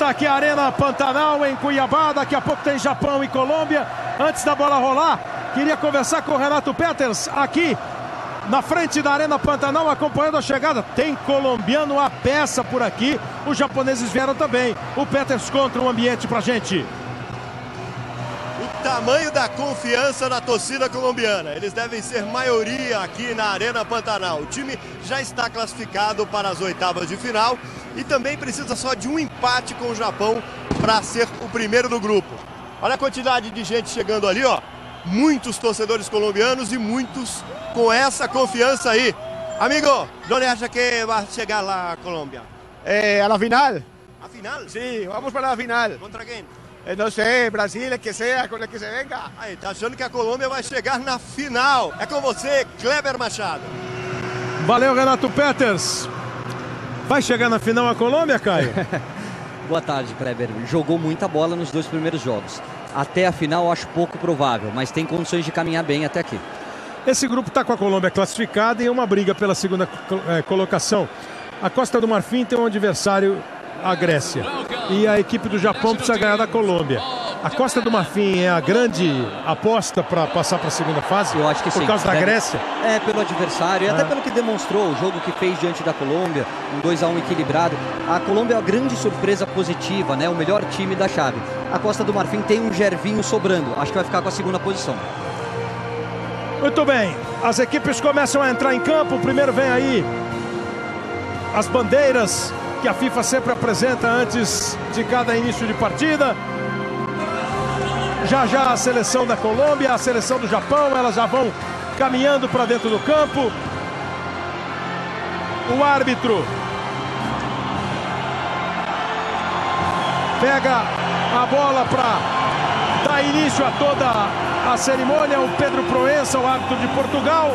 Volta aqui a Arena Pantanal em Cuiabá. Daqui a pouco tem Japão e Colômbia. Antes da bola rolar, queria conversar com o Renato Peters aqui na frente da Arena Pantanal, acompanhando a chegada. Tem colombiano à peça por aqui. Os japoneses vieram também. O Peters contra o ambiente pra gente. O tamanho da confiança da torcida colombiana. Eles devem ser maioria aqui na Arena Pantanal. O time já está classificado para as oitavas de final e também precisa só de um empate com o Japão para ser o primeiro do grupo. Olha a quantidade de gente chegando ali, ó. Muitos torcedores colombianos e muitos com essa confiança aí. Amigo, onde acha que vai chegar lá a Colômbia? A la final. A final? Sí, vamos para la final. Contra quem? No sé, Brasil, el que sea, con el que se venga. Aí, tá achando que a Colômbia vai chegar na final. É com você, Kleber Machado. Valeu, Renato Peters. Vai chegar na final a Colômbia, Caio? Boa tarde, Kleber. Jogou muita bola nos 2 primeiros jogos. Até a final eu acho pouco provável, mas tem condições de caminhar bem até aqui. Esse grupo está com a Colômbia classificada e uma briga pela segunda colocação. A Costa do Marfim tem um adversário, a Grécia. E a equipe do Japão precisa ganhar da Colômbia. A Costa do Marfim é a grande aposta para passar para a segunda fase? Eu acho que sim. Por causa da Grécia? É, pelo adversário e até pelo que demonstrou o jogo que fez diante da Colômbia, um 2-1 equilibrado. A Colômbia é uma grande surpresa positiva, né? O melhor time da chave. A Costa do Marfim tem um Gervinho sobrando. Acho que vai ficar com a segunda posição. Muito bem. As equipes começam a entrar em campo. Primeiro vem aí as bandeiras que a FIFA sempre apresenta antes de cada início de partida. Já já a seleção da Colômbia, a seleção do Japão, elas já vão caminhando para dentro do campo. O árbitro pega a bola para dar início a toda a cerimônia. O Pedro Proença, o árbitro de Portugal.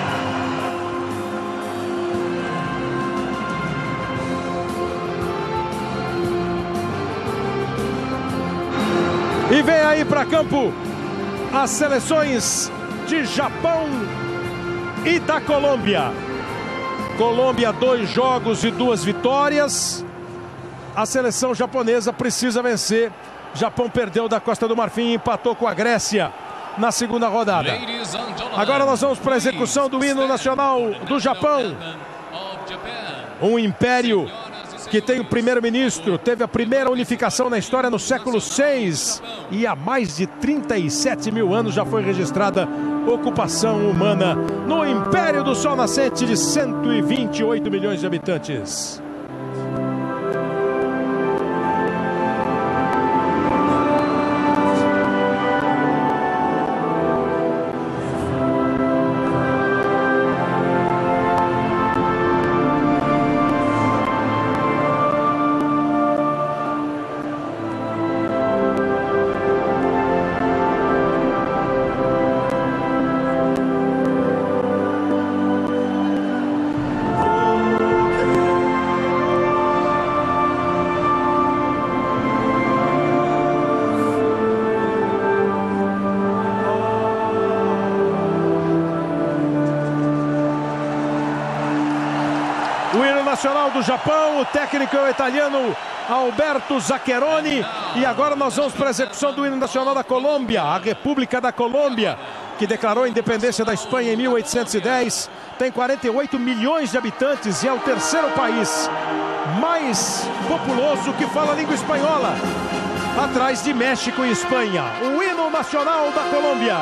E vem aí para campo as seleções de Japão e da Colômbia. Colômbia, 2 jogos e 2 vitórias. A seleção japonesa precisa vencer. Japão perdeu da Costa do Marfim e empatou com a Grécia na segunda rodada. Agora nós vamos para a execução do hino nacional do Japão. Um império que tem o primeiro-ministro, teve a primeira unificação na história no século VI e há mais de 37 mil anos já foi registrada ocupação humana no Império do Sol Nascente de 128 milhões de habitantes. Nacional do Japão, o técnico é o italiano Alberto Zaccheroni. E agora nós vamos para a execução do hino nacional da Colômbia, a República da Colômbia, que declarou a independência da Espanha em 1810. Tem 48 milhões de habitantes e é o 3º país mais populoso que fala a língua espanhola, atrás de México e Espanha. O hino nacional da Colômbia.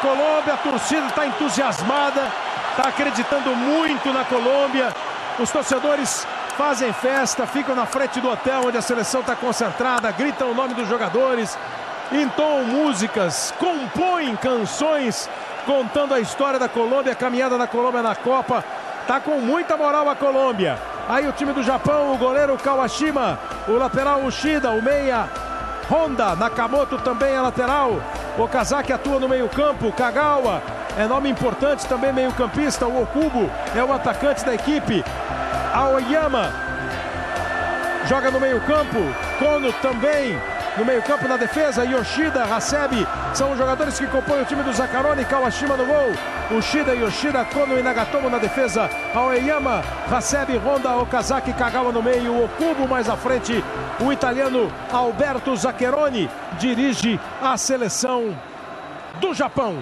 Colômbia, a torcida está entusiasmada, está acreditando muito na Colômbia. Os torcedores fazem festa, ficam na frente do hotel onde a seleção está concentrada, gritam o nome dos jogadores, entoam músicas, compõem canções contando a história da Colômbia, a caminhada da Colômbia na Copa. Tá com muita moral a Colômbia. Aí o time do Japão, o goleiro Kawashima, o lateral Ushida, o meia Honda, Nakamoto também é lateral. Okazaki atua no meio-campo, Kagawa é nome importante também, meio-campista. O Okubo é o atacante da equipe. Aoyama joga no meio-campo, Kono também no meio-campo, na defesa, Yoshida, Hasebe são os jogadores que compõem o time do Zaccaroni. Kawashima no gol, Ushida, Yoshida, Kono e Nagatomo na defesa, Aoyama, Hasebe, Honda, Okazaki, Kagawa no meio, Okubo mais à frente. O italiano Alberto Zaccheroni dirige a seleção do Japão.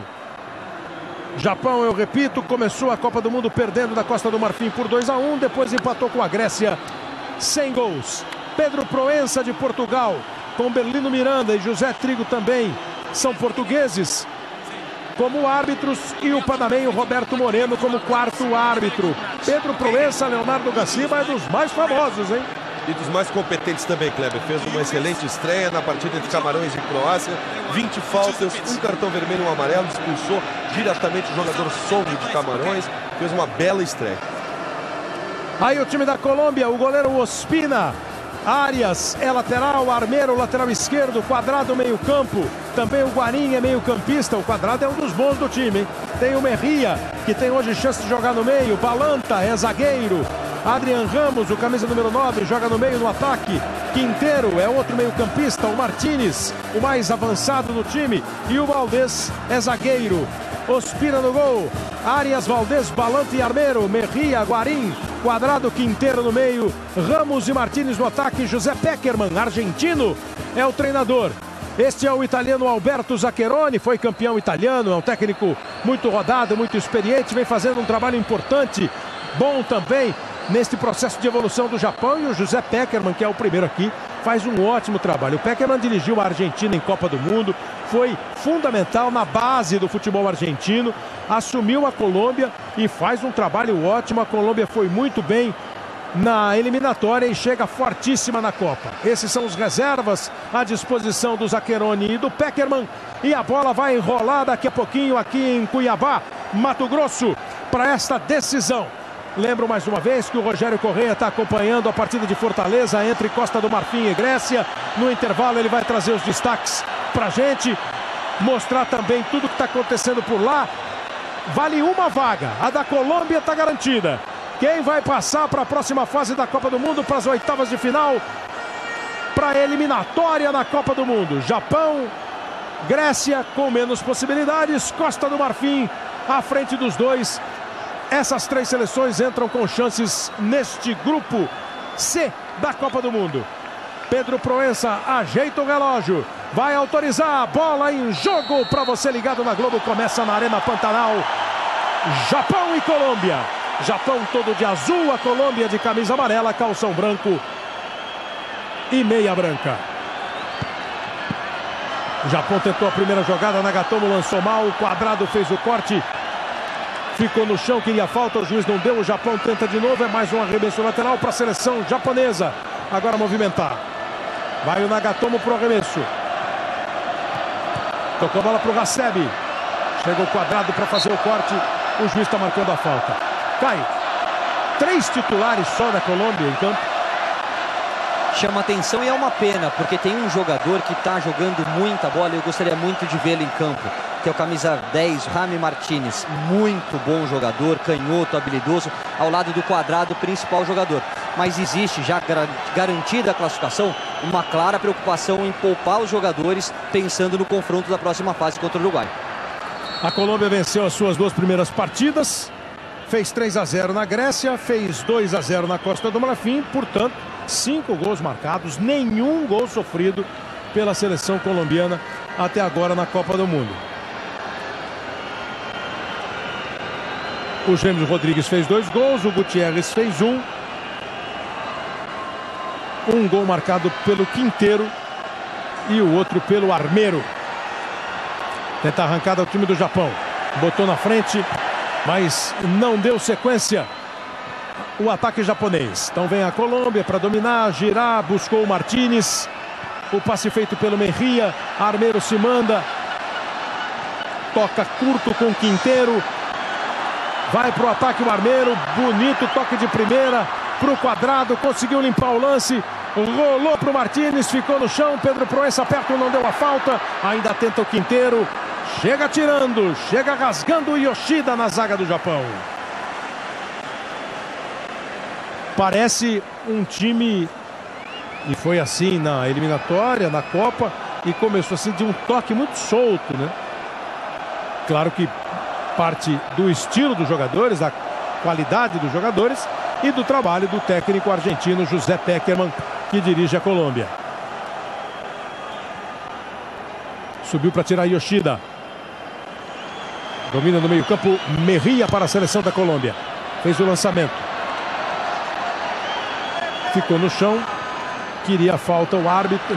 Japão, eu repito, começou a Copa do Mundo perdendo da Costa do Marfim por 2-1, depois empatou com a Grécia sem gols. Pedro Proença de Portugal, com Berlino Miranda e José Trigo também são portugueses como árbitros, e o panamenho Roberto Moreno como quarto árbitro. Pedro Proença, Leonardo Gaciba é dos mais famosos, hein? E dos mais competentes também, Kleber. Fez uma excelente estreia na partida entre Camarões e Croácia. 20 faltas, um cartão vermelho e um amarelo. Expulsou diretamente o jogador Somme de Camarões. Fez uma bela estreia. Aí o time da Colômbia, o goleiro Ospina. Arias é lateral, Armeiro lateral esquerdo, Quadrado meio campo, também o Guarín é meio campista. O Quadrado é um dos bons do time, hein? Tem o Merria, que tem hoje chance de jogar no meio, Balanta é zagueiro, Adrian Ramos, o camisa número 9, joga no meio no ataque, Quinteiro é outro meio campista, o Martínez, o mais avançado do time, e o Valdés é zagueiro. Ospina no gol, Arias, Valdés, Balanta e Armeiro, Merria, Guarín, Quadrado, Quinteiro no meio, Ramos e Martínez no ataque. José Peckerman, argentino, é o treinador. Este é o italiano Alberto Zaccheroni, foi campeão italiano, é um técnico muito rodado, muito experiente, vem fazendo um trabalho importante, bom também, neste processo de evolução do Japão. E o José Peckerman, que é o primeiro aqui, faz um ótimo trabalho. O Peckerman dirigiu a Argentina em Copa do Mundo, foi fundamental na base do futebol argentino, assumiu a Colômbia e faz um trabalho ótimo. A Colômbia foi muito bem na eliminatória e chega fortíssima na Copa. Esses são os reservas à disposição do Zaccheroni e do Peckerman, e a bola vai enrolar daqui a pouquinho aqui em Cuiabá, Mato Grosso, para esta decisão. Lembro mais uma vez que o Rogério Correia está acompanhando a partida de Fortaleza entre Costa do Marfim e Grécia. No intervalo ele vai trazer os destaques para a gente, mostrar também tudo que está acontecendo por lá. Vale uma vaga, a da Colômbia está garantida. Quem vai passar para a próxima fase da Copa do Mundo, para as oitavas de final, para a eliminatória na Copa do Mundo? Japão, Grécia com menos possibilidades, Costa do Marfim à frente dos dois. Essas três seleções entram com chances neste grupo C da Copa do Mundo. Pedro Proença ajeita o relógio, vai autorizar a bola em jogo para você ligado na Globo. Começa na Arena Pantanal, Japão e Colômbia. Japão todo de azul, a Colômbia de camisa amarela, calção branco e meia branca. O Japão tentou a primeira jogada, Nagatomo lançou mal, o Quadrado fez o corte, ficou no chão, queria falta, o juiz não deu. O Japão tenta de novo, é mais um arremesso lateral para a seleção japonesa. Agora movimentar. Vai o Nagatomo para o arremesso. Tocou a bola para o Hasebe. Chega o Quadrado para fazer o corte. O juiz está marcando a falta. Cai. 3 titulares só da Colômbia em campo. Chama atenção e é uma pena, porque tem um jogador que está jogando muita bola e eu gostaria muito de vê-lo em campo, que é o camisa 10, Rami Martínez. Muito bom jogador, canhoto, habilidoso, ao lado do Quadrado, principal jogador. Mas existe, já garantida a classificação, uma clara preocupação em poupar os jogadores, pensando no confronto da próxima fase contra o Uruguai. A Colômbia venceu as suas 2 primeiras partidas, fez 3-0 na Grécia, fez 2-0 na Costa do Marfim, portanto, 5 gols marcados, nenhum gol sofrido pela seleção colombiana até agora na Copa do Mundo. O James Rodrigues fez 2 gols, o Gutierrez fez 1. Um gol marcado pelo Quinteiro e o outro pelo Armeiro. Tenta arrancada o time do Japão. Botou na frente, mas não deu sequência o ataque japonês. Então vem a Colômbia para dominar, girar, buscou o Martínez. O passe feito pelo Mejía. Armeiro se manda. Toca curto com Quinteiro. Vai para o ataque o Armeiro. Bonito toque de primeira para o Quadrado. Conseguiu limpar o lance. Rolou para o Martínez. Ficou no chão. Pedro Proença perto, não deu a falta. Ainda tenta o Quinteiro. Chega tirando. Chega rasgando o Yoshida na zaga do Japão. Parece um time, e foi assim na eliminatória, na Copa, e começou assim de um toque muito solto, né? Claro que parte do estilo dos jogadores, da qualidade dos jogadores e do trabalho do técnico argentino José Pekerman, que dirige a Colômbia. Subiu para tirar Yoshida. Domina no meio-campo Mejía para a seleção da Colômbia. Fez o lançamento. Ficou no chão, queria falta o árbitro,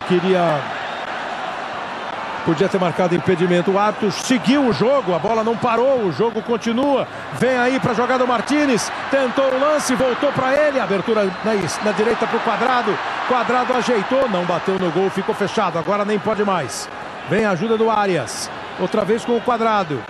podia ter marcado impedimento, o árbitro seguiu o jogo, a bola não parou, o jogo continua, vem aí para a jogada o Martínez, tentou o lance, voltou para ele, abertura na direita para o Quadrado, Quadrado ajeitou, não bateu no gol, ficou fechado, agora nem pode mais, vem a ajuda do Arias, outra vez com o Quadrado,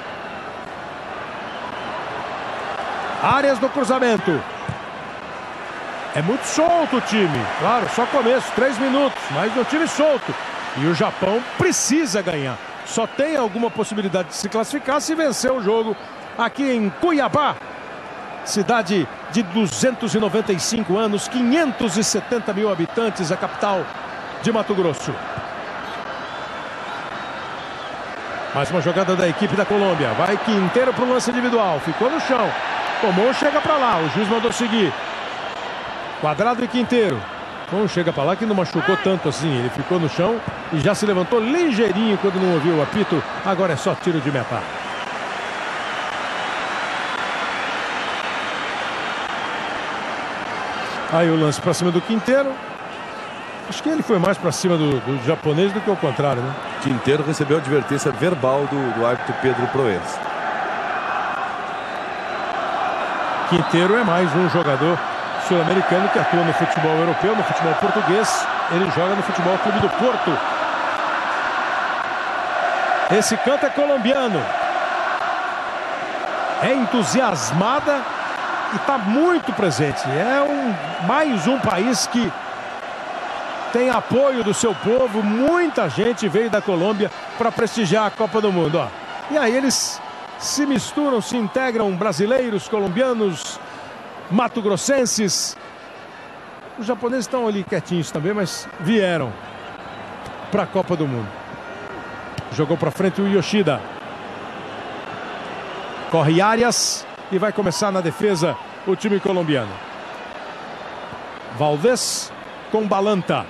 Arias no cruzamento. É muito solto o time, claro, só começo, 3 minutos, mas o time solto. E o Japão precisa ganhar. Só tem alguma possibilidade de se classificar se vencer o jogo aqui em Cuiabá. Cidade de 295 anos, 570 mil habitantes, a capital de Mato Grosso. Mais uma jogada da equipe da Colômbia. Vai Quinteiro para o lance individual, ficou no chão. Tomou, chega para lá, o juiz mandou seguir. Quadrado e Quinteiro. Bom, chega para lá que não machucou tanto assim. Ele ficou no chão e já se levantou ligeirinho quando não ouviu o apito. Agora é só tiro de meta. Aí o lance para cima do Quinteiro. Acho que ele foi mais para cima do japonês do que o contrário, né? Quinteiro recebeu a advertência verbal do árbitro Pedro Proença. Quinteiro é mais um jogador sul-americano que atua no futebol europeu, no futebol português. Ele joga no Futebol Clube do Porto. Esse canto é colombiano. É entusiasmada e está muito presente. É mais um país que tem apoio do seu povo. Muita gente veio da Colômbia para prestigiar a Copa do Mundo. Ó. E aí eles se misturam, se integram, brasileiros, colombianos, mato-grossenses. Os japoneses estão ali quietinhos também, mas vieram para a Copa do Mundo. Jogou para frente o Yoshida. Corre Arias e vai começar na defesa o time colombiano. Valdés com Balanta.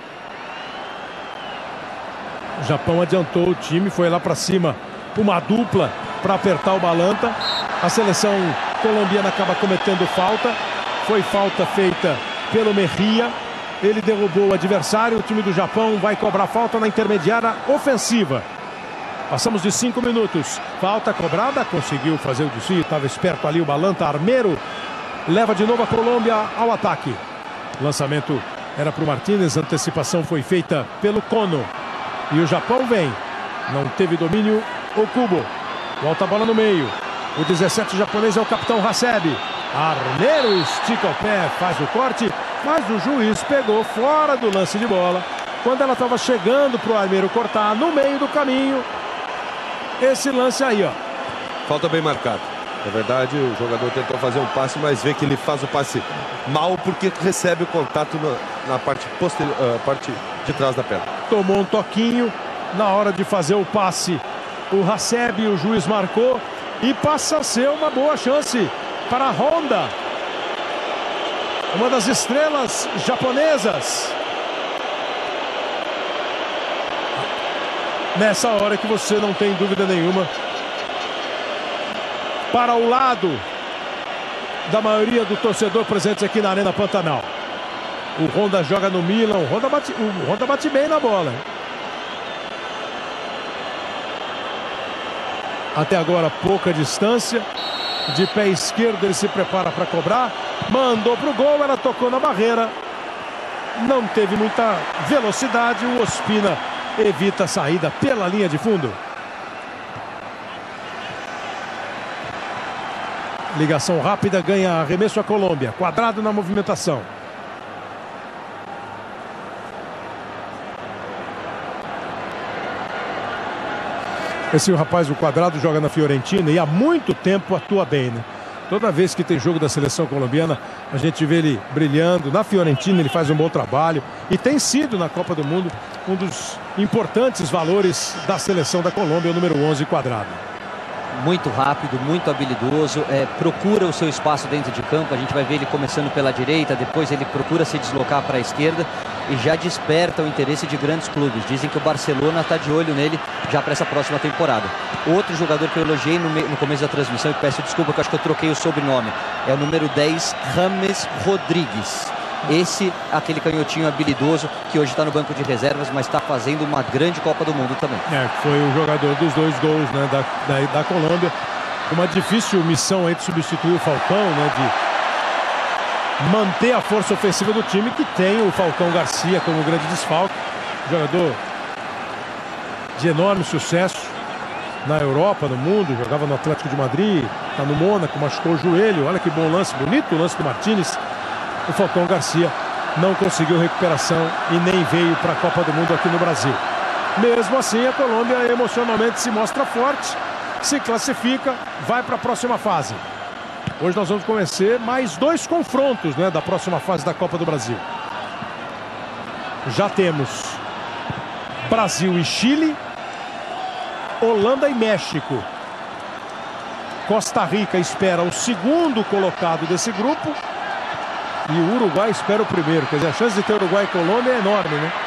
O Japão adiantou o time, foi lá para cima. Uma dupla para apertar o Balanta. A seleção colombiana acaba cometendo falta. Foi falta feita pelo Mejía. Ele derrubou o adversário. O time do Japão vai cobrar falta na intermediária ofensiva. Passamos de 5 minutos. Falta cobrada. Conseguiu fazer o desvio. Estava esperto ali o Balanta. Armeiro leva de novo a Colômbia ao ataque. Lançamento era para o Martínez. Antecipação foi feita pelo Kono. E o Japão vem. Não teve domínio o Kubo. Volta a bola no meio. O 17 japonês é o capitão Hasebe. Armeiro estica o pé, faz o corte, mas o juiz pegou fora do lance de bola. Quando ela estava chegando para o Armeiro cortar no meio do caminho. Esse lance aí, ó. Falta bem marcado. Na verdade, o jogador tentou fazer um passe, mas vê que ele faz o passe mal porque recebe o contato na parte posterior, parte de trás da perna. Tomou um toquinho na hora de fazer o passe. O Hasebe, o juiz marcou e passa a ser uma boa chance para a Honda, uma das estrelas japonesas. Nessa hora que você não tem dúvida nenhuma, para o lado da maioria do torcedor presente aqui na Arena Pantanal. O Honda joga no Milan, o Honda bate bem na bola. Até agora pouca distância. De pé esquerdo ele se prepara para cobrar. Mandou para o gol, ela tocou na barreira. Não teve muita velocidade. O Ospina evita a saída pela linha de fundo. Ligação rápida, ganha arremesso a Colômbia. Quadrado na movimentação. Esse rapaz, o Quadrado, joga na Fiorentina e há muito tempo atua bem, né? Toda vez que tem jogo da seleção colombiana, a gente vê ele brilhando. Na Fiorentina ele faz um bom trabalho e tem sido na Copa do Mundo um dos importantes valores da seleção da Colômbia, o número 11, Quadrado. Muito rápido, muito habilidoso, procura o seu espaço dentro de campo. A gente vai ver ele começando pela direita, depois ele procura se deslocar para a esquerda e já desperta o interesse de grandes clubes. Dizem que o Barcelona está de olho nele já para essa próxima temporada. Outro jogador que eu elogiei no começo da transmissão, e peço desculpa que eu acho que eu troquei o sobrenome, é o número 10, James Rodrigues. Esse, aquele canhotinho habilidoso que hoje está no banco de reservas, mas está fazendo uma grande Copa do Mundo também. Foi o jogador dos 2 gols, né, da Colômbia. Uma difícil missão aí de substituir o Falcão, né, de manter a força ofensiva do time, que tem o Falcão Garcia como grande desfalque. Jogador de enorme sucesso na Europa, no mundo, jogava no Atlético de Madrid, está no Mônaco, machucou o joelho. Olha que bom lance, bonito o lance do Martínez. O Falcão Garcia não conseguiu recuperação e nem veio para a Copa do Mundo aqui no Brasil. Mesmo assim, a Colômbia emocionalmente se mostra forte, se classifica, vai para a próxima fase. Hoje nós vamos conhecer mais 2 confrontos, né, da próxima fase da Copa do Brasil. Já temos Brasil e Chile, Holanda e México. Costa Rica espera o segundo colocado desse grupo. E o Uruguai espera o primeiro. Quer dizer, a chance de ter Uruguai e Colômbia é enorme, né?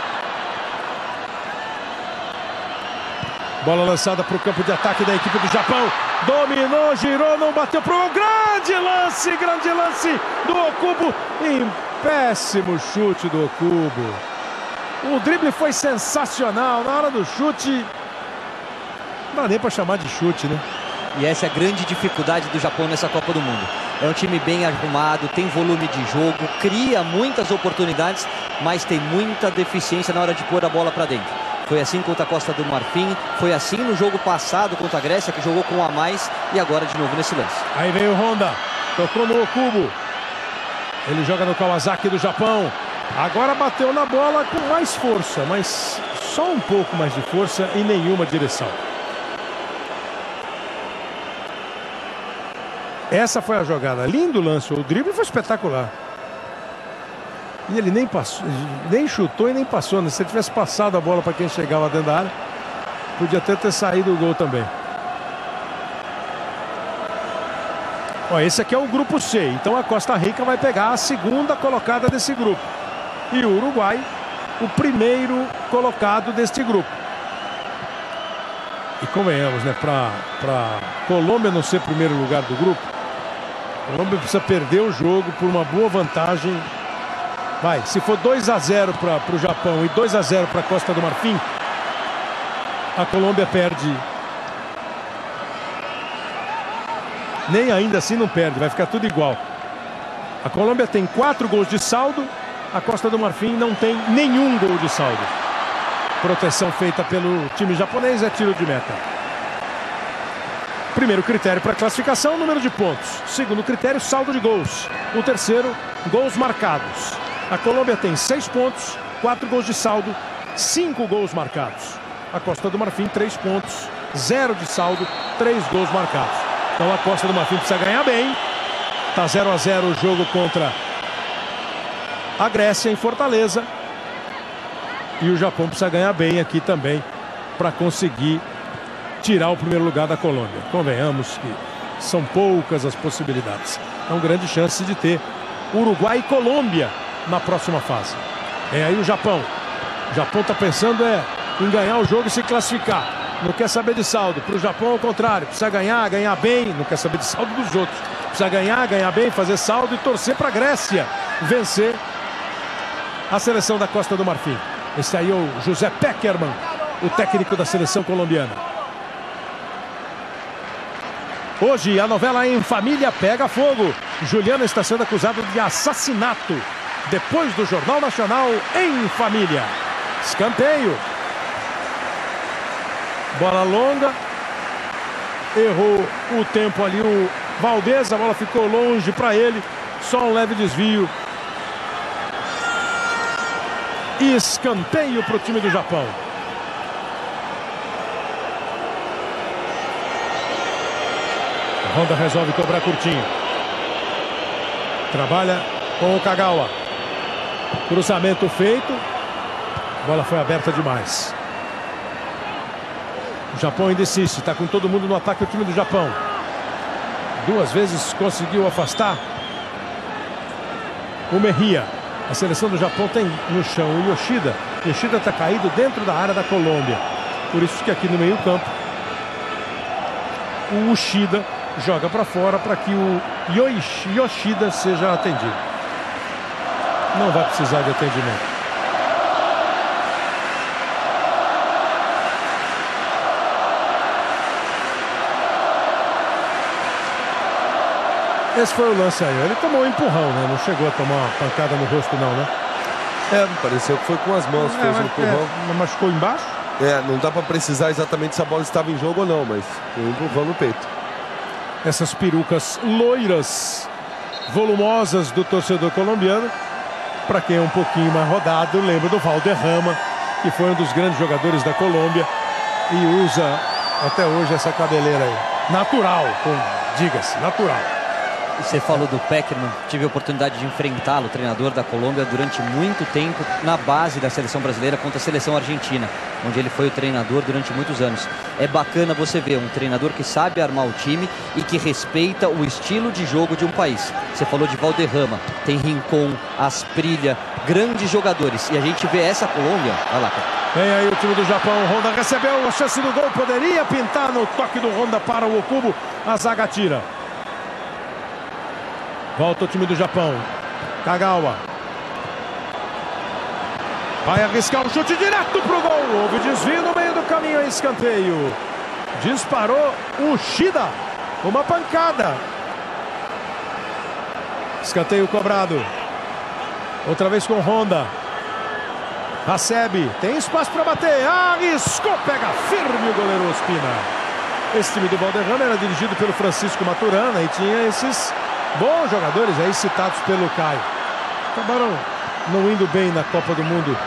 Bola lançada para o campo de ataque da equipe do Japão. Dominou, girou, não bateu para o grande lance do Okubo. E péssimo chute do Okubo. O drible foi sensacional. Na hora do chute, não dá nem para chamar de chute, né? E essa é a grande dificuldade do Japão nessa Copa do Mundo. É um time bem arrumado, tem volume de jogo, cria muitas oportunidades, mas tem muita deficiência na hora de pôr a bola para dentro. Foi assim contra a Costa do Marfim, foi assim no jogo passado contra a Grécia, que jogou com um a mais, e agora de novo nesse lance. Aí veio o Honda, tocou no Okubo. Ele joga no Kawasaki do Japão. Agora bateu na bola com mais força, mas só um pouco mais de força e nenhuma direção. Essa foi a jogada. Lindo lance. O drible foi espetacular. E ele nem passou, nem chutou e nem passou, né? Se ele tivesse passado a bola para quem chegava dentro da área, podia até ter saído o gol também. Ó, esse aqui é o grupo C. Então a Costa Rica vai pegar a segunda colocada desse grupo. E o Uruguai, o primeiro colocado deste grupo. E convenhamos, né? Para Colômbia não ser primeiro lugar do grupo, a Colômbia precisa perder o jogo por uma boa vantagem. Vai, se for 2-0 para o Japão e 2-0 para a Costa do Marfim, a Colômbia perde. Nem ainda assim não perde, vai ficar tudo igual. A Colômbia tem 4 gols de saldo, a Costa do Marfim não tem nenhum gol de saldo. Proteção feita pelo time japonês é tiro de meta. Primeiro critério para classificação, número de pontos. Segundo critério, saldo de gols. O terceiro, gols marcados. A Colômbia tem 6 pontos, 4 gols de saldo, 5 gols marcados. A Costa do Marfim, 3 pontos, 0 de saldo, 3 gols marcados. Então a Costa do Marfim precisa ganhar bem. Está 0-0 o jogo contra a Grécia em Fortaleza. E o Japão precisa ganhar bem aqui também para conseguir tirar o primeiro lugar da Colômbia. Convenhamos que são poucas as possibilidades. É uma grande chance de ter Uruguai e Colômbia na próxima fase. É aí o Japão. O Japão está pensando em ganhar o jogo e se classificar. Não quer saber de saldo. Para o Japão, ao contrário. Precisa ganhar bem. Não quer saber de saldo dos outros. Precisa ganhar bem, fazer saldo e torcer para a Grécia vencer a seleção da Costa do Marfim. Esse aí é o José Peckerman, o técnico da seleção colombiana. Hoje a novela Em Família pega fogo. Juliana está sendo acusada de assassinato depois do Jornal Nacional Em Família. Escanteio. Bola longa. Errou o tempo ali o Valdez. A bola ficou longe para ele. Só um leve desvio. E escanteio para o time do Japão. Honda resolve cobrar curtinho. Trabalha com o Kagawa. Cruzamento feito. A bola foi aberta demais. O Japão ainda insiste. Está com todo mundo no ataque o time do Japão. 2 vezes conseguiu afastar o Mejia. A seleção do Japão tem no chão o Yoshida. Yoshida está caído dentro da área da Colômbia. Por isso que aqui no meio campo o Uchida joga para fora para que o Yoshida seja atendido. Não vai precisar de atendimento. Esse foi o lance aí. Ele tomou um empurrão, né? Não chegou a tomar uma pancada no rosto, não, né? Pareceu que foi com as mãos, fez um empurrão. Machucou embaixo? Não dá para precisar exatamente se a bola estava em jogo ou não, mas foi um empurrão no peito. Essas perucas loiras, volumosas do torcedor colombiano. Para quem é um pouquinho mais rodado, lembra do Valderrama, que foi um dos grandes jogadores da Colômbia e usa até hoje essa cabeleira aí. Natural, diga-se, natural. Você falou do Pekerman, tive a oportunidade de enfrentá-lo, treinador da Colômbia, durante muito tempo na base da seleção brasileira contra a seleção argentina, onde ele foi o treinador durante muitos anos. É bacana você ver um treinador que sabe armar o time e que respeita o estilo de jogo de um país. Você falou de Valderrama, tem Rincon, Asprilla, grandes jogadores. E a gente vê essa Colômbia, olha lá, cara. Vem aí o time do Japão, Honda recebeu a chance do gol, poderia pintar no toque do Honda para o Okubo, a zaga tira. Volta o time do Japão. Kagawa. Vai arriscar um chute direto pro gol. Houve desvio no meio do caminho, escanteio. Disparou o Uchida. Uma pancada. Escanteio cobrado. Outra vez com Honda. Recebe. Tem espaço para bater. Arriscou. Pega firme o goleiro Ospina. Esse time do Valderrama era dirigido pelo Francisco Maturana e tinha esses bons jogadores aí citados pelo Caio. Acabaram não indo bem na Copa do Mundo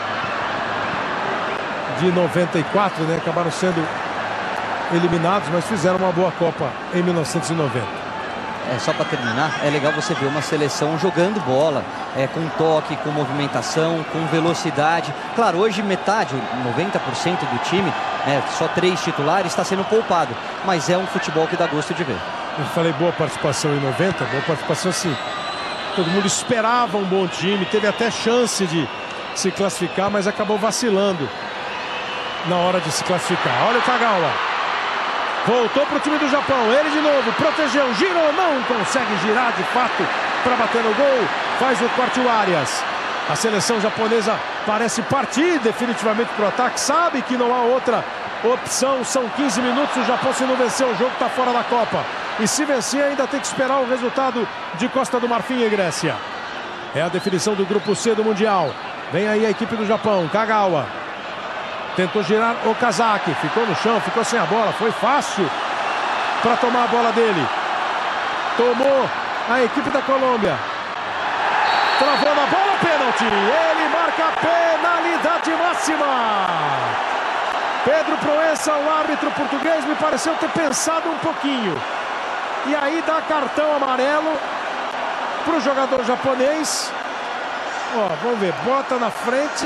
de 94, né? Acabaram sendo eliminados, mas fizeram uma boa Copa em 1990. Só para terminar, é legal você ver uma seleção jogando bola, com toque, com movimentação, com velocidade. Claro, hoje metade, 90% do time, só 3 titulares, está sendo poupado. Mas é um futebol que dá gosto de ver. Eu falei boa participação em 90, boa participação sim. Todo mundo esperava um bom time, teve até chance de se classificar, mas acabou vacilando na hora de se classificar. Olha o Kagawa. Voltou para o time do Japão, ele de novo, protegeu, girou, não consegue girar de fato para bater no gol. Faz o Quartio Arias. A seleção japonesa parece partir definitivamente para o ataque, sabe que não há outra opção, são 15 minutos, o Japão se não vencer o jogo está fora da Copa. E se vencer ainda tem que esperar o resultado de Costa do Marfim e Grécia. É a definição do grupo C do Mundial. Vem aí a equipe do Japão, Kagawa. Tentou girar Okazaki, ficou no chão, ficou sem a bola, foi fácil para tomar a bola dele. Tomou a equipe da Colômbia. Travou na bola, pênalti. Ele marca a penalidade máxima. Pedro Proença, o árbitro português, me pareceu ter pensado um pouquinho. E aí dá cartão amarelo para o jogador japonês. Vamos ver, bota na frente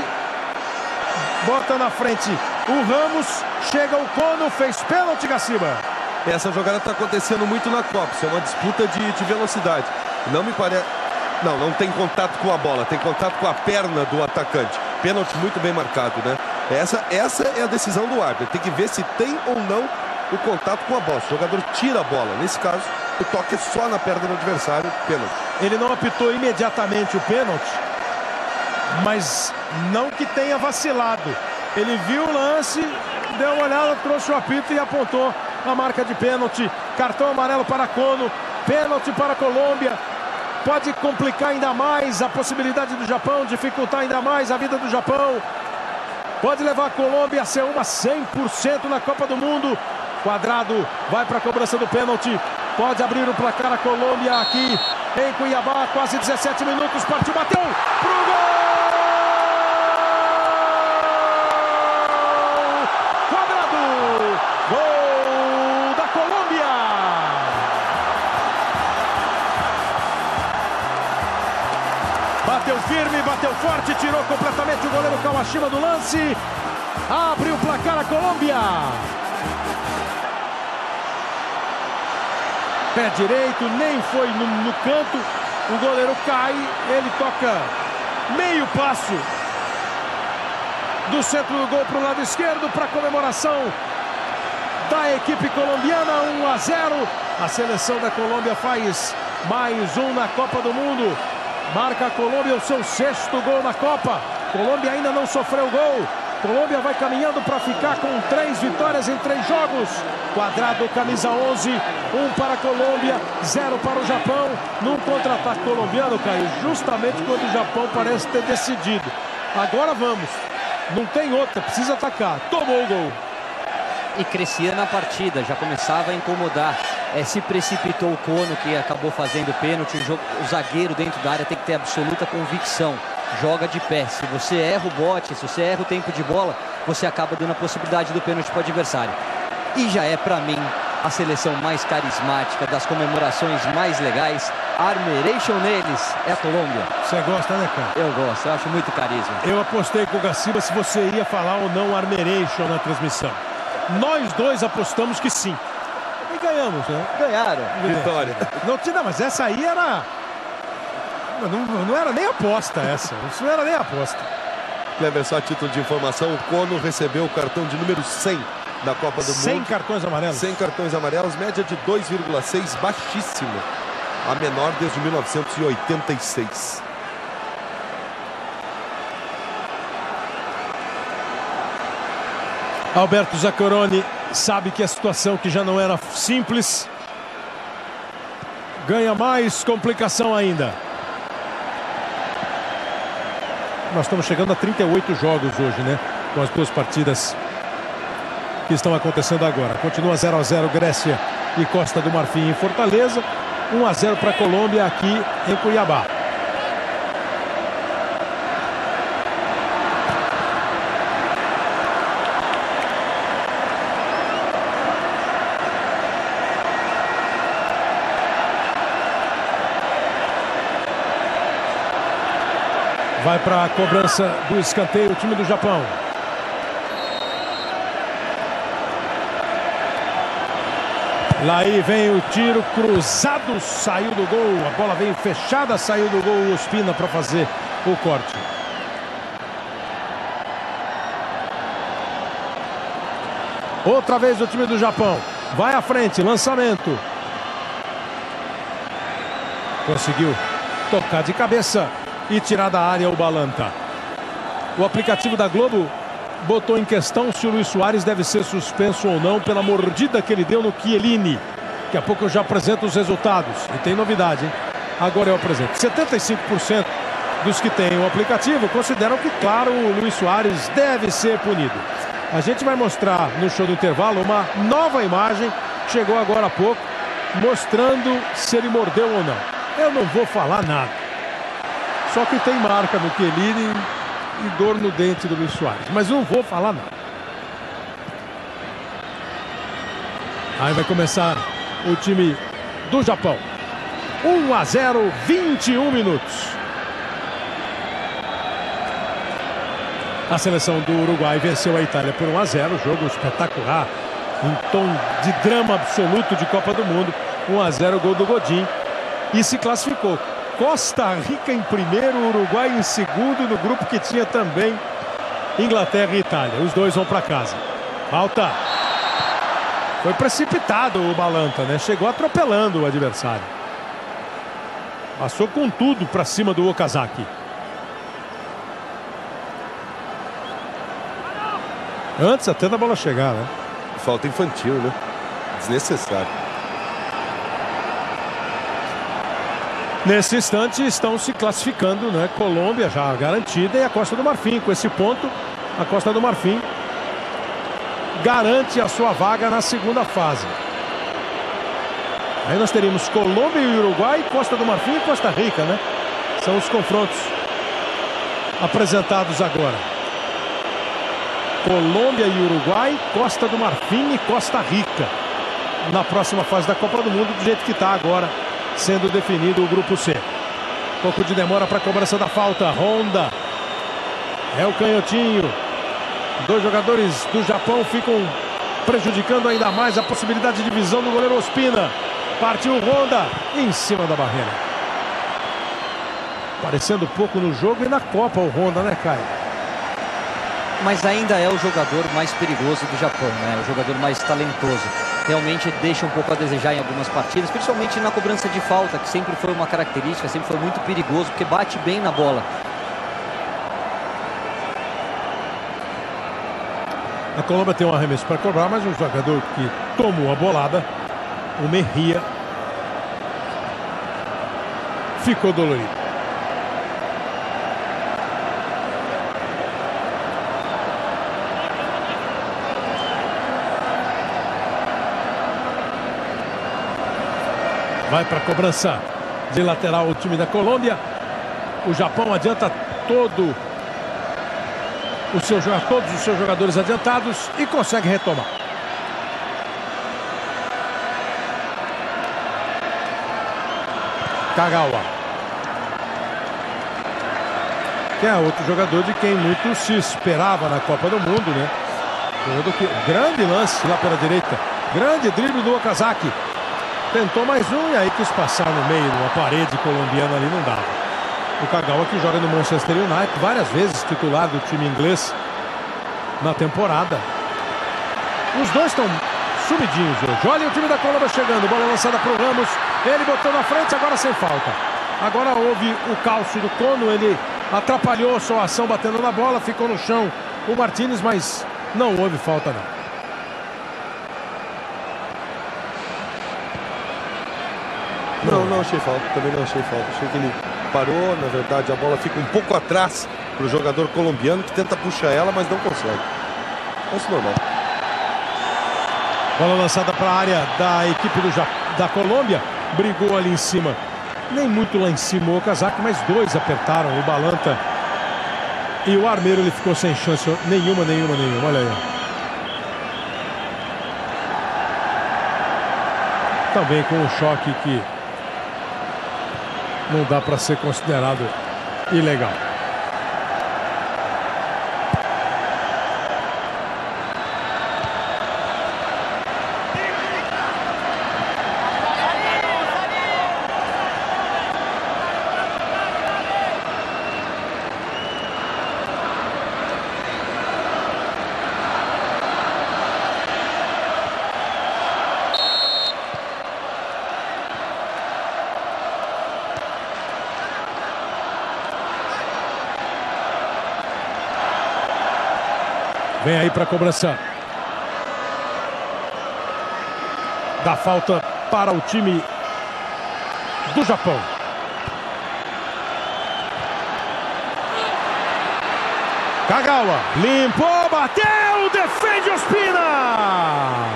o Ramos, chega o Kono, fez pênalti, Gaciba. Essa jogada está acontecendo muito na Copa, isso é uma disputa de velocidade. Não me parece... Não tem contato com a bola, tem contato com a perna do atacante. Pênalti muito bem marcado, né? Essa é a decisão do árbitro, tem que ver se tem ou não o contato com a bola. O jogador tira a bola, nesse caso, o toque é só na perna do adversário, pênalti. Ele não apitou imediatamente o pênalti, mas não que tenha vacilado. Ele viu o lance, deu uma olhada, trouxe o apito e apontou a marca de pênalti. Cartão amarelo para Kono, pênalti para a Colômbia. Pode complicar ainda mais a possibilidade do Japão, dificultar ainda mais a vida do Japão. Pode levar a Colômbia a ser uma 100% na Copa do Mundo. Quadrado vai para a cobrança do pênalti. Pode abrir o placar a Colômbia aqui em Cuiabá. Quase 17 minutos. Partiu, bateu pro gol! Quadrado! Gol da Colômbia! Bateu firme, bateu forte, tirou completamente o goleiro Kawashima do lance. Abre o placar a Colômbia. Pé direito, nem foi no canto. O goleiro cai, ele toca meio passo do centro do gol para o lado esquerdo para a comemoração da equipe colombiana. 1-0. A seleção da Colômbia faz mais um na Copa do Mundo. Marca a Colômbia o seu 6º gol na Copa. Colômbia ainda não sofreu gol. Colômbia vai caminhando para ficar com 3 vitórias em 3 jogos. Quadrado, camisa 11, 1 para a Colômbia, 0 para o Japão. Num contra-ataque colombiano, Caio, justamente quando o Japão parece ter decidido. Agora vamos, não tem outra, precisa atacar. Tomou o gol. E crescia na partida, já começava a incomodar. Se precipitou o Kono, que acabou fazendo pênalti. O zagueiro dentro da área tem que ter absoluta convicção. Joga de pé. Se você erra o bote, se você erra o tempo de bola, você acaba dando a possibilidade do pênalti para o adversário. E já é, para mim, a seleção mais carismática, das comemorações mais legais. Armeration neles é a Colômbia. Você gosta, né, cara? Eu gosto, eu acho muito carisma. Eu apostei com o Gaciba se você ia falar ou não Armeration na transmissão. Nós dois apostamos que sim. E ganhamos, né? Ganharam. Vitória. Não, mas essa aí era... Não era nem aposta essa. Isso não era nem aposta. Kleber, só a título de informação, o Kono recebeu o cartão de número 100 da Copa do Mundo. 100 cartões amarelos. 100 cartões amarelos, média de 2,6, baixíssimo. A menor desde 1986. Alberto Zaccheroni sabe que a situação que já não era simples ganha mais complicação ainda. Nós estamos chegando a 38 jogos hoje, né? Com as 2 partidas que estão acontecendo agora. Continua 0-0 Grécia e Costa do Marfim em Fortaleza. 1-0 para a Colômbia aqui em Cuiabá. Vai para a cobrança do escanteio o time do Japão. Lá aí vem o tiro cruzado, saiu do gol. A bola veio fechada, saiu do gol. O Ospina para fazer o corte. Outra vez o time do Japão. Vai à frente, lançamento. Conseguiu tocar de cabeça e tirar da área o Balanta. O aplicativo da Globo botou em questão se o Luis Soares deve ser suspenso ou não pela mordida que ele deu no Chiellini. Daqui a pouco eu já apresento os resultados. E tem novidade, hein? Agora eu apresento. 75% dos que têm o aplicativo consideram que, claro, o Luis Soares deve ser punido. A gente vai mostrar no show do intervalo uma nova imagem que chegou agora há pouco, mostrando se ele mordeu ou não. Eu não vou falar nada. Só que tem marca no Chiellini e dor no dente do Luis Soares. Mas não vou falar nada. Aí vai começar o time do Japão. 1-0, 21 minutos. A seleção do Uruguai venceu a Itália por 1-0. Jogo espetacular. Em tom de drama absoluto de Copa do Mundo. 1-0, gol do Godin. E se classificou. Costa Rica em primeiro, Uruguai em segundo, no grupo que tinha também Inglaterra e Itália. Os dois vão para casa. Falta. Foi precipitado o Balanta, né? Chegou atropelando o adversário. Passou com tudo para cima do Okazaki. Antes até da bola chegar, né? Falta infantil, né? desnecessário. Nesse instante estão se classificando, né? Colômbia já garantida e a Costa do Marfim. Com esse ponto, a Costa do Marfim garante a sua vaga na segunda fase. Aí nós teríamos Colômbia e Uruguai, Costa do Marfim e Costa Rica, né? São os confrontos apresentados agora. Colômbia e Uruguai, Costa do Marfim e Costa Rica na próxima fase da Copa do Mundo, do jeito que está agora sendo definido o grupo C. Pouco de demora para a cobrança da falta. Honda é o canhotinho. Dois jogadores do Japão ficam prejudicando ainda mais a possibilidade de visão do goleiro Ospina. Partiu Honda em cima da barreira. Aparecendo pouco no jogo e na Copa o Honda, né, Caio? Mas ainda é o jogador mais perigoso do Japão, né? O jogador mais talentoso. Realmente deixa um pouco a desejar em algumas partidas, principalmente na cobrança de falta, que sempre foi uma característica, sempre foi muito perigoso, porque bate bem na bola. A Colômbia tem um arremesso para cobrar, mas o jogador que tomou a bolada, o Mejia, ficou dolorido. Vai para a cobrança de lateral o time da Colômbia. O Japão adianta todos os seus jogadores adiantados e consegue retomar. Kagawa, que é outro jogador de quem muito se esperava na Copa do Mundo, né? Grande lance lá pela direita, grande drible do Okazaki. Tentou mais um e aí quis passar no meio de uma parede colombiana ali, não dava. O Kagawa, que joga no Manchester United, várias vezes titular do time inglês na temporada. Os dois estão sumidinhos hoje. Olha o time da Colômbia chegando, bola lançada para o Ramos. Ele botou na frente, agora sem falta. Agora houve o calço do Kono, ele atrapalhou a sua ação batendo na bola, ficou no chão o Martínez, mas não houve falta não. Não achei falta, também não achei falta. Achei que ele parou, na verdade a bola fica um pouco atrás para o jogador colombiano, que tenta puxar ela, mas não consegue. Isso é normal. Bola lançada para a área da equipe da Colômbia, brigou ali em cima. Nem muito lá em cima o Okazaki, mas dois apertaram, o Balanta e o Armeiro. Ele ficou sem chance nenhuma. Olha aí. Também com um choque que não dá para ser considerado ilegal. Vem aí para a cobrança da falta para o time do Japão. Kagawa limpou, bateu, defende Ospina.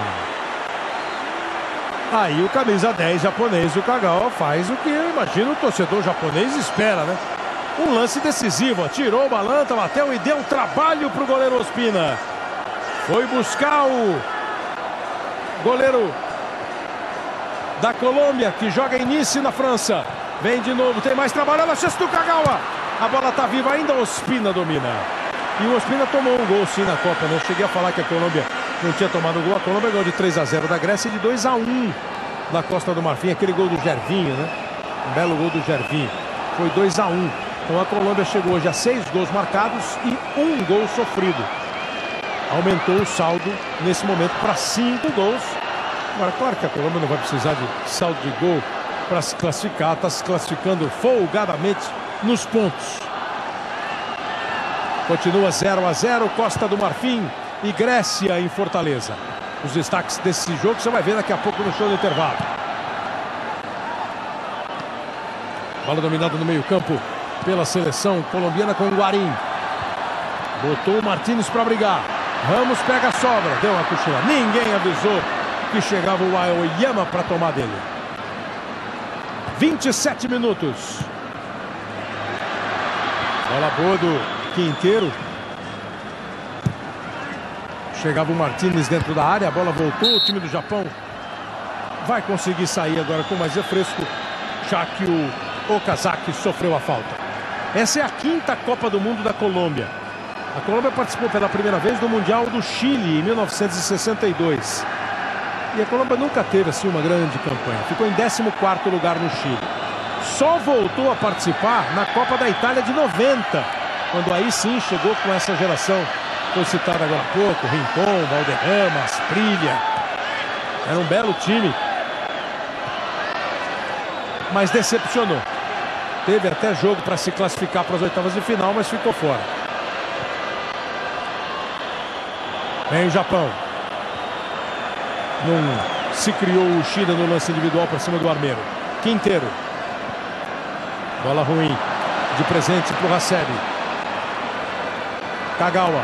Aí o camisa 10 japonês, o Kagawa, faz o que eu imagino o torcedor japonês espera, né? Um lance decisivo, tirou o Balanta, bateu e deu trabalho para o goleiro Ospina. Foi buscar o goleiro da Colômbia, que joga em Nice, na França. Vem de novo, tem mais trabalho, olha a chance do Kagawa. A bola está viva ainda, Ospina domina. E o Ospina tomou um gol sim na Copa, né? Eu cheguei a falar que a Colômbia não tinha tomado gol. A Colômbia ganhou de 3-0 da Grécia e de 2-1 da Costa do Marfim. Aquele gol do Gervinho, né? Um belo gol do Gervinho. Foi 2-1. Então a Colômbia chegou hoje a 6 gols marcados e 1 gol sofrido. Aumentou o saldo nesse momento para 5 gols. Agora, claro que a Colômbia não vai precisar de saldo de gol para se classificar. Está se classificando folgadamente nos pontos. Continua 0-0, Costa do Marfim e Grécia em Fortaleza. os destaques desse jogo, você vai ver daqui a pouco no show do intervalo. Bola dominada no meio-campo pela seleção colombiana com o Guarim. Botou o Martínez para brigar. Ramos pega a sobra, deu uma cochila. Ninguém avisou que chegava o Aoyama para tomar dele. 27 minutos. Bola boa do Quinteiro. Chegava o Martínez dentro da área, a bola voltou. O time do Japão vai conseguir sair agora com mais refresco, já que o Okazaki sofreu a falta. Essa é a 5ª Copa do Mundo da Colômbia. A Colômbia participou pela primeira vez do Mundial do Chile em 1962. E a Colômbia nunca teve assim uma grande campanha. Ficou em 14º lugar no Chile. Só voltou a participar na Copa da Itália de 90, quando aí sim chegou com essa geração. Foi citado agora há pouco, Rincón, Valderrama, Asprilla. Era um belo time. Mas decepcionou. Teve até jogo para se classificar para as oitavas de final, mas ficou fora. Vem o Japão. Não se criou o Uchida no lance individual para cima do Armeiro. Quinteiro. Bola ruim. De presente para o Hasebe. Kagawa.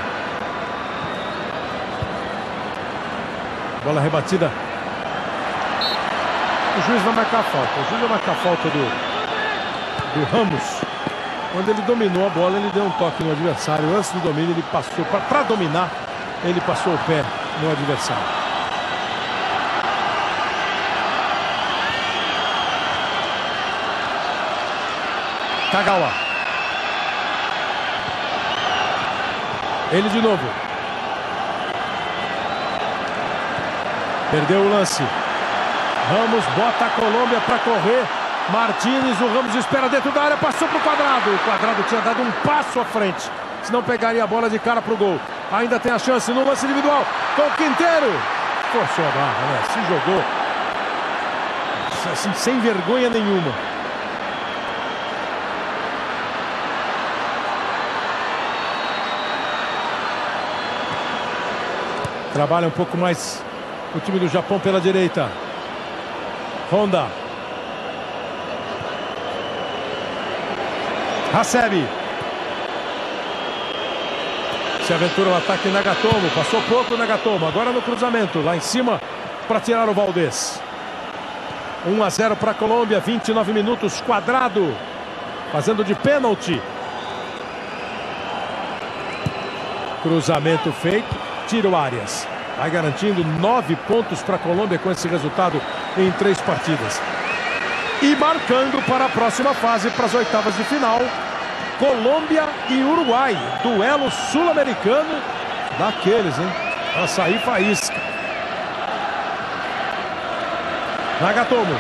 Bola rebatida. O juiz vai marcar a falta. O juiz vai marcar a falta do Ramos. Quando ele dominou a bola, ele deu um toque no adversário. Antes do domínio, ele passou para dominar. Ele passou o pé no adversário. Kagawa. Ele de novo. Perdeu o lance. Ramos bota a Colômbia para correr. Martínez, o Ramos espera dentro da área, passou para o Quadrado. O Quadrado tinha dado um passo à frente, senão pegaria a bola de cara para o gol. Ainda tem a chance no lance individual com o Quinteiro. Forçou a barra, né? Se jogou assim, sem vergonha nenhuma. Trabalha um pouco mais o time do Japão pela direita. Honda. Hasebe. Se aventura o ataque Nagatomo. Passou pouco o Nagatomo. Agora no cruzamento. Lá em cima para tirar o Valdés. 1-0 para a Colômbia. 29 minutos. Quadrado. Fazendo de pênalti. Cruzamento feito. Tira o Arias. Vai garantindo 9 pontos para a Colômbia com esse resultado em 3 partidas. E marcando para a próxima fase, para as oitavas de final, Colômbia e Uruguai. Duelo sul-americano daqueles, hein? Para sair faísca. Nagatomo.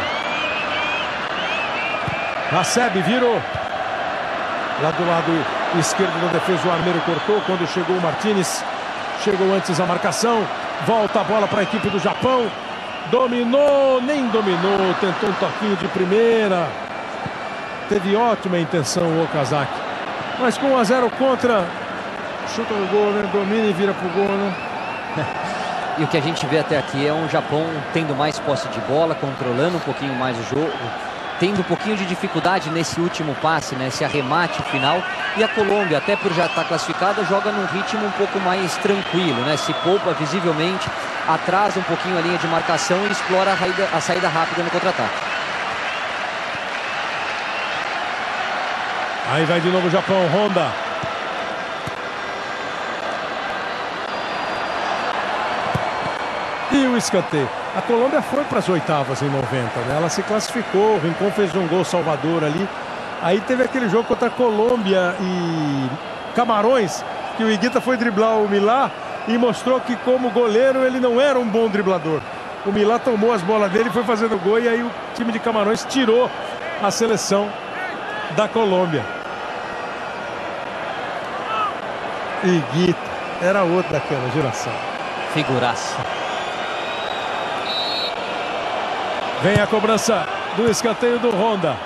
Hasebe virou. Lá do lado esquerdo da defesa, o Armeiro cortou. Quando chegou o Martínez, chegou antes a marcação. Volta a bola para a equipe do Japão. Dominou, nem dominou. Tentou um toquinho de primeira. Teve ótima intenção o Okazaki. Mas com 1-0 contra, chuta no gol, né? Domina e vira pro gol, né? E o que a gente vê até aqui é um Japão tendo mais posse de bola, controlando um pouquinho mais o jogo, tendo um pouquinho de dificuldade nesse último passe, nesse arremate final. E a Colômbia, até por já estar classificada, joga num ritmo um pouco mais tranquilo, né? Se poupa visivelmente, atrasa um pouquinho a linha de marcação e explora a saída rápida no contra-ataque. Aí vai de novo o Japão, Honda. E o escanteio. A Colômbia foi para as oitavas em 90, né? Ela se classificou, o Rincón fez um gol salvador ali. Aí teve aquele jogo contra a Colômbia e Camarões, que o Higuita foi driblar o Milá e mostrou que como goleiro ele não era um bom driblador. O Milá tomou as bolas dele e foi fazendo gol, e aí o time de Camarões tirou a seleção da Colômbia. Higuita era outro daquela geração. Figuraça. Vem a cobrança do escanteio do Honda.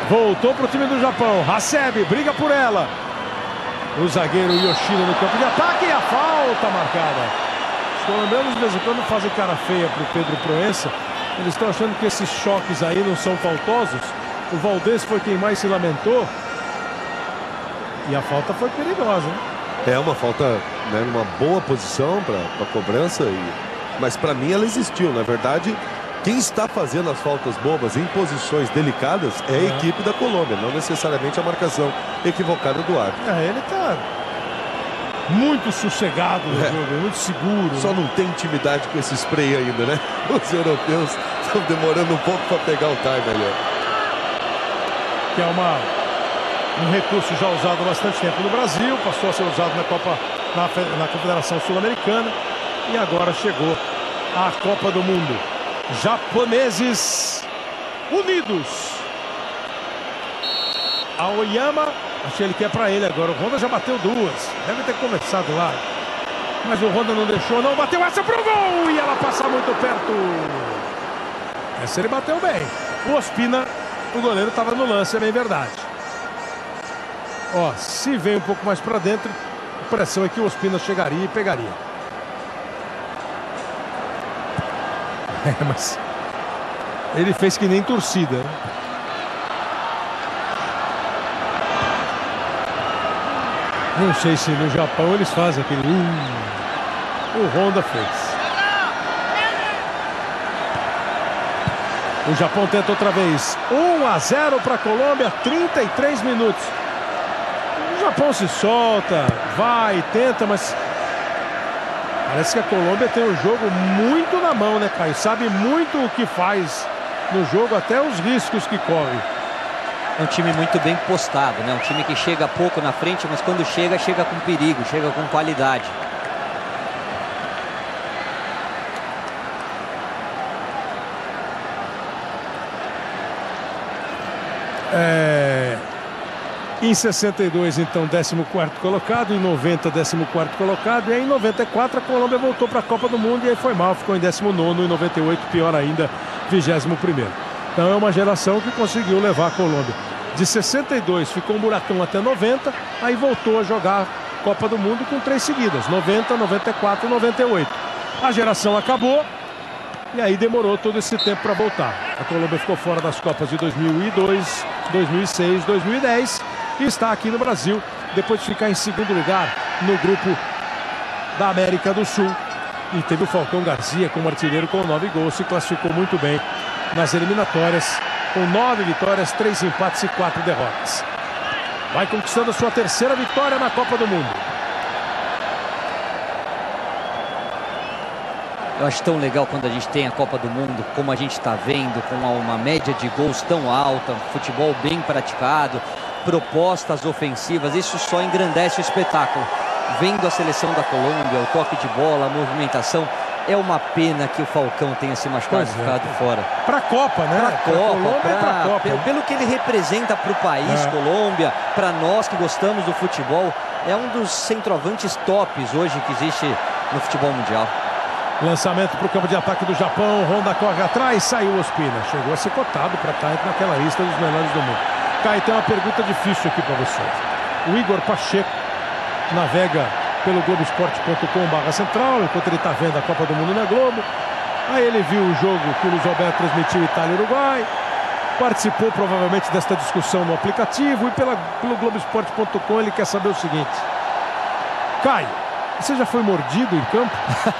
Voltou para o time do Japão. Hasebe briga por ela. O zagueiro Yoshida no campo de ataque e a falta marcada. Os colombianos de vez em quando fazem cara feia para o Pedro Proença. Eles estão achando que esses choques aí não são faltosos. O Valdez foi quem mais se lamentou. E a falta foi perigosa, hein? É uma falta, né, numa boa posição para a cobrança. Mas para mim ela existiu. Na verdade, quem está fazendo as faltas bobas em posições delicadas é a equipe da Colômbia, não necessariamente a marcação equivocada do árbitro. Ele tá muito sossegado no jogo, muito seguro. Só não tem intimidade com esse spray ainda, né? Os europeus estão demorando um pouco para pegar o time ali. Que é um recurso já usado há bastante tempo no Brasil, passou a ser usado na Confederação Sul-Americana e agora chegou à Copa do Mundo. Japoneses unidos. Aoyama, achei ele que é pra ele agora. O Honda já bateu duas, deve ter começado lá, mas o Honda não deixou, não bateu essa pro gol e ela passa muito perto. Essa ele bateu bem. O Ospina, o goleiro, estava no lance, é bem verdade. Ó, se vem um pouco mais pra dentro, a pressão é que o Ospina chegaria e pegaria. Mas ele fez que nem torcida, né? Não sei se no Japão eles fazem aquele o Honda fez. O Japão tenta outra vez. 1-0 para a Colômbia, 33 minutos. O Japão se solta, vai, tenta, mas parece que a Colômbia tem o jogo muito na mão, né, Caio? Sabe muito o que faz no jogo, até os riscos que corre. É um time muito bem postado, né? Um time que chega pouco na frente, mas quando chega, chega com perigo, chega com qualidade. Em 62, então, 14º colocado. Em 90, 14º colocado. E aí, em 94, a Colômbia voltou para a Copa do Mundo. E aí foi mal, ficou em 19º. Em 98, pior ainda, 21º. Então é uma geração que conseguiu levar a Colômbia. De 62, ficou um buracão até 90. Aí voltou a jogar Copa do Mundo com 3 seguidas. 90, 94 e 98. A geração acabou. E aí demorou todo esse tempo para voltar. A Colômbia ficou fora das Copas de 2002, 2006, 2010 e está aqui no Brasil, depois de ficar em segundo lugar no grupo da América do Sul. E teve o Falcão Garcia como artilheiro com 9 gols, se classificou muito bem nas eliminatórias, com 9 vitórias, 3 empates e 4 derrotas. Vai conquistando a sua 3ª vitória na Copa do Mundo. Eu acho tão legal quando a gente tem a Copa do Mundo, como a gente está vendo, com uma média de gols tão alta, futebol bem praticado, propostas ofensivas, isso só engrandece o espetáculo. Vendo a seleção da Colômbia, o toque de bola, a movimentação, é uma pena que o Falcão tenha se machucado e ficado fora. Para a Copa, né? Pra Copa, pelo que ele representa para o país, Colômbia, para nós que gostamos do futebol, é um dos centroavantes tops hoje que existe no futebol mundial. Lançamento para o campo de ataque do Japão. Honda corre atrás, saiu o Ospina. Chegou a ser cotado para estar naquela lista dos melhores do mundo. Caio, tem uma pergunta difícil aqui para você. O Igor Pacheco navega pelo Globoesporte.com/central, enquanto ele está vendo a Copa do Mundo na Globo. Aí ele viu o jogo que o Luiz Alberto transmitiu, Itália e Uruguai. Participou provavelmente desta discussão no aplicativo. E pelo Globoesporte.com ele quer saber o seguinte: Caio, você já foi mordido em campo?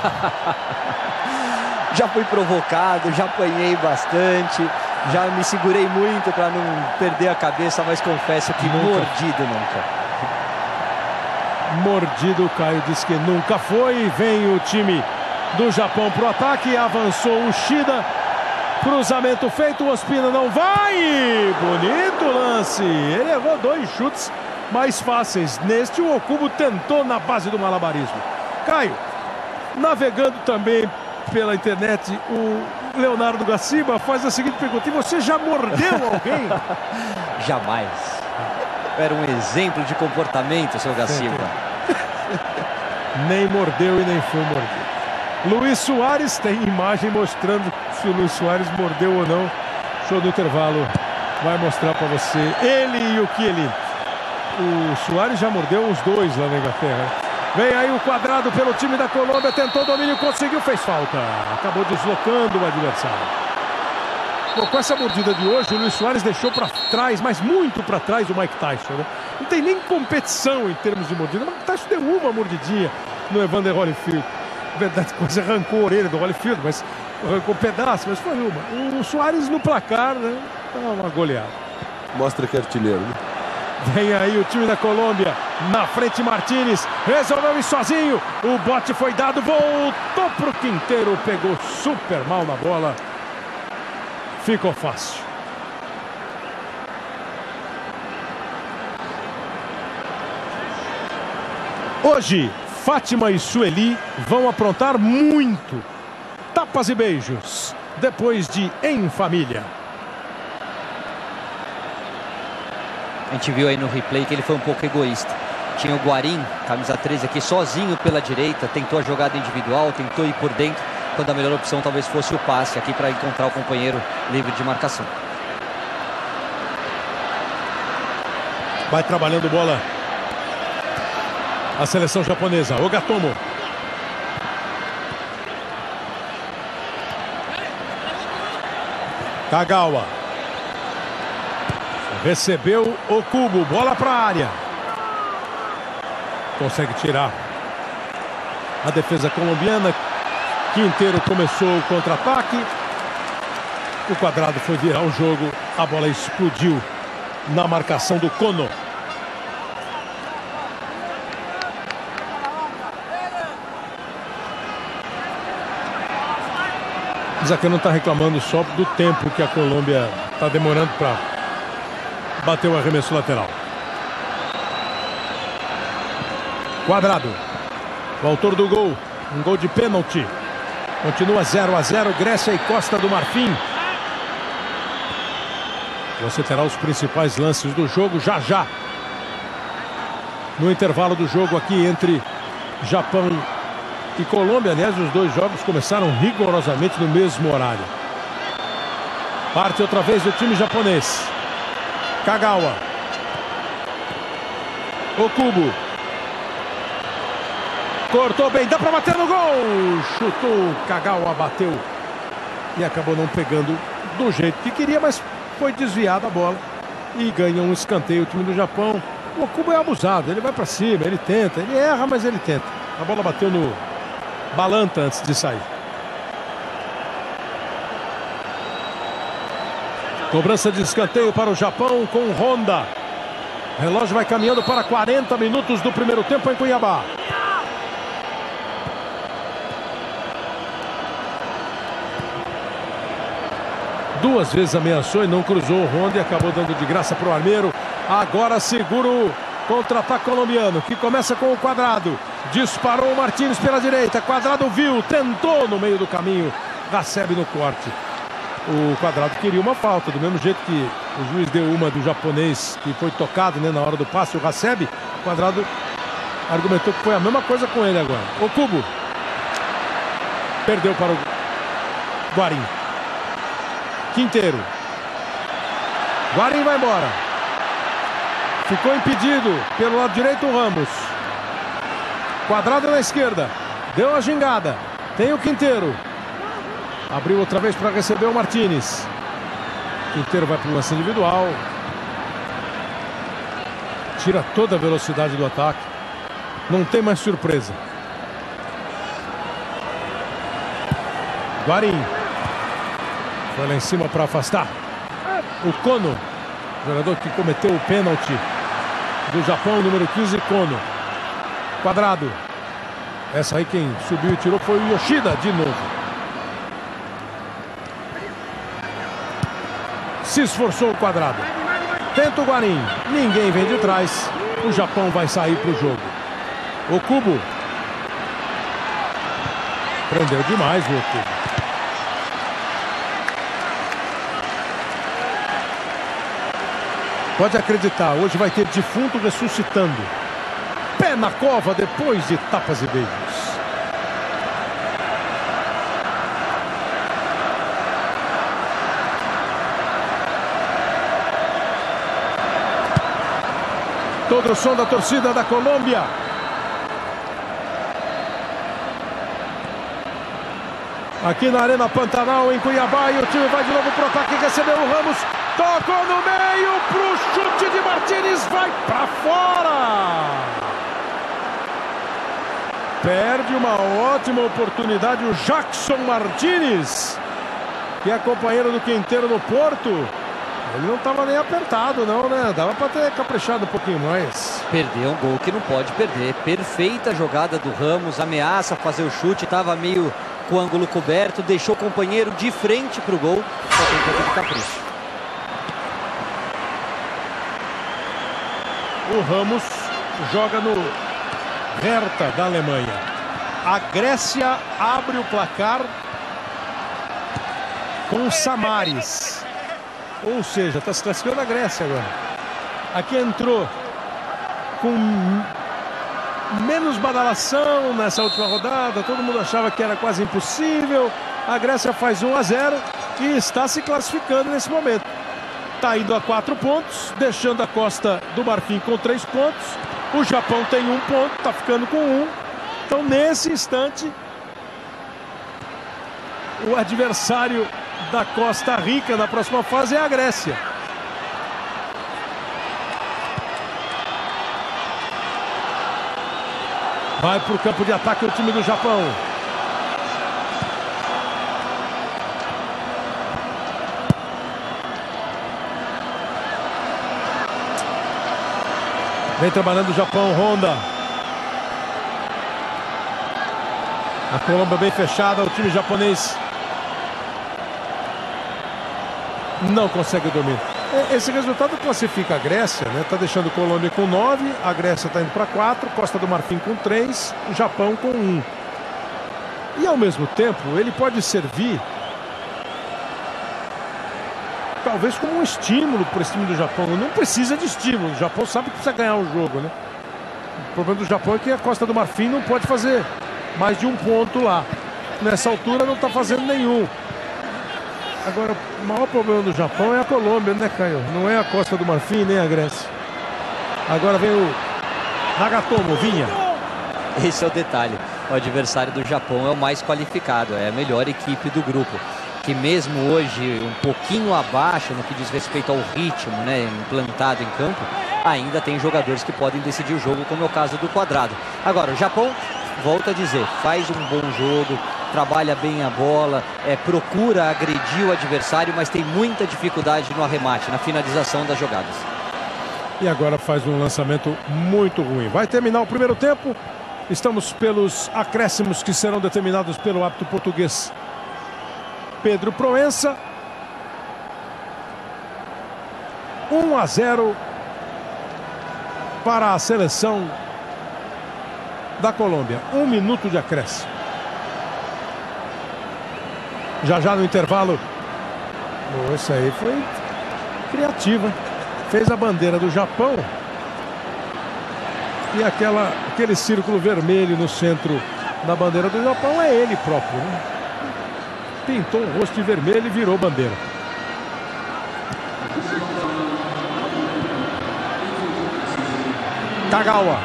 Já fui provocado, já apanhei bastante, já me segurei muito para não perder a cabeça, mas confesso que mordido nunca. Mordido, o Caio disse que nunca foi. Vem o time do Japão para o ataque, avançou o Shida, cruzamento feito, o Ospina não vai. Bonito lance, ele errou 2 chutes mais fáceis. Neste, o Okubo tentou na base do malabarismo. Caio, navegando também pela internet, o Leonardo Gaciba faz a seguinte pergunta: e você já mordeu alguém? Jamais. Era um exemplo de comportamento, seu Gaciba. Nem mordeu e nem foi mordido. Luiz Soares, tem imagem mostrando se o Luiz Soares mordeu ou não. Show do intervalo vai mostrar para você ele e o Chiellini. O Suárez já mordeu uns dois lá na Inglaterra. Vem aí o Quadrado pelo time da Colômbia, tentou domínio, conseguiu, fez falta. Acabou deslocando o adversário. Bom, com essa mordida de hoje, o Luis Suárez deixou para trás, mas muito para trás, o Mike Tyson, né? Não tem nem competição em termos de mordida. O Mike Tyson deu uma mordidinha no Evander Holyfield. Na verdade, quase arrancou a orelha do Holyfield, mas arrancou um pedaço, mas foi uma. O Suárez no placar, né? Tá uma goleada. Mostra que é artilheiro, né? Vem aí o time da Colômbia, na frente Martínez, resolveu ir sozinho, o bote foi dado, voltou pro Quinteiro, pegou super mal na bola, ficou fácil. Hoje, Fátima e Sueli vão aprontar muito. Tapas e beijos, depois de Em Família. A gente viu aí no replay que ele foi um pouco egoísta. Tinha o Guarín, camisa 13 aqui, sozinho pela direita. Tentou a jogada individual, tentou ir por dentro, quando a melhor opção talvez fosse o passe aqui para encontrar o companheiro livre de marcação. Vai trabalhando bola a seleção japonesa. Ogatomo. Kagawa. Recebeu o Kubo, bola para a área. Consegue tirar a defesa colombiana. Quinteiro começou o contra-ataque. O Quadrado foi virar o jogo. A bola explodiu na marcação do Kono. Zaqueu não está reclamando só do tempo que a Colômbia está demorando para bater o arremesso lateral. Quadrado, o autor do gol, um gol de pênalti. Continua 0-0, Grécia e Costa do Marfim. Você terá os principais lances do jogo já. No intervalo do jogo aqui entre Japão e Colômbia. Aliás, os dois jogos começaram rigorosamente no mesmo horário. Parte outra vez o time japonês. Kagawa. O Kubo. Cortou bem, dá para bater no gol. Chutou, Kagawa bateu. E acabou não pegando do jeito que queria, mas foi desviada a bola. E ganha um escanteio o time do Japão. O Kubo é abusado, ele vai para cima, ele tenta, ele erra, mas ele tenta. A bola bateu no Balanta antes de sair. Cobrança de escanteio para o Japão com Honda. O relógio vai caminhando para 40 minutos do primeiro tempo em Cuiabá. Duas vezes ameaçou e não cruzou o Honda e acabou dando de graça para o armeiro. Agora segura o contra-ataque colombiano, que começa com o Quadrado. Disparou o Martínez pela direita. Quadrado viu, tentou no meio do caminho. Recebe no corte. O Quadrado queria uma falta, do mesmo jeito que o juiz deu uma do japonês que foi tocado, né, na hora do passe, o Recebe. O Quadrado argumentou que foi a mesma coisa com ele agora. O Kubo perdeu para o Guarín. Quinteiro. Guarín vai embora. Ficou impedido pelo lado direito o Ramos. Quadrado na esquerda. Deu uma gingada. Tem o Quinteiro. Abriu outra vez para receber o Martínez. Quinteiro vai para o lance individual. Tira toda a velocidade do ataque. Não tem mais surpresa. Guarín. Foi lá em cima para afastar. O Kono. Jogador que cometeu o pênalti do Japão, número 15, Kono. Quadrado. Essa aí quem subiu e tirou foi o Yoshida de novo. Se esforçou o Quadrado. Tenta o Guarín. Ninguém vem de trás. O Japão vai sair para o jogo. O Kubo. Prendeu demais o Kubo. Pode acreditar, hoje vai ter defunto ressuscitando. Pé na cova depois de tapas e beijos. todo o som da torcida da Colômbia. Aqui na Arena Pantanal, em Cuiabá, e o time vai de novo pro ataque, recebeu o Ramos, tocou no meio, pro chute de Martínez, vai pra fora! Perde uma ótima oportunidade o Jackson Martínez, que é companheiro do Quinteiro no Porto. Ele não estava nem apertado não, né? Dava para ter caprichado um pouquinho mais. Perdeu um gol que não pode perder. Perfeita jogada do Ramos, ameaça fazer o chute, estava meio com o ângulo coberto, deixou o companheiro de frente para o gol. Só tem um pouco de capricho. O Ramos joga no Hertha da Alemanha. A Grécia abre o placar com o Samaris. Ou seja, está se classificando a Grécia agora. Aqui entrou com menos badalação nessa última rodada. Todo mundo achava que era quase impossível. A Grécia faz 1-0 e está se classificando nesse momento. Está indo a 4 pontos, deixando a Costa do Marfim com 3 pontos. O Japão tem 1 ponto, está ficando com 1. Então, nesse instante, o adversário da Costa Rica na próxima fase é a Grécia. Vai para o campo de ataque o time do Japão. Vem trabalhando o Japão, Honda. A Colômbia bem fechada, o time japonês não consegue dormir. Esse resultado classifica a Grécia, né? Tá deixando a Colômbia com 9, a Grécia está indo para 4, Costa do Marfim com 3, o Japão com 1. E ao mesmo tempo, ele pode servir talvez como um estímulo para esse time do Japão. Não precisa de estímulo, o Japão sabe que precisa ganhar o jogo, né? O problema do Japão é que a Costa do Marfim não pode fazer mais de 1 ponto lá. Nessa altura não está fazendo nenhum. Agora, o maior problema do Japão é a Colômbia, né, Caio? Não é a Costa do Marfim nem a Grécia. Agora vem o Nagatomo, Vinha. Esse é o detalhe. O adversário do Japão é o mais qualificado, é a melhor equipe do grupo. Que mesmo hoje um pouquinho abaixo no que diz respeito ao ritmo, né, implantado em campo, ainda tem jogadores que podem decidir o jogo, como é o caso do Quadrado. Agora, o Japão, volto a dizer, faz um bom jogo, trabalha bem a bola, procura agredir o adversário, mas tem muita dificuldade no arremate, na finalização das jogadas. E agora faz um lançamento muito ruim. Vai terminar o primeiro tempo. Estamos pelos acréscimos que serão determinados pelo árbitro português Pedro Proença. 1-0 para a seleção da Colômbia. 1 minuto de acréscimo. Já no intervalo. Isso aí foi criativa. Fez a bandeira do Japão. E aquele círculo vermelho no centro da bandeira do Japão é ele próprio, né? Pintou o rosto de vermelho e virou bandeira. Kagawa.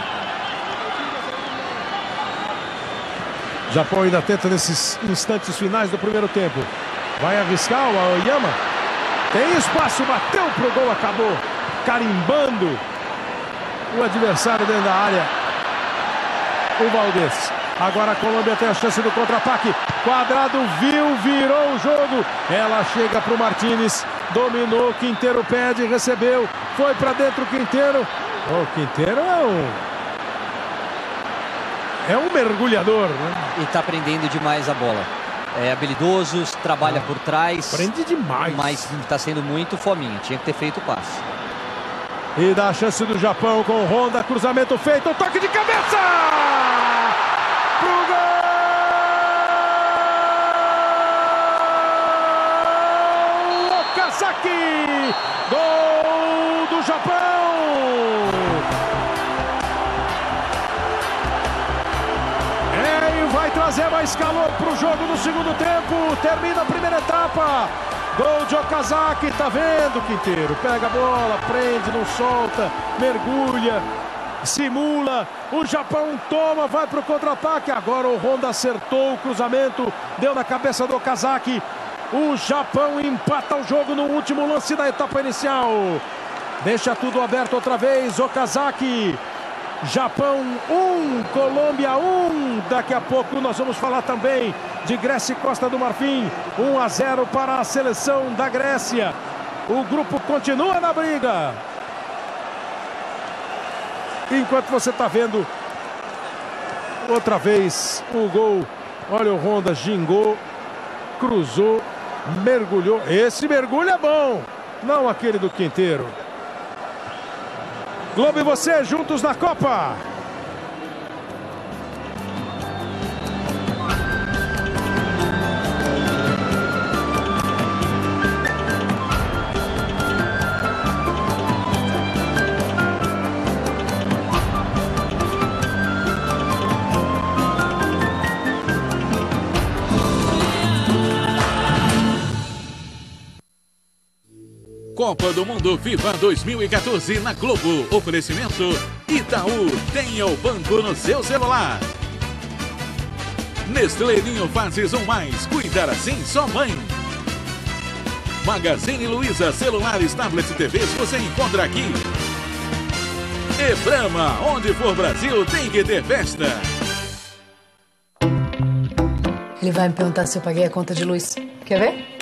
Japão ainda tenta nesses instantes finais do primeiro tempo. Vai arriscar o Aoyama. Tem espaço, bateu pro gol, acabou carimbando o adversário dentro da área. O Valdez. Agora a Colômbia tem a chance do contra-ataque. Quadrado viu, virou o jogo. Ela chega pro Martínez. Dominou, Quinteiro pede, recebeu. Foi para dentro o Quinteiro. O Quinteiro é um mergulhador, né? E tá prendendo demais a bola. É habilidoso, trabalha por trás. Prende demais. Mas tá sendo muito fominha. Tinha que ter feito o passe. E dá a chance do Japão com o Honda. Cruzamento feito. Toque de cabeça! Pro gol! Okazaki! Gol do Japão! E vai trazer mais calor para o jogo no segundo tempo. Termina a primeira etapa Gol de Okazaki, tá vendo, Quinteiro? Pega a bola, prende, não solta, mergulha, simula. O Japão toma, vai pro contra-ataque. Agora o Honda acertou o cruzamento, deu na cabeça do Okazaki. O Japão empata o jogo no último lance da etapa inicial. Deixa tudo aberto outra vez. Okazaki. Japão 1, Colômbia 1. Daqui a pouco nós vamos falar também de Grécia e Costa do Marfim. 1-0 para a seleção da Grécia. O grupo continua na briga. Enquanto você está vendo outra vez o gol. Olha o Honda, gingou, cruzou, mergulhou. Esse mergulho é bom, não aquele do Quinteiro. Globo e você juntos na Copa. Copa do Mundo FIFA 2014 na Globo. Oferecimento Itaú. Tenha o banco no seu celular. Nestlé Ninho Faces 1+. Cuidar assim só mãe. Magazine Luiza. Celulares, tablets e TVs você encontra aqui. E Brahma. Onde for Brasil tem que ter festa. Ele vai me perguntar se eu paguei a conta de luz. Quer ver?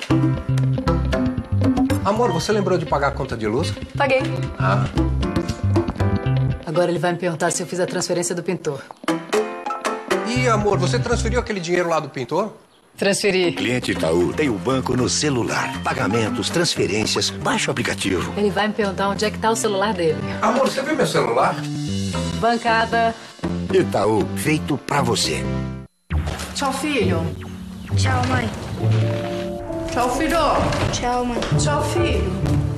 Amor, você lembrou de pagar a conta de luz? Paguei. Ah. Agora ele vai me perguntar se eu fiz a transferência do pintor. E, amor, você transferiu aquele dinheiro lá do pintor? Transferi. Cliente Itaú tem o banco no celular. Pagamentos, transferências, baixa o aplicativo. Ele vai me perguntar onde é que tá o celular dele. Amor, você viu meu celular? Bancada. Itaú, feito pra você. Tchau, filho. Tchau, mãe. Tchau, filho. Tchau, mãe. Tchau, filho.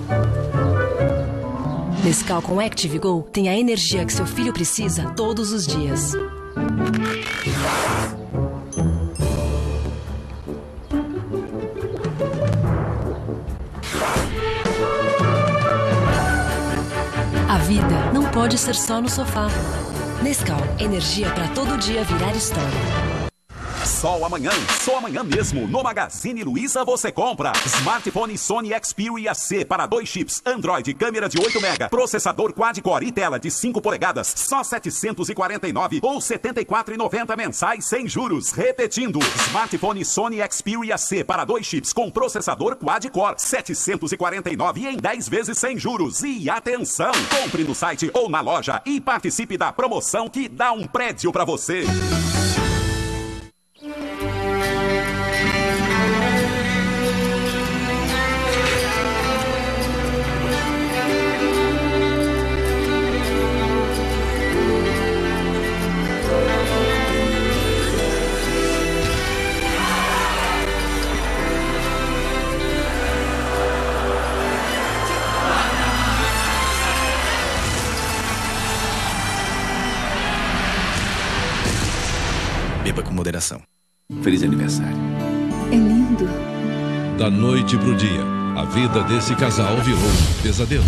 Nescau com Active Go tem a energia que seu filho precisa todos os dias. A vida não pode ser só no sofá. Nescau, energia para todo dia virar história. Só amanhã mesmo, no Magazine Luiza você compra smartphone Sony Xperia C para 2 chips, Android, câmera de 8 MB, processador quad-core e tela de 5 polegadas, só 749 ou 74,90 mensais sem juros. Repetindo, smartphone Sony Xperia C para 2 chips com processador quad-core, 749 em 10 vezes sem juros. E atenção, compre no site ou na loja e participe da promoção que dá um prédio para você. Beba com moderação. Feliz aniversário. É lindo. Da noite pro dia, a vida desse casal virou um pesadelo.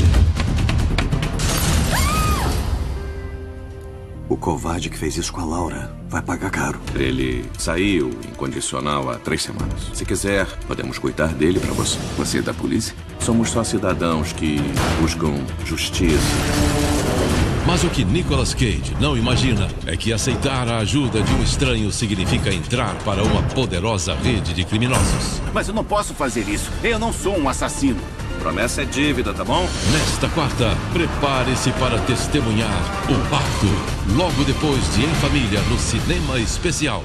O covarde que fez isso com a Laura vai pagar caro. Ele saiu incondicional há 3 semanas. Se quiser, podemos cuidar dele pra você. Você é da polícia? Somos só cidadãos que buscam justiça. Mas o que Nicolas Cage não imagina é que aceitar a ajuda de um estranho significa entrar para uma poderosa rede de criminosos. Mas eu não posso fazer isso. Eu não sou um assassino. Promessa é dívida, tá bom? Nesta quarta, prepare-se para testemunhar o pacto. Logo depois de Em Família, no Cinema Especial.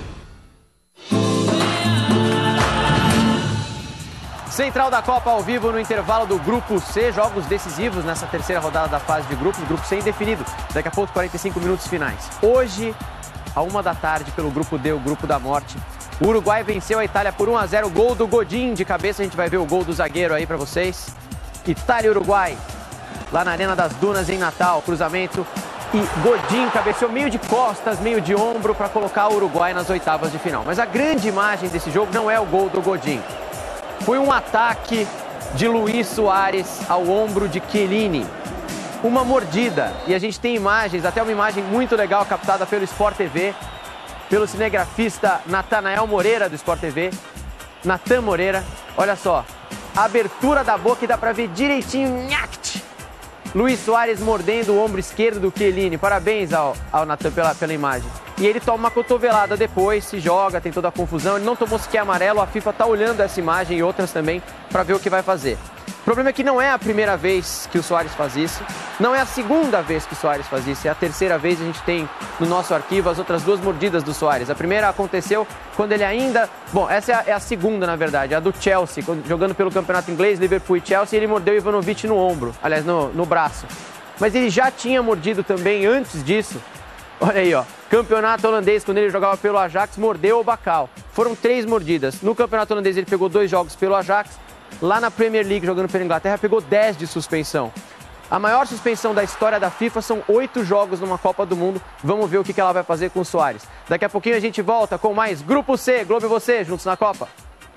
Central da Copa ao vivo no intervalo do Grupo C. Jogos decisivos nessa terceira rodada da fase de grupos. Grupo C indefinido. Daqui a pouco, 45 minutos finais. Hoje, à 1 da tarde, pelo Grupo D, o Grupo da Morte. O Uruguai venceu a Itália por 1-0. Gol do Godin de cabeça. A gente vai ver o gol do zagueiro aí pra vocês. Itália e Uruguai. Lá na Arena das Dunas, em Natal. Cruzamento. E Godin cabeceou meio de costas, meio de ombro para colocar o Uruguai nas oitavas de final. Mas a grande imagem desse jogo não é o gol do Godin. foi um ataque de Luis Soares ao ombro de Chiellini. Uma mordida, e a gente tem imagens, até uma imagem muito legal captada pelo Sport TV, pelo cinegrafista Natanael Moreira do Sport TV, Natan Moreira. Olha só, a abertura da boca e dá pra ver direitinho, nhact! Luis Soares mordendo o ombro esquerdo do Chiellini. Parabéns ao Natan pela imagem. E ele toma uma cotovelada depois, se joga, tem toda a confusão. Ele não tomou sequer amarelo, a FIFA tá olhando essa imagem e outras também para ver o que vai fazer. O problema é que não é a primeira vez que o Soares faz isso, não é a segunda vez que o Soares faz isso, é a terceira vez. A gente tem no nosso arquivo as outras 2 mordidas do Soares. A primeira aconteceu quando ele ainda... Bom, essa é a segunda, na verdade, a do Chelsea, jogando pelo campeonato inglês, Liverpool e Chelsea, ele mordeu o Ivanovic no ombro, aliás, no braço. Mas ele já tinha mordido também antes disso. Olha aí, ó, campeonato holandês, quando ele jogava pelo Ajax, mordeu o Bakal. Foram 3 mordidas. No campeonato holandês ele pegou 2 jogos pelo Ajax. Lá na Premier League, jogando pela Inglaterra, pegou 10 de suspensão. A maior suspensão da história da FIFA são 8 jogos numa Copa do Mundo. Vamos ver o que ela vai fazer com o Soares. Daqui a pouquinho a gente volta com mais Grupo C, Globo e você, juntos na Copa.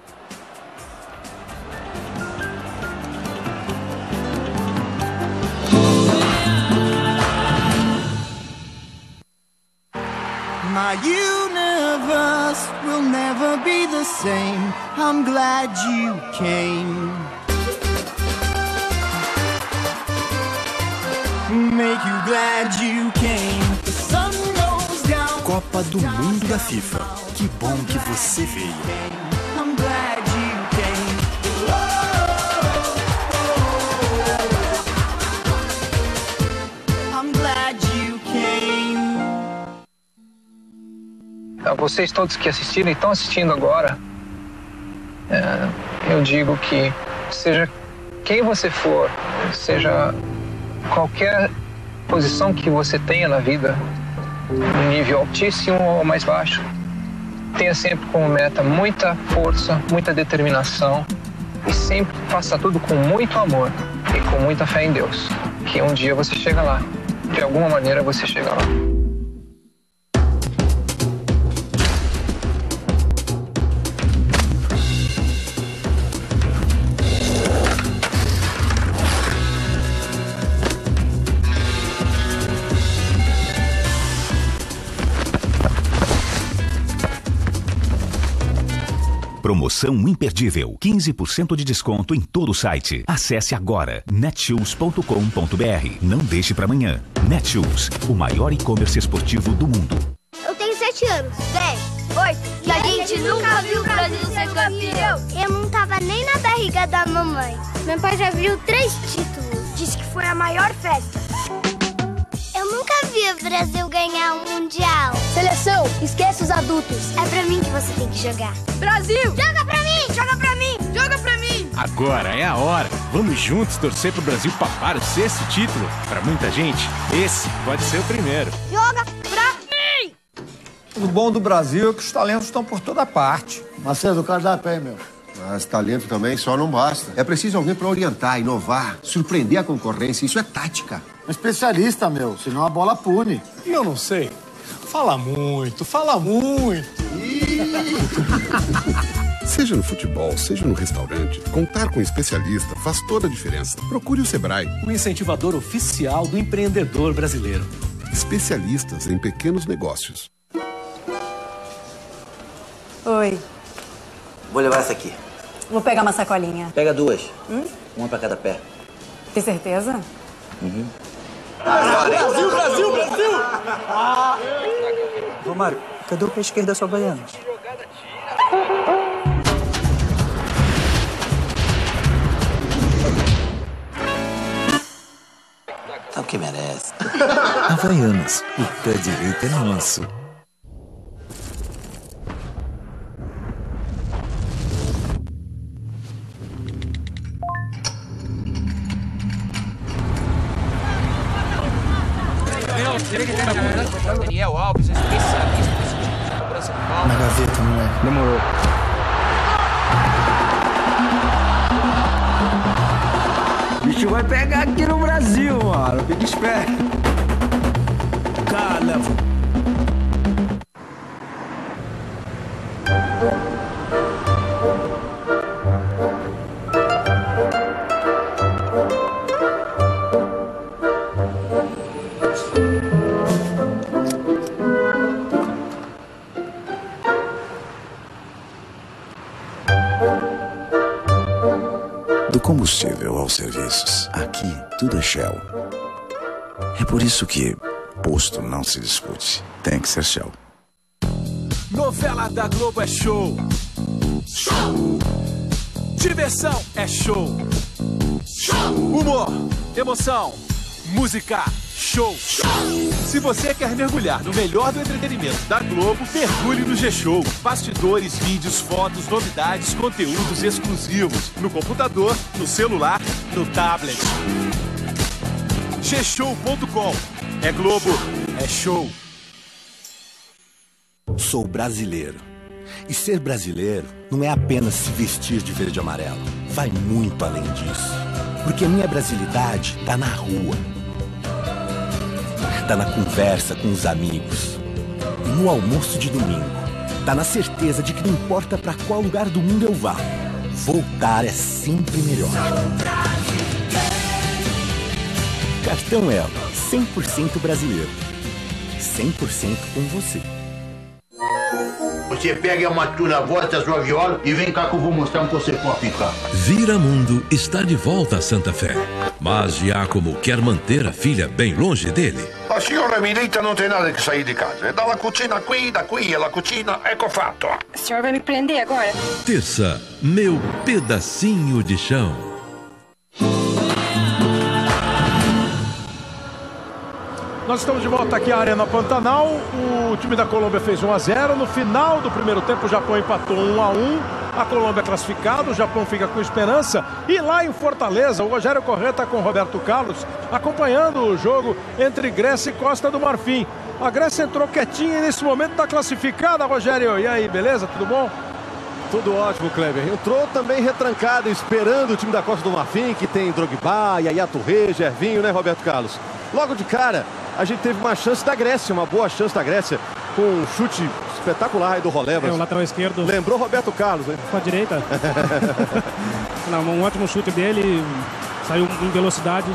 My universe will never be the same. I'm glad you came. Make you glad you came. The sun goes down. Copa do Mundo da FIFA. Que bom que você veio. I'm glad you came. I'm glad you came. A vocês todos que assistiram e estão assistindo agora, eu digo que seja quem você for, seja qualquer posição que você tenha na vida, no nível altíssimo ou mais baixo, tenha sempre como meta muita força, muita determinação e sempre faça tudo com muito amor e com muita fé em Deus, que um dia você chega lá, de alguma maneira você chega lá. Promoção imperdível, 15% de desconto em todo o site. Acesse agora netshoes.com.br. Não deixe para amanhã. Netshoes, o maior e-commerce esportivo do mundo. Eu tenho 7 anos. 10, 8. E a gente nunca viu o Brasil ser campeão. Eu não tava nem na barriga da mamãe. Meu pai já viu 3 títulos. Disse que foi a maior festa. Eu nunca vi o Brasil ganhar um mundial. Seleção, esquece os adultos. É pra mim que você tem que jogar. Brasil! Joga pra mim! Joga pra mim! Joga pra mim! Agora é a hora. Vamos juntos torcer pro Brasil papar o 6º título. Pra muita gente, esse pode ser o primeiro. Joga pra mim! O bom do Brasil é que os talentos estão por toda parte. Macedo, o cara dá pé, meu. Mas talento também só não basta. É preciso alguém para orientar, inovar, surpreender a concorrência. Isso é tática. Um especialista, meu. Senão a bola pune. Eu não sei. Fala muito, fala muito. Seja no futebol, seja no restaurante, contar com um especialista faz toda a diferença. Procure o Sebrae. O incentivador oficial do empreendedor brasileiro. Especialistas em pequenos negócios. Oi. Vou levar essa aqui. Vou pegar uma sacolinha. Pega 2. Uma pra cada pé. Tem certeza? Uhum. Brasil, Brasil, Brasil! Romário, cadê o pé esquerdo da sua baiana? É o que merece. Havaianas, o pé direito é nosso. Daniel Alves, especialista de cobrança de falta. Na gaveta, não é? Demorou. O bicho vai pegar aqui no Brasil, mano. Fica esperto. Cara, Do combustível aos serviços, aqui tudo é Shell. É por isso que posto não se discute. Tem que ser Shell. Novela da Globo é show. Show. Diversão é show. Show. Humor, emoção, música, show. Show. Se você quer mergulhar no melhor do entretenimento da Globo, mergulhe no G-Show. Bastidores, vídeos, fotos, novidades, conteúdos exclusivos. No computador, no celular, no tablet. Gshow.com. É Globo, é show. Sou brasileiro. E ser brasileiro não é apenas se vestir de verde e amarelo. Vai muito além disso. Porque a minha brasilidade tá na rua. Tá na conversa com os amigos. E no almoço de domingo. Tá na certeza de que não importa pra qual lugar do mundo eu vá, voltar é sempre melhor. Cartão Elo, 100% brasileiro. 100% com você. Você pega uma tura, volta a sua viola e vem cá que eu vou mostrar onde você pode ficar. Viramundo está de volta a Santa Fé, mas Giacomo quer manter a filha bem longe dele. A signora Milita non tem nada que sair de casa. É dalla cucina qui, da qui alla cucina, ecco fatto. O senhor vai me prender agora? Terça, meu pedacinho de chão. Nós estamos de volta aqui à Arena Pantanal. O time da Colômbia fez 1-0. No final do primeiro tempo, o Japão empatou 1-1. A Colômbia é classificada, o Japão fica com esperança. E lá em Fortaleza, o Rogério Corrêa está com o Roberto Carlos, acompanhando o jogo entre Grécia e Costa do Marfim. A Grécia entrou quietinha e nesse momento está classificada, Rogério. E aí, beleza? Tudo bom? Tudo ótimo, Kleber. Entrou também retrancado, esperando o time da Costa do Marfim, que tem Drogba, Yaya Touré, Gervinho, né, Roberto Carlos? Logo de cara, a gente teve uma chance da Grécia, uma boa chance da Grécia, com um chute espetacular aí do Rolevas. O lateral esquerdo. Lembrou Roberto Carlos, né? Com a direita. Não, um ótimo chute dele, saiu em velocidade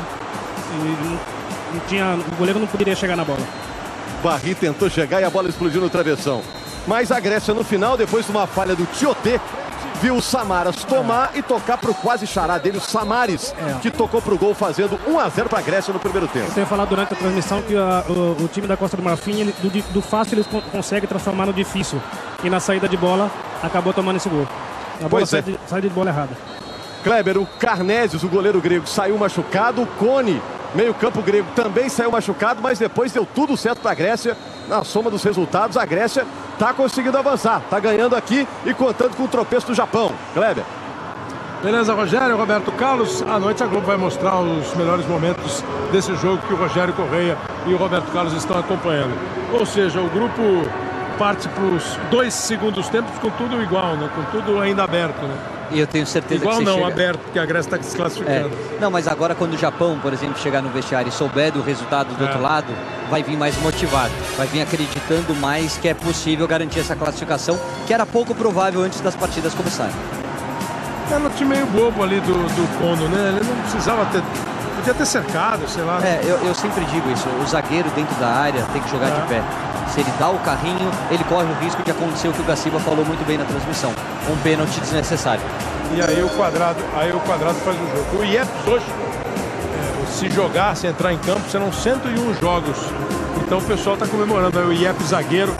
e o goleiro não poderia chegar na bola. Barry tentou chegar e a bola explodiu no travessão. Mas a Grécia no final, depois de uma falha do Tioté, viu o Samaras tomar e tocar para o quase xará dele, o Samaris, que tocou para o gol, fazendo 1-0 para a Grécia no primeiro tempo. Eu tenho falado durante a transmissão que o time da Costa do Marfim, do fácil eles conseguem transformar no difícil. E na saída de bola, acabou tomando esse gol. A bola sai de bola errada. Kleber, o Carnésios, o goleiro grego, saiu machucado. O Cone, meio-campo grego, também saiu machucado, mas depois deu tudo certo para a Grécia. Na soma dos resultados, a Grécia está conseguindo avançar, está ganhando aqui e contando com o tropeço do Japão. Kleber. Beleza, Rogério, Roberto Carlos. À noite a Globo vai mostrar os melhores momentos desse jogo que o Rogério Corrêa e o Roberto Carlos estão acompanhando. Ou seja, o grupo parte para os 2 segundos tempos com tudo igual, né? Com tudo ainda aberto, né? E eu tenho certeza igual que não, aberto, porque a Grécia está desclassificando. Não, mas agora quando o Japão, por exemplo, chegar no vestiário e souber do resultado do outro lado, vai vir mais motivado, vai vir acreditando mais que é possível garantir essa classificação, que era pouco provável antes das partidas começarem. Era um time meio bobo ali do Kono, né? Ele não precisava ter... Podia ter cercado, sei lá. Eu sempre digo isso, o zagueiro dentro da área tem que jogar de pé. Se ele dá o carrinho, ele corre o risco de acontecer o que o Gaciba falou muito bem na transmissão. Um pênalti desnecessário. E aí o quadrado faz o jogo. O Iepes hoje, se jogar, se entrar em campo, serão 101 jogos. Então o pessoal está comemorando. Aí o Iepes zagueiro,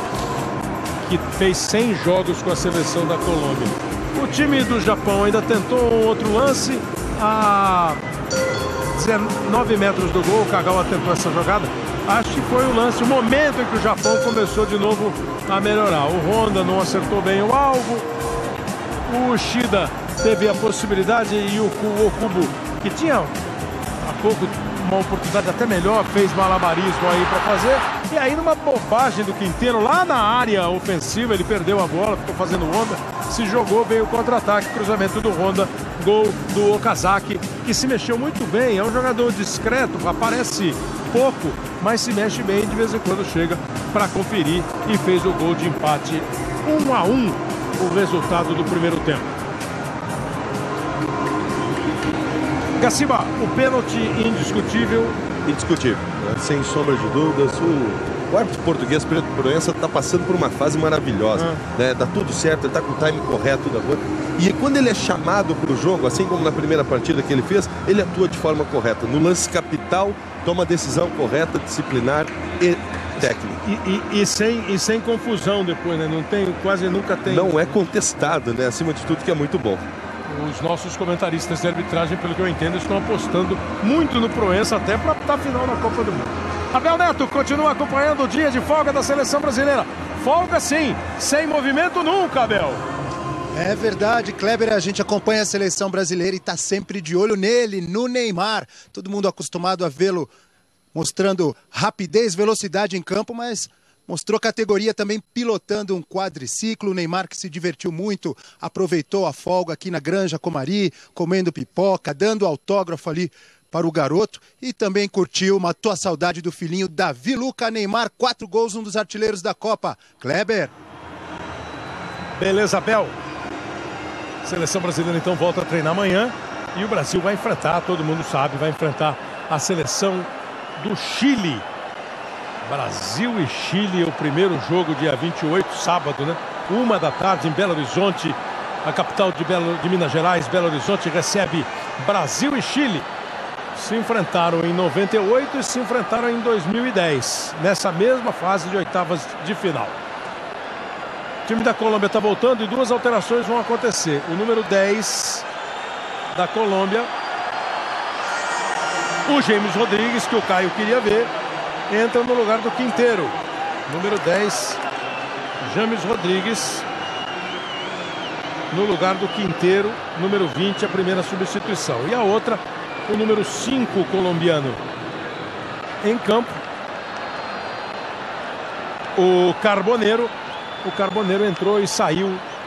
que fez 100 jogos com a seleção da Colômbia. O time do Japão ainda tentou um outro lance a 19 metros do gol. O Kagawa tentou essa jogada. Acho que foi o lance, o momento em que o Japão começou de novo a melhorar. O Honda não acertou bem o alvo. O Shida teve a possibilidade e o Okubo, que tinha há pouco uma oportunidade até melhor, fez malabarismo aí para fazer. E aí numa bobagem do Quinteiro, lá na área ofensiva, ele perdeu a bola, ficou fazendo Honda, se jogou, veio o contra-ataque, cruzamento do Honda, gol do Okazaki, que se mexeu muito bem, é um jogador discreto, aparece pouco, mas se mexe bem, de vez em quando chega para conferir e fez o gol de empate 1-1, o resultado do primeiro tempo. Gaciba, o pênalti indiscutível. Indiscutível, né? Sem sombra de dúvidas. O árbitro português, Pedro Proença, está passando por uma fase maravilhosa. Né? Dá tudo certo, ele está com o time correto da boa. E quando ele é chamado para o jogo, assim como na primeira partida que ele fez, ele atua de forma correta. No lance capital, toma a decisão correta, disciplinar e técnico. E sem confusão depois, né? Não tem, quase nunca tem. Não é contestado, né? Acima de tudo, que é muito bom. Os nossos comentaristas de arbitragem, pelo que eu entendo, estão apostando muito no Proença até para a final da Copa do Mundo. Abel Neto continua acompanhando o dia de folga da seleção brasileira. Folga sim, sem movimento nunca, Abel. É verdade, Kleber, a gente acompanha a seleção brasileira e está sempre de olho nele, no Neymar. Todo mundo acostumado a vê-lo mostrando rapidez, velocidade em campo, mas mostrou categoria também pilotando um quadriciclo. O Neymar, que se divertiu muito, aproveitou a folga aqui na Granja Comari, comendo pipoca, dando autógrafo ali para o garoto e também curtiu, matou a saudade do filhinho Davi Luca. Neymar, 4 gols, um dos artilheiros da Copa. Kleber. Beleza, Abel. A seleção brasileira então volta a treinar amanhã e o Brasil vai enfrentar, todo mundo sabe, vai enfrentar a seleção do Chile. Brasil e Chile, o primeiro jogo dia 28, sábado, né? 13h em Belo Horizonte, a capital de Minas Gerais. Belo Horizonte recebe Brasil e Chile. Se enfrentaram em 98 e se enfrentaram em 2010, nessa mesma fase de oitavas de final. O time da Colômbia está voltando e 2 alterações vão acontecer. O número 10 da Colômbia, o James Rodrigues, que o Caio queria ver, entra no lugar do Quinteiro. Número 10, James Rodrigues, no lugar do Quinteiro. Número 20, a primeira substituição. E a outra, o número 5 colombiano em campo, o Carboneiro. O Carboneiro entrou e saiu.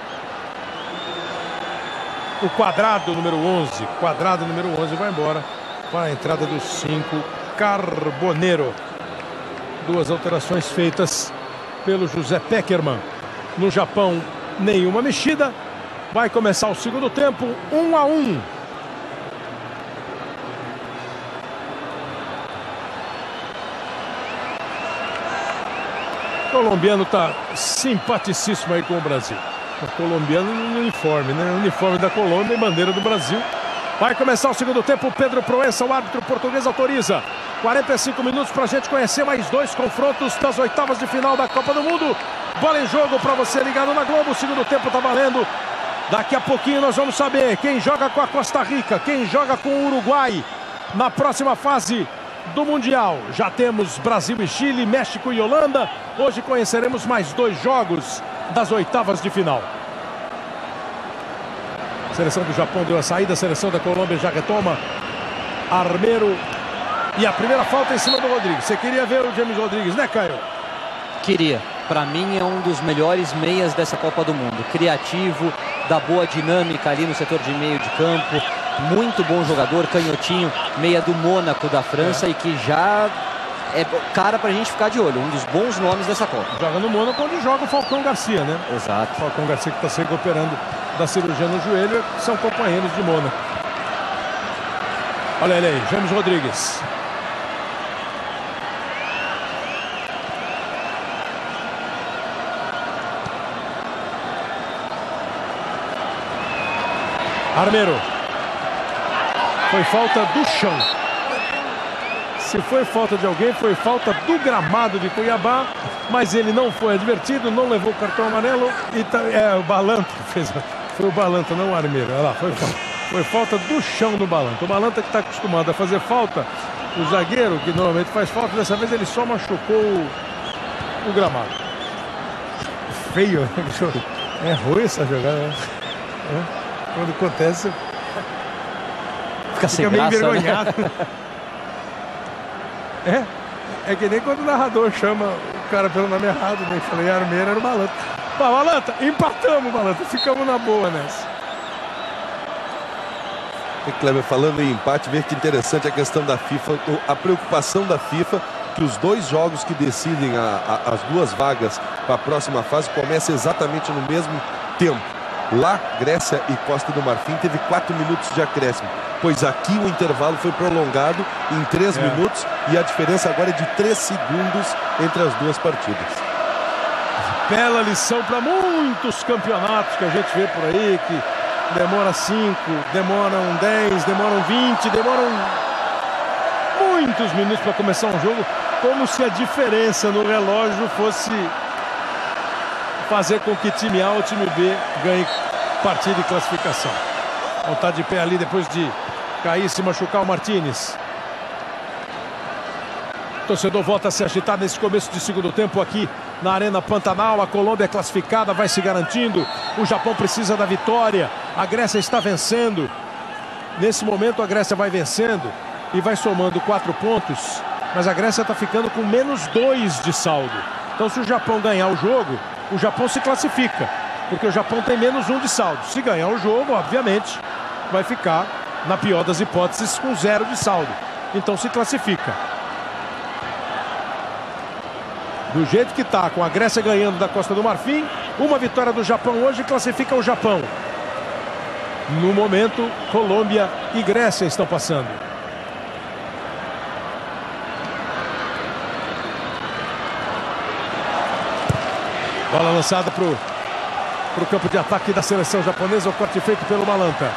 O Quadrado, número 11. Quadrado, número 11, vai embora para a entrada dos 5, Carboneiro. 2 alterações feitas pelo José Peckerman. No Japão, nenhuma mexida. Vai começar o segundo tempo, 1-1. O colombiano está simpaticíssimo aí com o Brasil. O colombiano no uniforme, né? O uniforme da Colômbia e bandeira do Brasil. Vai começar o segundo tempo. Pedro Proença, o árbitro português, autoriza. 45 minutos para a gente conhecer mais 2 confrontos das oitavas de final da Copa do Mundo. Bola em jogo para você ligado na Globo. O segundo tempo está valendo. Daqui a pouquinho nós vamos saber quem joga com a Costa Rica, quem joga com o Uruguai na próxima fase do Mundial. Já temos Brasil e Chile, México e Holanda. Hoje conheceremos mais 2 jogos das oitavas de final. A seleção do Japão deu a saída, a seleção da Colômbia já retoma. Armeiro e a primeira falta em cima do Rodrigues. Você queria ver o James Rodrigues, né, Caio? Queria. Para mim é um dos melhores meias dessa Copa do Mundo. Criativo, dá boa dinâmica ali no setor de meio de campo. Muito bom jogador, canhotinho, meia do Mônaco da França e que já é cara pra gente ficar de olho. Um dos bons nomes dessa Copa. Joga no Mônaco onde joga o Falcão Garcia, né? Exato. O Falcão Garcia que está se recuperando da cirurgia no joelho, são companheiros de Mônaco. Olha ele aí, James Rodrigues. Armeiro. Foi falta do chão. Se foi falta de alguém, foi falta do gramado de Cuiabá. Mas ele não foi advertido, não levou o cartão amarelo. E o Balanta fez. Foi o Balanta, não o Armeiro. Olha lá, foi falta do chão do Balanta. O Balanta que está acostumado a fazer falta. O zagueiro, que normalmente faz falta, dessa vez ele só machucou o gramado. Feio, né? É ruim essa jogada, né? Quando acontece, fica meio graça, envergonhado. Né? É que nem quando o narrador chama o cara pelo nome errado, né? Falei, Armeiro era o Balanta. Pô, Balanta, empatamos, Balanta, ficamos na boa nessa. E Kleber, falando em empate, veja que interessante a questão da FIFA, a preocupação da FIFA que os 2 jogos que decidem as 2 vagas para a próxima fase começam exatamente no mesmo tempo. Lá, Grécia e Costa do Marfim teve 4 minutos de acréscimo, pois aqui o intervalo foi prolongado em 3 minutos e a diferença agora é de 3 segundos entre as 2 partidas. Bela lição para muitos campeonatos que a gente vê por aí, que demora 5, demoram 10, demoram 20, demoram muitos minutos para começar um jogo, como se a diferença no relógio fosse fazer com que time A ou time B ganhe partida e classificação. Vontade de pé ali depois de cair e se machucar o Martínez. O torcedor volta a se agitar nesse começo de segundo tempo aqui na Arena Pantanal. A Colômbia é classificada, vai se garantindo. O Japão precisa da vitória. A Grécia está vencendo. Nesse momento a Grécia vai vencendo e vai somando 4 pontos. Mas a Grécia está ficando com menos 2 de saldo. Então se o Japão ganhar o jogo, o Japão se classifica. Porque o Japão tem menos 1 de saldo. Se ganhar o jogo, obviamente, vai ficar, na pior das hipóteses, com 0 de saldo. Então se classifica. Do jeito que está, com a Grécia ganhando da Costa do Marfim, uma vitória do Japão hoje classifica o Japão. No momento, Colômbia e Grécia estão passando. Bola lançada para o campo de ataque da seleção japonesa, o corte feito pelo Malanta.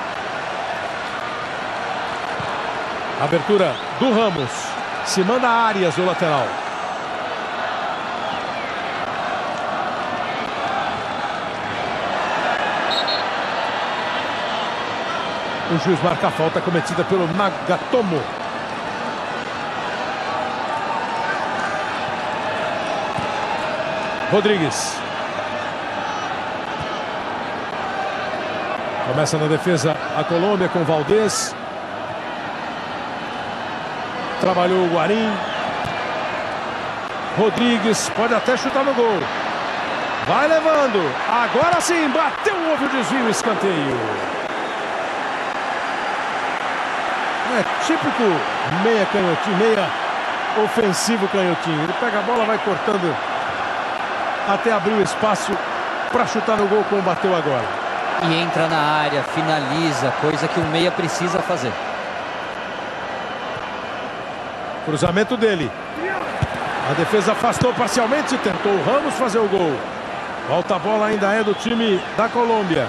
Abertura do Ramos. Se manda Arias, o lateral. O juiz marca a falta cometida pelo Nagatomo. Rodrigues. Começa na defesa a Colômbia com Valdés. Trabalhou o Guarim. Rodrigues pode até chutar no gol. Vai levando. Agora sim, bateu, houve o desvio, escanteio. É típico meia canhotinho, meia ofensivo canhotinho. Ele pega a bola, vai cortando até abrir o espaço para chutar no gol, como bateu agora. E entra na área, finaliza, coisa que o meia precisa fazer. Cruzamento dele. A defesa afastou parcialmente, tentou o Ramos fazer o gol. Volta a bola, ainda é do time da Colômbia.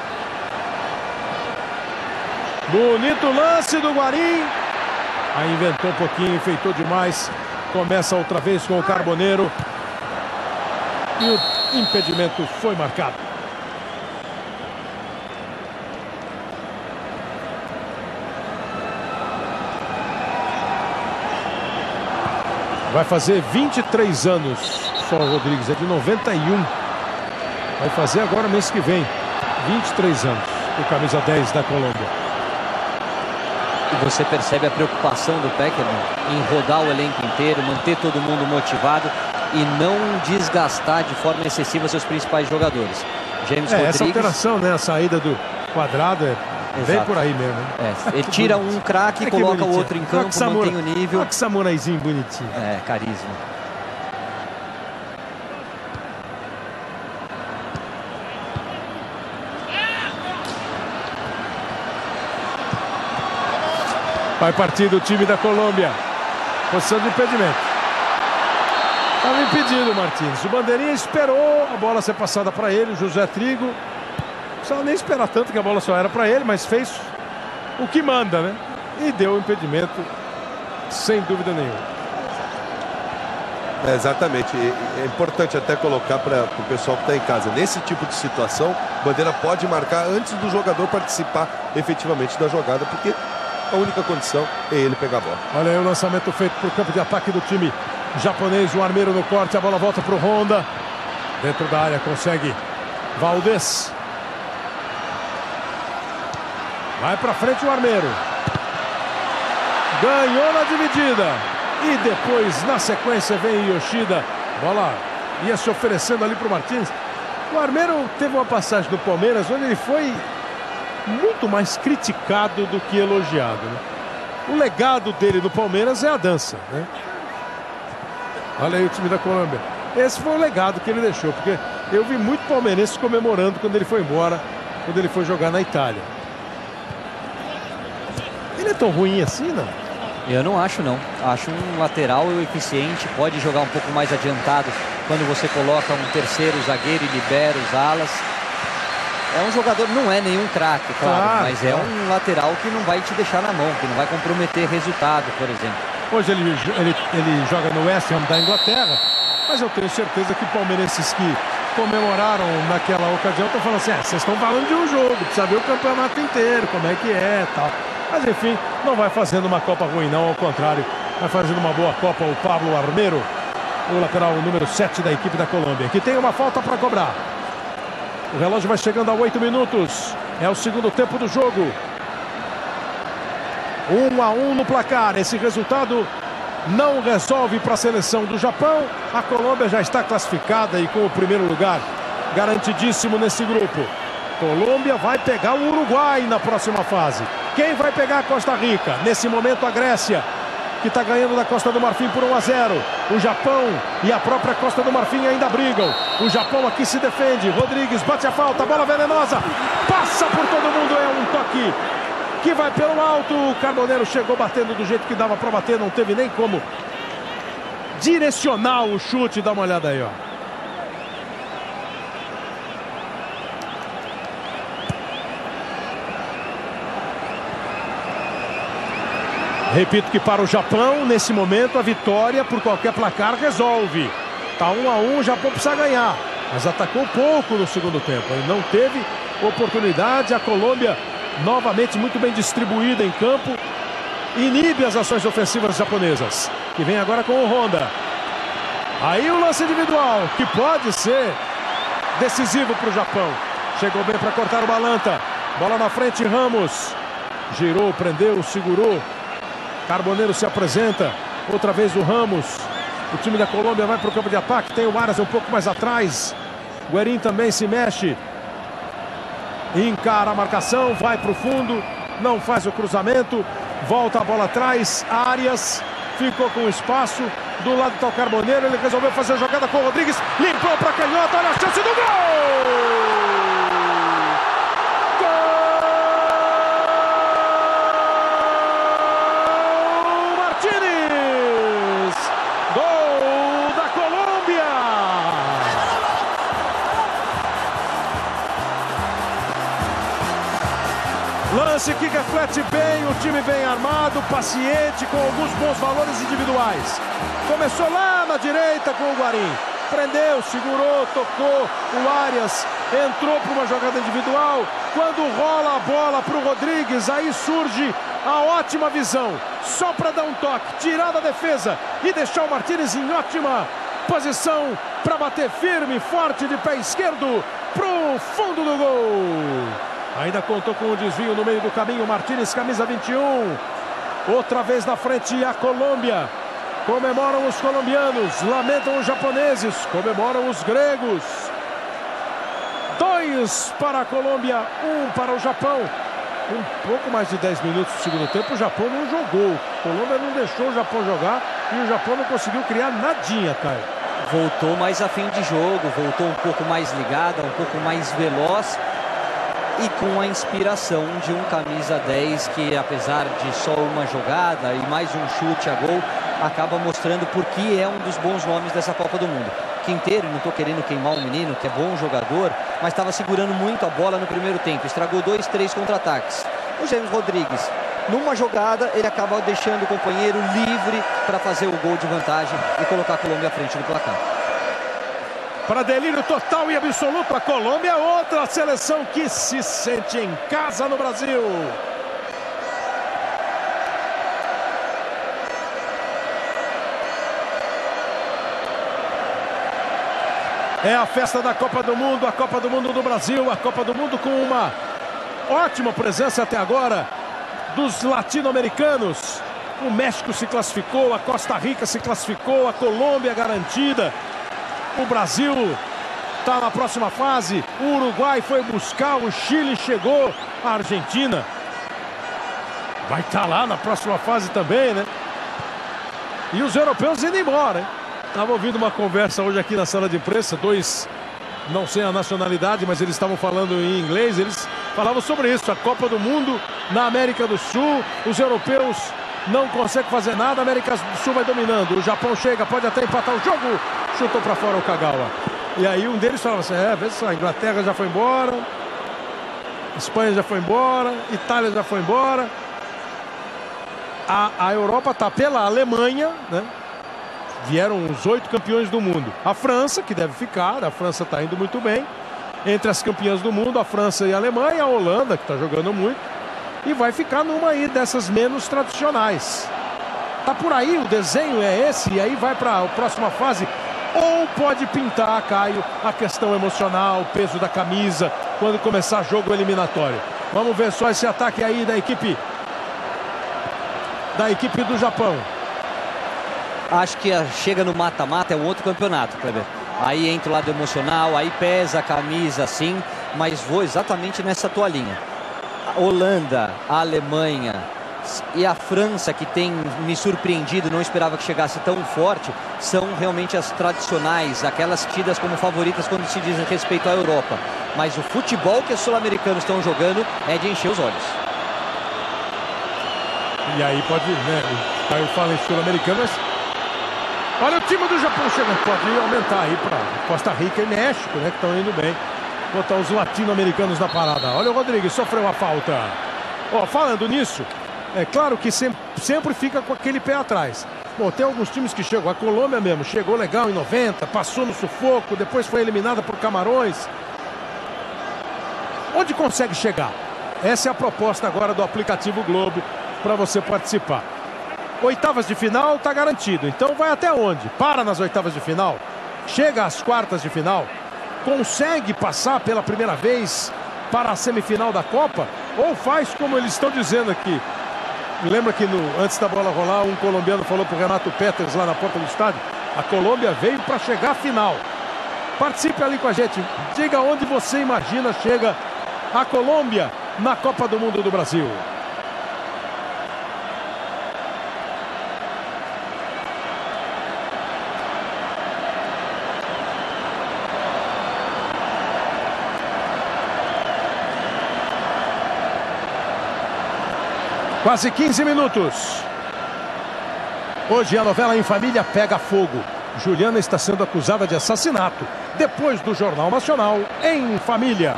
Bonito lance do Guarim. Aí inventou um pouquinho, enfeitou demais. Começa outra vez com o Carboneiro. E o impedimento foi marcado. Vai fazer 23 anos só o Rodrigues, é de 91. Vai fazer agora mês que vem. 23 anos, o camisa 10 da Colômbia. E você percebe a preocupação do Pekerman em rodar o elenco inteiro, manter todo mundo motivado e não desgastar de forma excessiva seus principais jogadores. James Rodrigues... Essa alteração, né? A saída do Quadrado vem por aí mesmo. Ele tira um craque, coloca o outro em campo, mantém o nível. Olha que samuraizinho bonitinho. Carisma. Vai partir do time da Colômbia. Posição de impedimento. Estava impedido o Martínez. O bandeirinha esperou a bola ser passada para ele, o José Trigo. Não precisava nem esperar tanto, que a bola só era para ele, mas fez o que manda, né? E deu o impedimento, sem dúvida nenhuma. Exatamente. É importante até colocar para o pessoal que está em casa. Nesse tipo de situação, a bandeira pode marcar antes do jogador participar efetivamente da jogada, porque a única condição é ele pegar a bola. Olha aí o lançamento feito para o campo de ataque do time japonês. O Armeiro no corte, a bola volta para o Honda. Dentro da área consegue Valdés. Vai para frente o Armeiro. Ganhou na dividida. E depois, na sequência, vem Yoshida. Bola ia se oferecendo ali para o Martínez. O Armeiro teve uma passagem no Palmeiras onde ele foi muito mais criticado do que elogiado, né? O legado dele no Palmeiras é a dança, né? Olha aí o time da Colômbia. Esse foi o legado que ele deixou, porque eu vi muito palmeirense comemorando quando ele foi embora, quando ele foi jogar na Itália. Ele é tão ruim assim, não? Eu não acho, não. Acho um lateral eficiente, pode jogar um pouco mais adiantado quando você coloca um terceiro zagueiro e libera os alas. É um jogador, não é nenhum craque, claro, mas é um lateral que não vai te deixar na mão, que não vai comprometer resultado, por exemplo. Hoje ele joga no West Ham da Inglaterra, mas eu tenho certeza que palmeirenses que comemoraram naquela ocasião estão falando assim, vocês estão falando de um jogo, precisa ver o campeonato inteiro, como é que é e tal. Mas enfim, não vai fazendo uma Copa ruim não, ao contrário, vai fazendo uma boa Copa o Pablo Armeiro, o lateral número 7 da equipe da Colômbia, que tem uma falta para cobrar. O relógio vai chegando a 8 minutos, é o segundo tempo do jogo. 1-1 no placar, esse resultado não resolve para a seleção do Japão. A Colômbia já está classificada e com o primeiro lugar garantidíssimo nesse grupo. Colômbia vai pegar o Uruguai na próxima fase. Quem vai pegar a Costa Rica? Nesse momento a Grécia, que está ganhando da Costa do Marfim por 1-0. O Japão e a própria Costa do Marfim ainda brigam. O Japão aqui se defende. Rodrigues bate a falta, bola venenosa. Passa por todo mundo, é um toque que vai pelo alto. O Carboneiro chegou batendo do jeito que dava para bater, não teve nem como direcionar o chute. Dá uma olhada aí, ó. Repito que para o Japão, nesse momento, a vitória por qualquer placar resolve. Tá 1-1, o Japão precisa ganhar, mas atacou pouco no segundo tempo. Ele não teve oportunidade. A Colômbia novamente muito bem distribuída em campo, inibe as ações ofensivas japonesas, que vem agora com o Honda. Aí o lance individual, que pode ser decisivo para o Japão. Chegou bem para cortar o Balanta. Bola na frente, Ramos. Girou, prendeu, segurou. Carboneiro se apresenta. Outra vez o Ramos. O time da Colômbia vai para o campo de ataque. Tem o Aras um pouco mais atrás. Guerin também se mexe. Encara a marcação, vai para o fundo, não faz o cruzamento, volta a bola atrás, Arias ficou com espaço, do lado está o Carboneiro, ele resolveu fazer a jogada com o Rodrigues, limpou para a canhota, olha a chance do gol! Lance que reflete bem, o time bem armado, paciente, com alguns bons valores individuais. Começou lá na direita com o Guarim. Prendeu, segurou, tocou. O Arias entrou para uma jogada individual. Quando rola a bola para o Rodrigues, aí surge a ótima visão. Só para dar um toque, tirar da defesa e deixar o Martínez em ótima posição para bater firme, forte de pé esquerdo para o fundo do gol. Ainda contou com um desvio no meio do caminho. Martínez, camisa 21. Outra vez na frente a Colômbia. Comemoram os colombianos. Lamentam os japoneses. Comemoram os gregos. 2 para a Colômbia, 1 para o Japão. Um pouco mais de 10 minutos do segundo tempo. O Japão não jogou. A Colômbia não deixou o Japão jogar. E o Japão não conseguiu criar nadinha, Caio. Voltou mais a fim de jogo. Voltou um pouco mais ligada, um pouco mais veloz. E com a inspiração de um camisa 10 que, apesar de só uma jogada e mais um chute a gol, acaba mostrando por que é um dos bons nomes dessa Copa do Mundo. Quinteiro, não estou querendo queimar o menino, que é bom jogador, mas estava segurando muito a bola no primeiro tempo. Estragou 2, 3 contra-ataques. O James Rodrigues, numa jogada, ele acaba deixando o companheiro livre para fazer o gol de vantagem e colocar a Colômbia à frente do placar. Para delírio total e absoluto, a Colômbia é outra seleção que se sente em casa no Brasil. É a festa da Copa do Mundo, a Copa do Mundo do Brasil, a Copa do Mundo com uma ótima presença até agora dos latino-americanos. O México se classificou, a Costa Rica se classificou, a Colômbia garantida. O Brasil está na próxima fase, o Uruguai foi buscar, o Chile chegou, a Argentina vai estar lá na próxima fase também, né? E os europeus indo embora, hein? Estava ouvindo uma conversa hoje aqui na sala de imprensa, 2, não sei a nacionalidade, mas eles estavam falando em inglês, eles falavam sobre isso, a Copa do Mundo na América do Sul, os europeus não conseguem fazer nada, a América do Sul vai dominando, o Japão chega, pode até empatar o jogo, chutou para fora o Kagawa. E aí um deles falava assim, vê só, a Inglaterra já foi embora, Espanha já foi embora, Itália já foi embora. A Europa está pela Alemanha, né? Vieram os 8 campeões do mundo. A França, que deve ficar, a França está indo muito bem. Entre as campeãs do mundo, a França e a Alemanha, a Holanda, que está jogando muito. E vai ficar numa aí dessas menos tradicionais. Tá por aí, o desenho é esse, e aí vai para a próxima fase. Ou pode pintar, Caio, a questão emocional, o peso da camisa, quando começar jogo eliminatório. Vamos ver só esse ataque aí da equipe do Japão. Acho que chega no mata-mata, é um outro campeonato, Kleber. Aí entra o lado emocional, aí pesa a camisa, sim, mas vou exatamente nessa tua linha. A Holanda, a Alemanha e a França, que tem me surpreendido, não esperava que chegasse tão forte, são realmente as tradicionais, aquelas tidas como favoritas quando se diz respeito à Europa. Mas o futebol que os sul-americanos estão jogando é de encher os olhos. E aí pode, né, o Caio fala em sul-americano, mas olha o time do Japão chegando, pode aumentar aí para Costa Rica e México, né, que estão indo bem. Botar os latino-americanos na parada. Olha o Rodrigues, sofreu a falta. Ó, falando nisso, é claro que sempre fica com aquele pé atrás. Bom, tem alguns times que chegam. A Colômbia mesmo chegou legal em 90, passou no sufoco, depois foi eliminada por Camarões. Onde consegue chegar? Essa é a proposta agora do aplicativo Globo para você participar. Oitavas de final está garantido. Então vai até onde? Para nas oitavas de final? Chega às quartas de final? Consegue passar pela primeira vez para a semifinal da Copa? Ou faz como eles estão dizendo aqui? Lembra que antes da bola rolar, um colombiano falou para o Renato Peters lá na porta do estádio: a Colômbia veio para chegar à final. Participe ali com a gente. Diga onde você imagina chega a Colômbia na Copa do Mundo do Brasil. Quase 15 minutos. Hoje a novela Em Família pega fogo. Juliana está sendo acusada de assassinato depois do Jornal Nacional Em Família.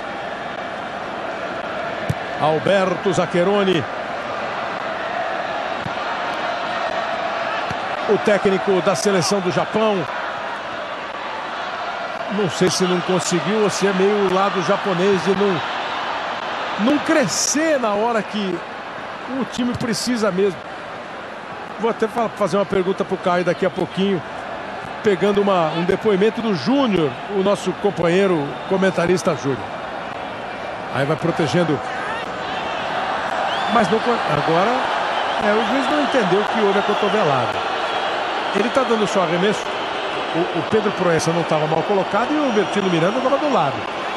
Alberto Zaccheroni, o técnico da seleção do Japão. Não sei se não conseguiu ou se é meio o lado japonês de não crescer na hora que o time precisa mesmo. Vou até fazer uma pergunta para o Caio daqui a pouquinho, pegando um depoimento do Júnior, o nosso companheiro comentarista Júnior. Aí vai protegendo. Mas não, agora o juiz não entendeu que houve a cotovelada. Ele está dando só arremesso. O Pedro Proença não estava mal colocado e o Bertino Miranda estava do lado.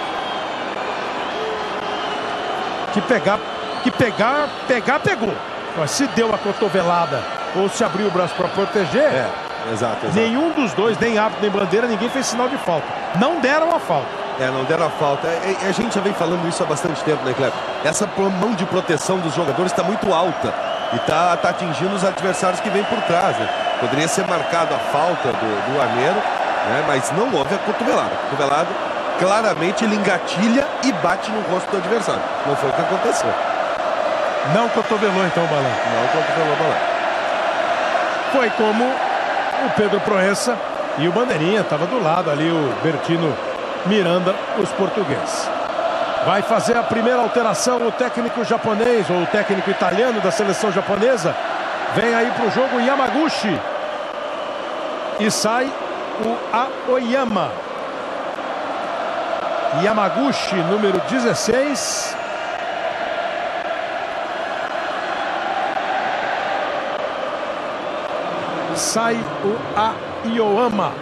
Pegou. Mas se deu a cotovelada ou se abriu o braço para proteger, exato. Nenhum dos dois, nem árbitro nem bandeira, ninguém fez sinal de falta. Não deram a falta. Não deram a falta. A gente já vem falando isso há bastante tempo, né, Cleber? Essa mão de proteção dos jogadores está muito alta e tá atingindo os adversários que vêm por trás, né? Poderia ser marcado a falta do Armeiro, né? Mas não houve a cotovelada. A cotovelada, claramente, ele engatilha e bate no rosto do adversário. Não foi o que aconteceu. Não cotovelou então o Balan. Não cotovelou o Balan. Foi como o Pedro Proença e o Bandeirinha. Estava do lado ali o Bertino Miranda, os portugueses. Vai fazer a primeira alteração o técnico japonês, ou o técnico italiano da seleção japonesa. Vem aí para o jogo Yamaguchi. E sai o Aoyama. Yamaguchi, número 16. Sai o Aoyama.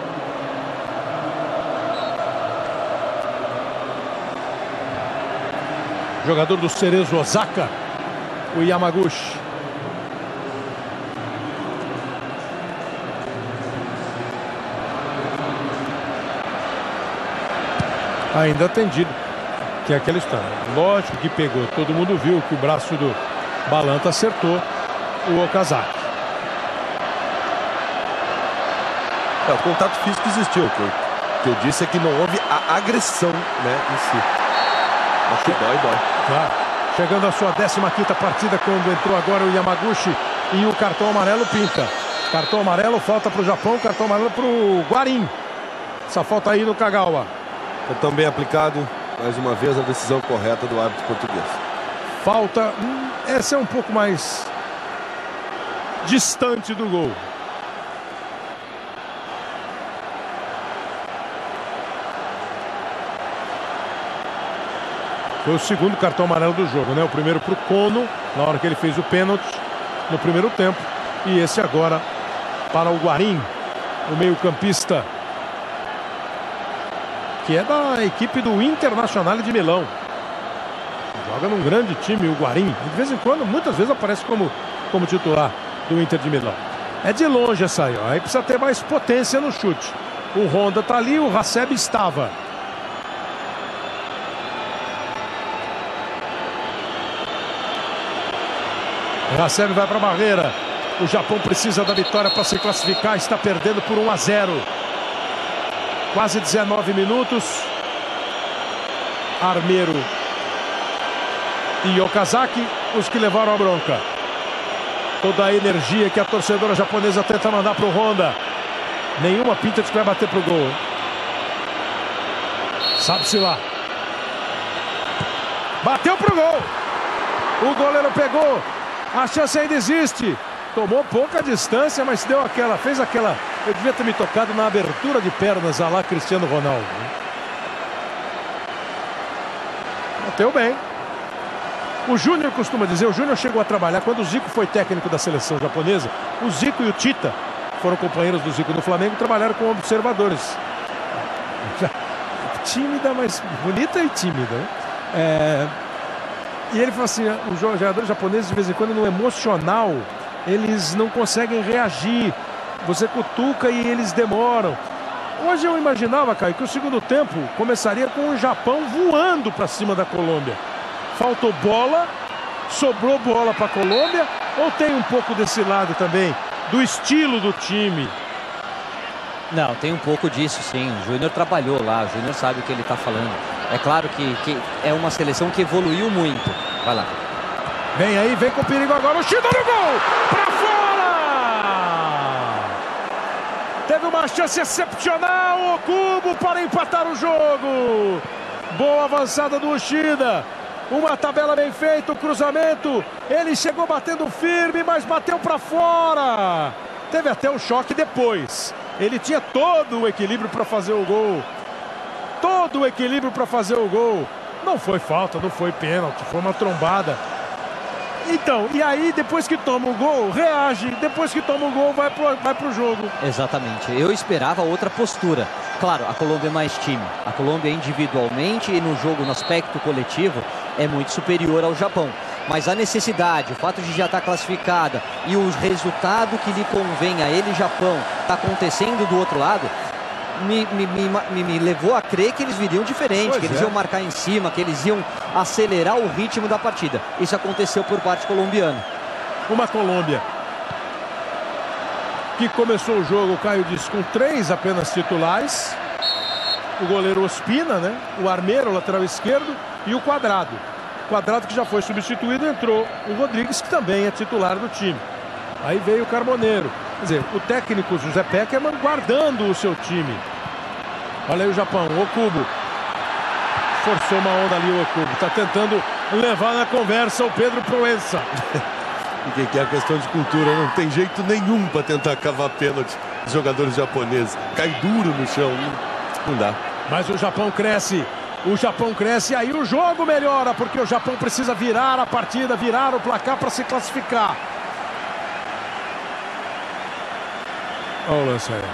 Jogador do Cerezo Osaka, o Yamaguchi. Ainda atendido, que é aquela história. Lógico que pegou, todo mundo viu que o braço do Balanta acertou o Okazaki. O contato físico existiu. O que eu disse é que não houve a agressão, né, em si. Acho que dói. Claro. Chegando à sua 15ª partida, quando entrou agora o Yamaguchi e o cartão amarelo pinta. Cartão amarelo, falta para o Japão, cartão amarelo para o Guarim. Essa falta aí no Kagawa. É também aplicado, mais uma vez, a decisão correta do árbitro português. Falta, essa é um pouco mais distante do gol. Foi o segundo cartão amarelo do jogo, né? O primeiro para o Kono, na hora que ele fez o pênalti no primeiro tempo. E esse agora para o Guarim, o meio-campista, que é da equipe do Internacional de Milão. Joga num grande time, o Guarim. De vez em quando, muitas vezes aparece como titular do Inter de Milão. É de longe essa aí, ó. Aí precisa ter mais potência no chute. O Honda tá ali, o Hasebe estava. O Hasebe vai para a barreira. O Japão precisa da vitória para se classificar. Está perdendo por 1-0. Quase 19 minutos. Armeiro e Okazaki, os que levaram a bronca. Toda a energia que a torcedora japonesa tenta mandar para o Honda. Nenhuma pinta de que vai bater para o gol. Sabe-se lá. Bateu para o gol. O goleiro pegou. A chance ainda existe. Tomou pouca distância, mas deu aquela, fez aquela. Eu devia ter me tocado na abertura de pernas a lá Cristiano Ronaldo. Bateu bem. O Júnior costuma dizer, o Júnior chegou a trabalhar quando o Zico foi técnico da seleção japonesa. O Zico e o Tita foram companheiros do Zico no Flamengo e trabalharam como observadores. Tímida, mas bonita e tímida. E ele falou assim, os jogadores japoneses de vez em quando no emocional, eles não conseguem reagir. Você cutuca e eles demoram. Hoje eu imaginava, Caio, que o segundo tempo começaria com o Japão voando para cima da Colômbia. Faltou bola, sobrou bola para a Colômbia, ou tem um pouco desse lado também, do estilo do time? Não, tem um pouco disso sim. O Júnior trabalhou lá, o Júnior sabe o que ele está falando. É claro que é uma seleção que evoluiu muito. Vai lá. Vem aí, vem com perigo agora, o chute no gol! Pra fora! Teve uma chance excepcional, o Kubo para empatar o jogo. Boa avançada do Uchida. Uma tabela bem feita, o cruzamento. Ele chegou batendo firme, mas bateu para fora. Teve até o choque depois. Ele tinha todo o equilíbrio para fazer o gol. Todo o equilíbrio para fazer o gol. Não foi falta, não foi pênalti, foi uma trombada. Então, e aí depois que toma o gol, reage. Depois que toma o gol, vai pro jogo. Exatamente. Eu esperava outra postura. Claro, a Colômbia é mais time. A Colômbia individualmente e no jogo, no aspecto coletivo, é muito superior ao Japão. Mas a necessidade, o fato de já estar classificada e o resultado que lhe convém a ele, Japão, está acontecendo do outro lado, me levou a crer que eles viriam diferente, que eles iam marcar em cima, que eles iam acelerar o ritmo da partida. Isso aconteceu por parte colombiana. Uma Colômbia que começou o jogo, o Caio disse, com 3 apenas titulares. O goleiro Ospina, né? O Armeiro, lateral esquerdo, e o Quadrado. Quadrado que já foi substituído, entrou o Rodrigues, que também é titular do time. Aí veio o Carboneiro. Quer dizer, o técnico José Peckerman guardando o seu time. Olha aí o Japão, o Okubo. Forçou uma onda ali o Okubo. Está tentando levar na conversa o Pedro Proença. E que é a questão de cultura, não tem jeito nenhum para tentar cavar pênalti dos jogadores japoneses. Cai duro no chão, não dá. Mas o Japão cresce. O Japão cresce e aí o jogo melhora, porque o Japão precisa virar a partida, virar o placar para se classificar. Olha o lance aí.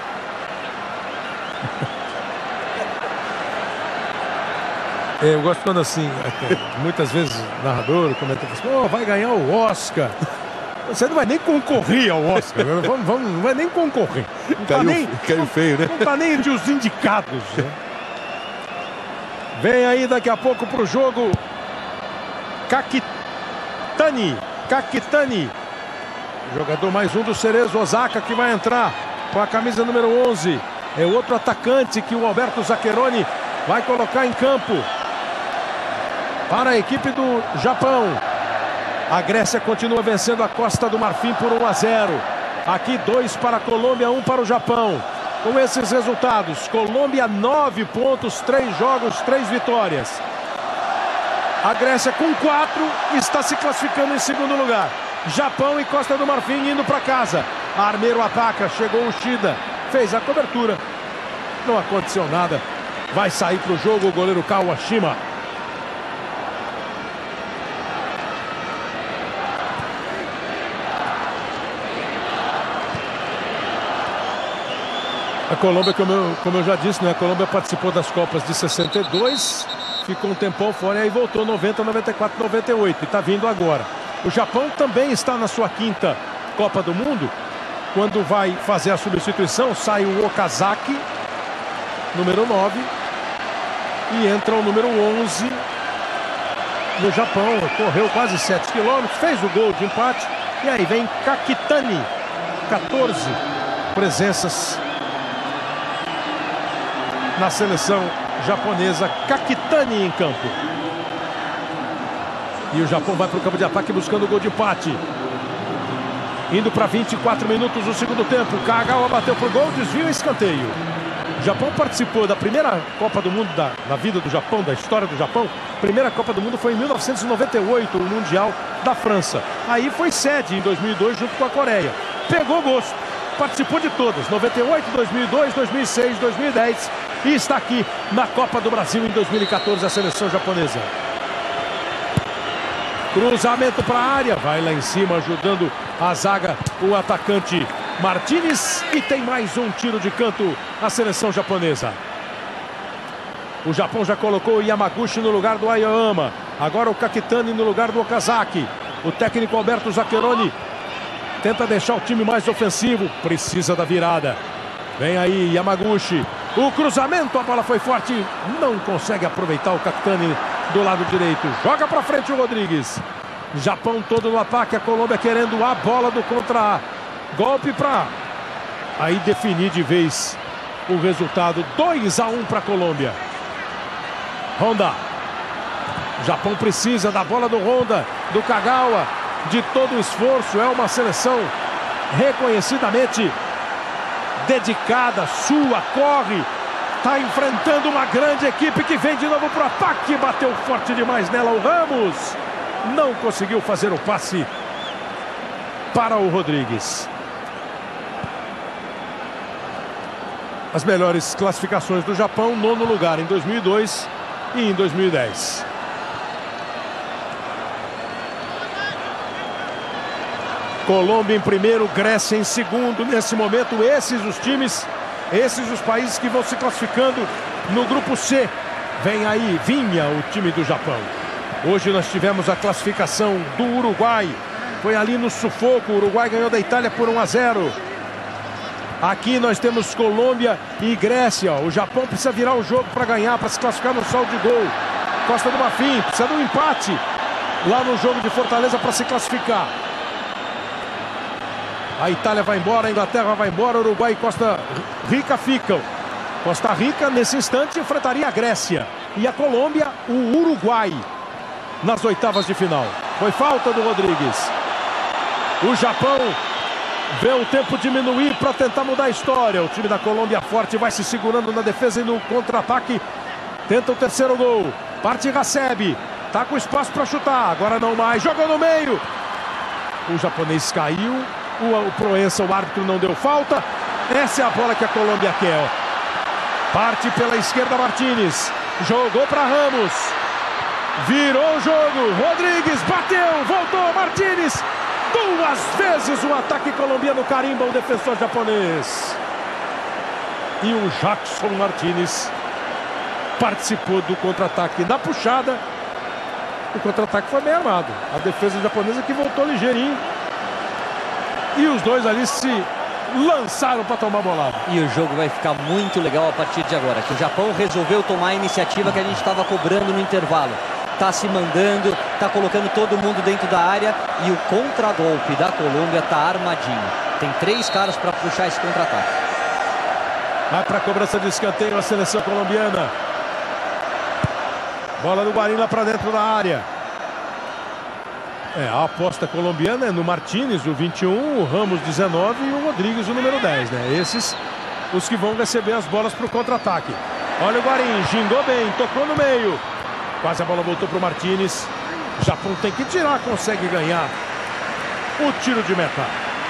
Eu gosto quando assim, muitas vezes o narrador comenta assim, vai ganhar o Oscar. Você não vai nem concorrer ao Oscar, não vai nem concorrer. Caiu feio, né? Não tá nem entre os indicados, né? Vem aí daqui a pouco pro jogo Kakitani. Jogador mais um do Cerezo Osaka que vai entrar com a camisa número 11. É outro atacante que o Alberto Zaccheroni vai colocar em campo. para a equipe do Japão. A Grécia continua vencendo a Costa do Marfim por 1-0. Aqui 2 para a Colômbia, 1 para o Japão. Com esses resultados, Colômbia 9 pontos, 3 jogos, 3 vitórias. A Grécia com 4 está se classificando em segundo lugar. Japão e Costa do Marfim indo para casa. Armeiro ataca, chegou o Shida, fez a cobertura. Não aconteceu nada. Vai sair para o jogo o goleiro Kawashima. A Colômbia, como eu já disse, né? A Colômbia participou das Copas de 62, ficou um tempão fora e aí voltou 90, 94, 98 e está vindo agora. O Japão também está na sua 5ª Copa do Mundo. Quando vai fazer a substituição, sai o Okazaki, número 9, e entra o número 11 no Japão. Correu quase 7 quilômetros, fez o gol de empate. E aí vem Kakitani, 14 presenças na seleção japonesa. Kakitani em campo. E o Japão vai para o campo de ataque buscando o gol de empate. Indo para 24 minutos do segundo tempo. Kagawa bateu pro gol, desvio e escanteio. O Japão participou da primeira Copa do Mundo da vida do Japão, da história do Japão. A primeira Copa do Mundo foi em 1998, o Mundial da França. Aí foi sede em 2002 junto com a Coreia. Pegou gosto, participou de todas. 98, 2002, 2006, 2010. E está aqui na Copa do Brasil em 2014 a seleção japonesa. Cruzamento para a área, vai lá em cima ajudando a zaga o atacante Martinez. E tem mais um tiro de canto a seleção japonesa. O Japão já colocou o Yamaguchi no lugar do Ayama. Agora o Kakitani no lugar do Okazaki. O técnico Alberto Zaccheroni tenta deixar o time mais ofensivo. Precisa da virada. Vem aí Yamaguchi. O cruzamento, a bola foi forte. Não consegue aproveitar o Kakitani do lado direito. Joga para frente o Rodrigues. Japão todo no ataque. A Colômbia querendo a bola do contra-golpe para aí definir de vez o resultado. 2-1 para a Colômbia. Honda. O Japão precisa da bola do Honda, do Kagawa, de todo o esforço. É uma seleção reconhecidamente dedicada, sua, corre. Está enfrentando uma grande equipe que vem de novo para o ataque. Bateu forte demais nela o Ramos. Não conseguiu fazer o passe para o Rodrigues. As melhores classificações do Japão, 9º lugar em 2002 e em 2010. Colômbia em primeiro, Grécia em segundo. Nesse momento, esses os países que vão se classificando no grupo C. Vem aí, vinha o time do Japão. Hoje nós tivemos a classificação do Uruguai. Foi ali no sufoco, o Uruguai ganhou da Itália por 1-0. Aqui nós temos Colômbia e Grécia. O Japão precisa virar o jogo para ganhar, para se classificar no saldo de gol. Costa do Marfim precisa de um empate lá no jogo de Fortaleza para se classificar. A Itália vai embora, a Inglaterra vai embora, o Uruguai e Costa Rica ficam. Costa Rica, nesse instante, enfrentaria a Grécia. E a Colômbia, o Uruguai, nas oitavas de final. Foi falta do Rodrigues. O Japão vê o tempo diminuir para tentar mudar a história. O time da Colômbia forte vai se segurando na defesa e no contra-ataque. Tenta o terceiro gol. Parte Hasebe. Tá com espaço para chutar. Agora não mais. Jogou no meio. O japonês caiu. O Proença, o árbitro, não deu falta. Essa é a bola que a Colômbia quer. Parte pela esquerda Martinez. Jogou para Ramos. Virou o jogo. Rodrigues bateu. Voltou Martinez. 2 vezes o ataque colombiano carimba o defensor japonês. E o Jackson Martinez participou do contra-ataque na puxada. O contra-ataque foi bem armado. A defesa japonesa que voltou ligeirinho. E os dois ali se lançaram para tomar bolada. E o jogo vai ficar muito legal a partir de agora. Que o Japão resolveu tomar a iniciativa que a gente estava cobrando no intervalo. Tá se mandando, tá colocando todo mundo dentro da área. E o contragolpe da Colômbia tá armadinho. Tem 3 caras para puxar esse contra-ataque. Vai para a cobrança de escanteio a seleção colombiana. Bola do Guarim lá para dentro da área. A aposta colombiana é no Martínez, o 21, o Ramos, 19 e o Rodrigues, o número 10, né? Esses os que vão receber as bolas para o contra-ataque. Olha o Guarim, gingou bem, tocou no meio. Quase a bola voltou para o Martínez. O Japão tem que tirar, consegue ganhar o tiro de meta.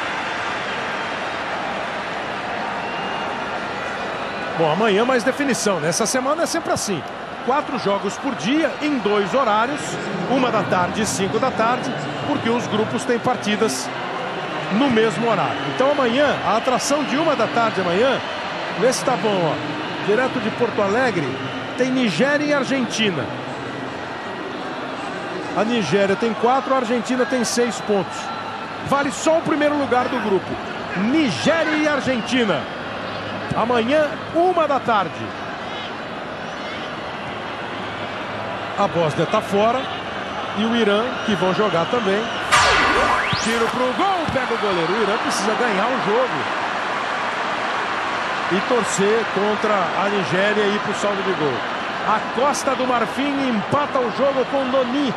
Bom, amanhã mais definição, né? Essa semana é sempre assim. 4 jogos por dia, em 2 horários, 1 da tarde e 5 da tarde, porque os grupos têm partidas no mesmo horário. Então amanhã, a atração de 1 da tarde amanhã, vê se tá bom, ó. Direto de Porto Alegre, tem Nigéria e Argentina. A Nigéria tem 4, a Argentina tem 6 pontos. Vale só o primeiro lugar do grupo. Nigéria e Argentina. Amanhã, 1 da tarde. A Bósnia está fora. E o Irã, que vão jogar também. Tiro pro gol, pega o goleiro. O Irã precisa ganhar o jogo. E torcer contra a Nigéria e ir pro saldo de gol. A Costa do Marfim empata o jogo com Noni.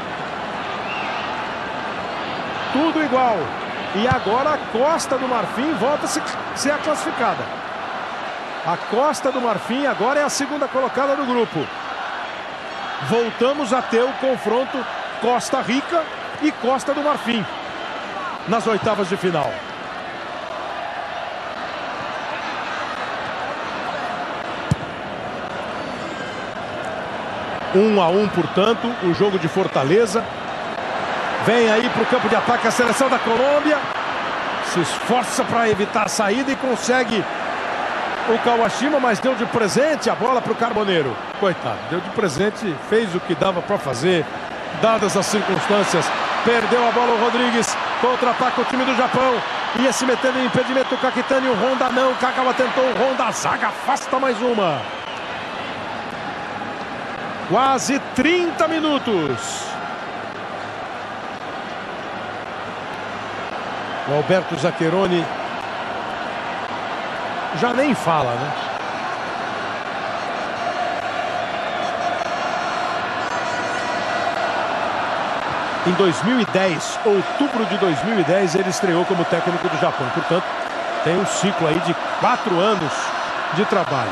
Tudo igual. E agora a Costa do Marfim volta a ser a classificada. A Costa do Marfim agora é a segunda colocada do grupo. Voltamos a ter o confronto Costa Rica e Costa do Marfim nas oitavas de final. Um a um, portanto, o jogo de Fortaleza. Vem aí para o campo de ataque a seleção da Colômbia. Se esforça para evitar a saída e consegue o Kawashima, mas deu de presente a bola para o Carboneiro. Coitado, deu de presente, fez o que dava para fazer, dadas as circunstâncias. Perdeu a bola o Rodrigues, contra-ataca o time do Japão. Ia se metendo em impedimento o Kakitani, o Honda não. Kagawa tentou, o Honda, a zaga afasta mais uma. Quase 30 minutos. O Alberto Zaccheroni já nem fala, né? Em 2010, outubro de 2010, ele estreou como técnico do Japão. Portanto, tem um ciclo aí de 4 anos de trabalho.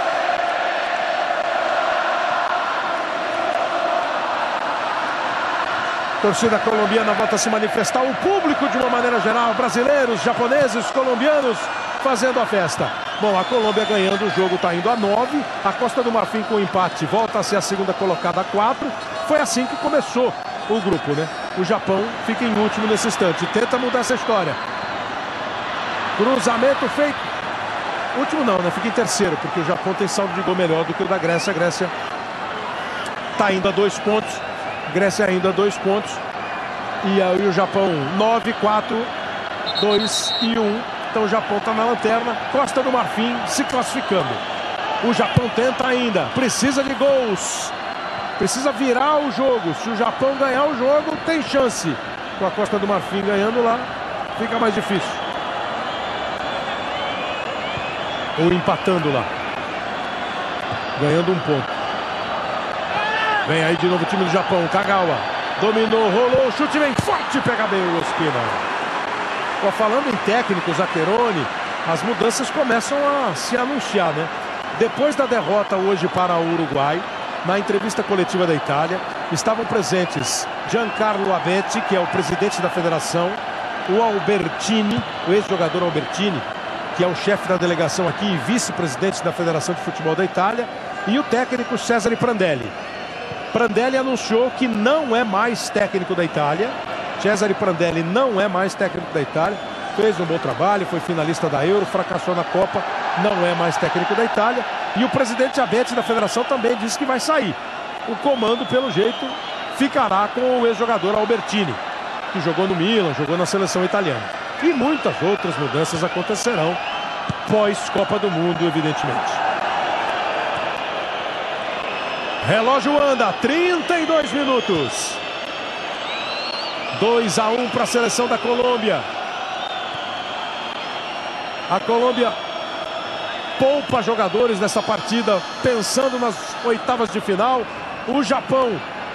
Torcida colombiana volta a se manifestar. O público, de uma maneira geral, brasileiros, japoneses, colombianos, fazendo a festa. Bom, a Colômbia ganhando o jogo, está indo a 9. A Costa do Marfim com empate volta a ser a segunda colocada a 4. Foi assim que começou o grupo, né? O Japão fica em último nesse instante. Tenta mudar essa história. Cruzamento feito. Último não, né? Fica em terceiro, porque o Japão tem saldo de gol melhor do que o da Grécia. A Grécia está indo a 2 pontos. Grécia ainda 2 pontos. E aí o Japão 9, 4, 2 e 1. Então o Japão está na lanterna. Costa do Marfim se classificando. O Japão tenta ainda. Precisa de gols. Precisa virar o jogo. Se o Japão ganhar o jogo, tem chance. Com a Costa do Marfim ganhando lá, fica mais difícil. Ou empatando lá. Ganhando 1 ponto. Vem aí de novo o time do Japão. Kagawa dominou, rolou, o chute vem forte, pega bem o Ospina. Falando em técnicos, Zaccheroni, as mudanças começam a se anunciar, né? Depois da derrota hoje para o Uruguai, na entrevista coletiva da Itália, estavam presentes Giancarlo Abete, que é o presidente da federação, o Albertini, o ex-jogador Albertini, que é o chefe da delegação aqui e vice-presidente da Federação de Futebol da Itália, e o técnico Cesare Prandelli. Prandelli anunciou que não é mais técnico da Itália. Cesare Prandelli não é mais técnico da Itália. Fez um bom trabalho, foi finalista da Euro, fracassou na Copa, não é mais técnico da Itália. E o presidente Abete da federação também disse que vai sair. O comando, pelo jeito, ficará com o ex-jogador Albertini, que jogou no Milan, jogou na seleção italiana. E muitas outras mudanças acontecerão pós-Copa do Mundo, evidentemente. Relógio anda, 32 minutos. 2 a 1 para a seleção da Colômbia. A Colômbia poupa jogadores nessa partida, pensando nas oitavas de final. O Japão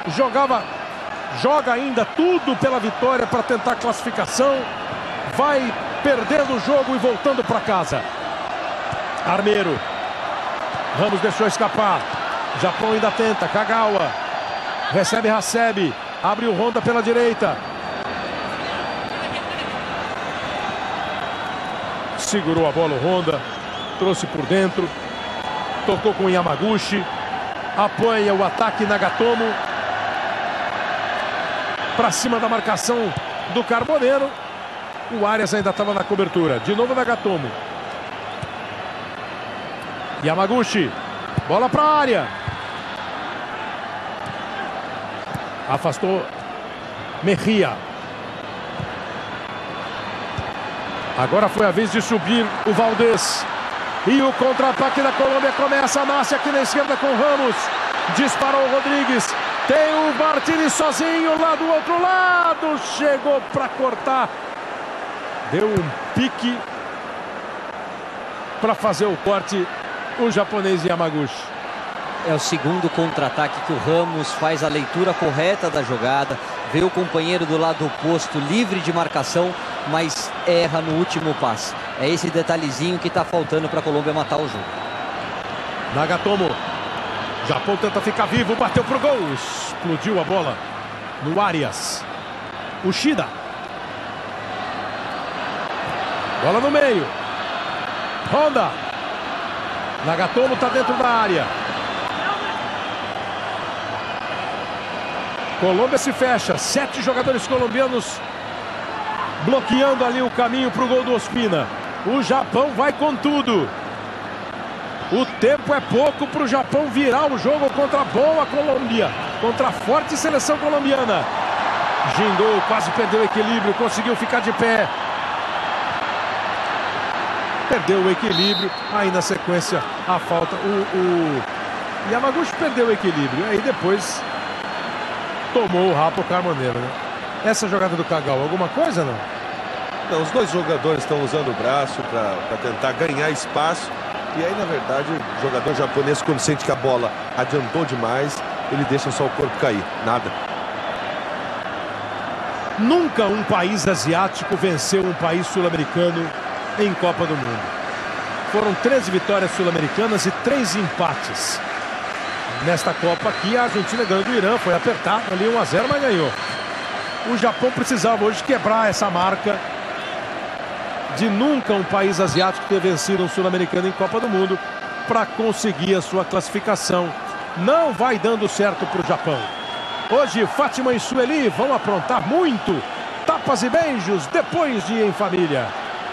joga ainda tudo pela vitória para tentar a classificação. Vai perdendo o jogo e voltando para casa. Armeiro. Ramos deixou escapar. Japão ainda tenta. Kagawa. Recebe Hasebe. Abre o Honda pela direita. Segurou a bola o Honda. Trouxe por dentro. Tocou com Yamaguchi. Apoia o ataque Nagatomo. Para cima da marcação do Carboneiro. O Arias ainda estava na cobertura. De novo Nagatomo. Yamaguchi. Bola para a área. Afastou Mejia. Agora foi a vez de subir o Valdez. E o contra-ataque da Colômbia começa. Nasce aqui na esquerda com Ramos. Disparou o Rodrigues. Tem o Martínez sozinho lá do outro lado. Chegou para cortar. Deu um pique para fazer o corte o japonês Yamaguchi. É o segundo contra-ataque que o Ramos faz a leitura correta da jogada. Vê o companheiro do lado oposto livre de marcação, mas erra no último passe. É esse detalhezinho que está faltando para a Colômbia matar o jogo. Nagatomo. Japão tenta ficar vivo, bateu pro gol. Explodiu a bola no Arias. Uchida. Bola no meio. Honda. Nagatomo está dentro da área. Colômbia se fecha. 7 jogadores colombianos bloqueando ali o caminho para o gol do Ospina. O Japão vai com tudo. O tempo é pouco para o Japão virar o jogo contra a boa Colômbia. Contra a forte seleção colombiana. Gingou, quase perdeu o equilíbrio. Conseguiu ficar de pé. Perdeu o equilíbrio. Aí na sequência a falta. O Yamaguchi perdeu o equilíbrio. Aí depois tomou o rabo o Carboneiro, né? Essa jogada do Kagawa, alguma coisa não? Não, os dois jogadores estão usando o braço para tentar ganhar espaço. E aí, na verdade, o jogador japonês, quando sente que a bola adiantou demais, ele deixa só o corpo cair. Nada. Nunca um país asiático venceu um país sul-americano em Copa do Mundo. Foram 13 vitórias sul-americanas e 3 empates. Nesta Copa aqui, a Argentina ganhou do Irã. Foi apertado ali 1-0, mas ganhou. O Japão precisava hoje quebrar essa marca de nunca um país asiático ter vencido um sul-americano em Copa do Mundo para conseguir a sua classificação. Não vai dando certo para o Japão. Hoje, Fátima e Sueli vão aprontar muito. Tapas e beijos depois de ir em família.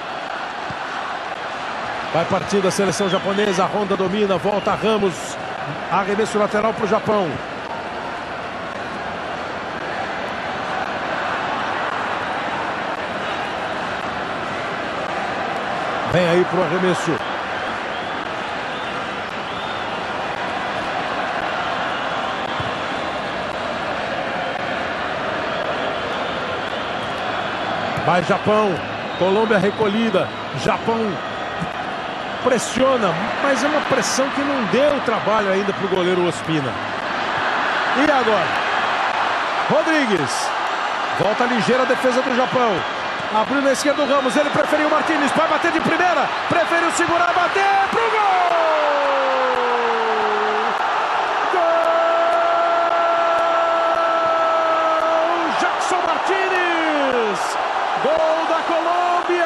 Vai partindo a seleção japonesa. A Honda domina, volta Ramos. Arremesso lateral para o Japão. Vem aí para o arremesso. Vai Japão. Colômbia recolhida. Japão pressiona, mas é uma pressão que não deu trabalho ainda para o goleiro Ospina. E agora? Rodrigues. Volta ligeira a defesa do Japão. Abriu na esquerda o Ramos, ele preferiu o Martínez, vai bater de primeira, preferiu segurar, bater pro gol! Gol! Jackson Martínez! Gol da Colômbia!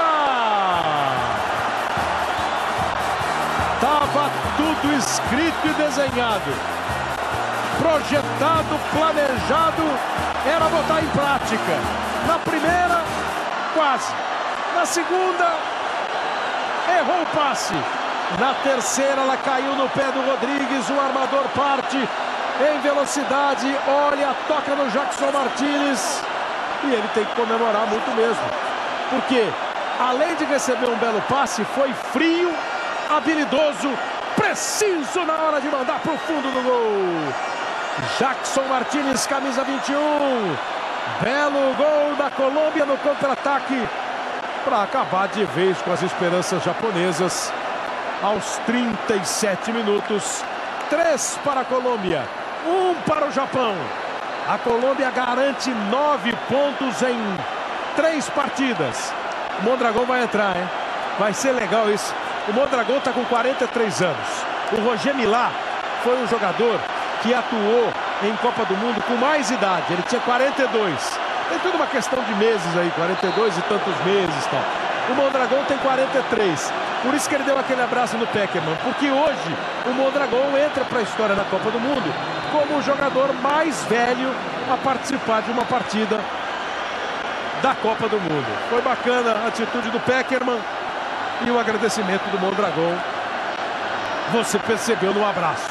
Tava tudo escrito e desenhado, projetado, planejado, era botar em prática. Na primeira, quase. Na segunda, errou o passe. Na terceira, ela caiu no pé do Rodrigues. O armador parte em velocidade. Olha, toca no Jackson Martínez. E ele tem que comemorar muito mesmo. Porque, além de receber um belo passe, foi frio, habilidoso, preciso na hora de mandar para o fundo do gol. Jackson Martínez, camisa 21. Belo gol da Colômbia no contra-ataque para acabar de vez com as esperanças japonesas. Aos 37 minutos, 3 para a Colômbia, 1 para o Japão. A Colômbia garante 9 pontos em 3 partidas. O Mondragón vai entrar, hein? Vai ser legal isso. O Mondragón está com 43 anos. O Roger Milá foi um jogador que atuou em Copa do Mundo com mais idade. Ele tinha 42. Tem tudo uma questão de meses aí, 42 e tantos meses e tal. O Mondragón tem 43. Por isso que ele deu aquele abraço no Pekerman. Porque hoje o Mondragón entra para a história da Copa do Mundo como o jogador mais velho a participar de uma partida da Copa do Mundo. Foi bacana a atitude do Pekerman e o agradecimento do Mondragón. Você percebeu no abraço.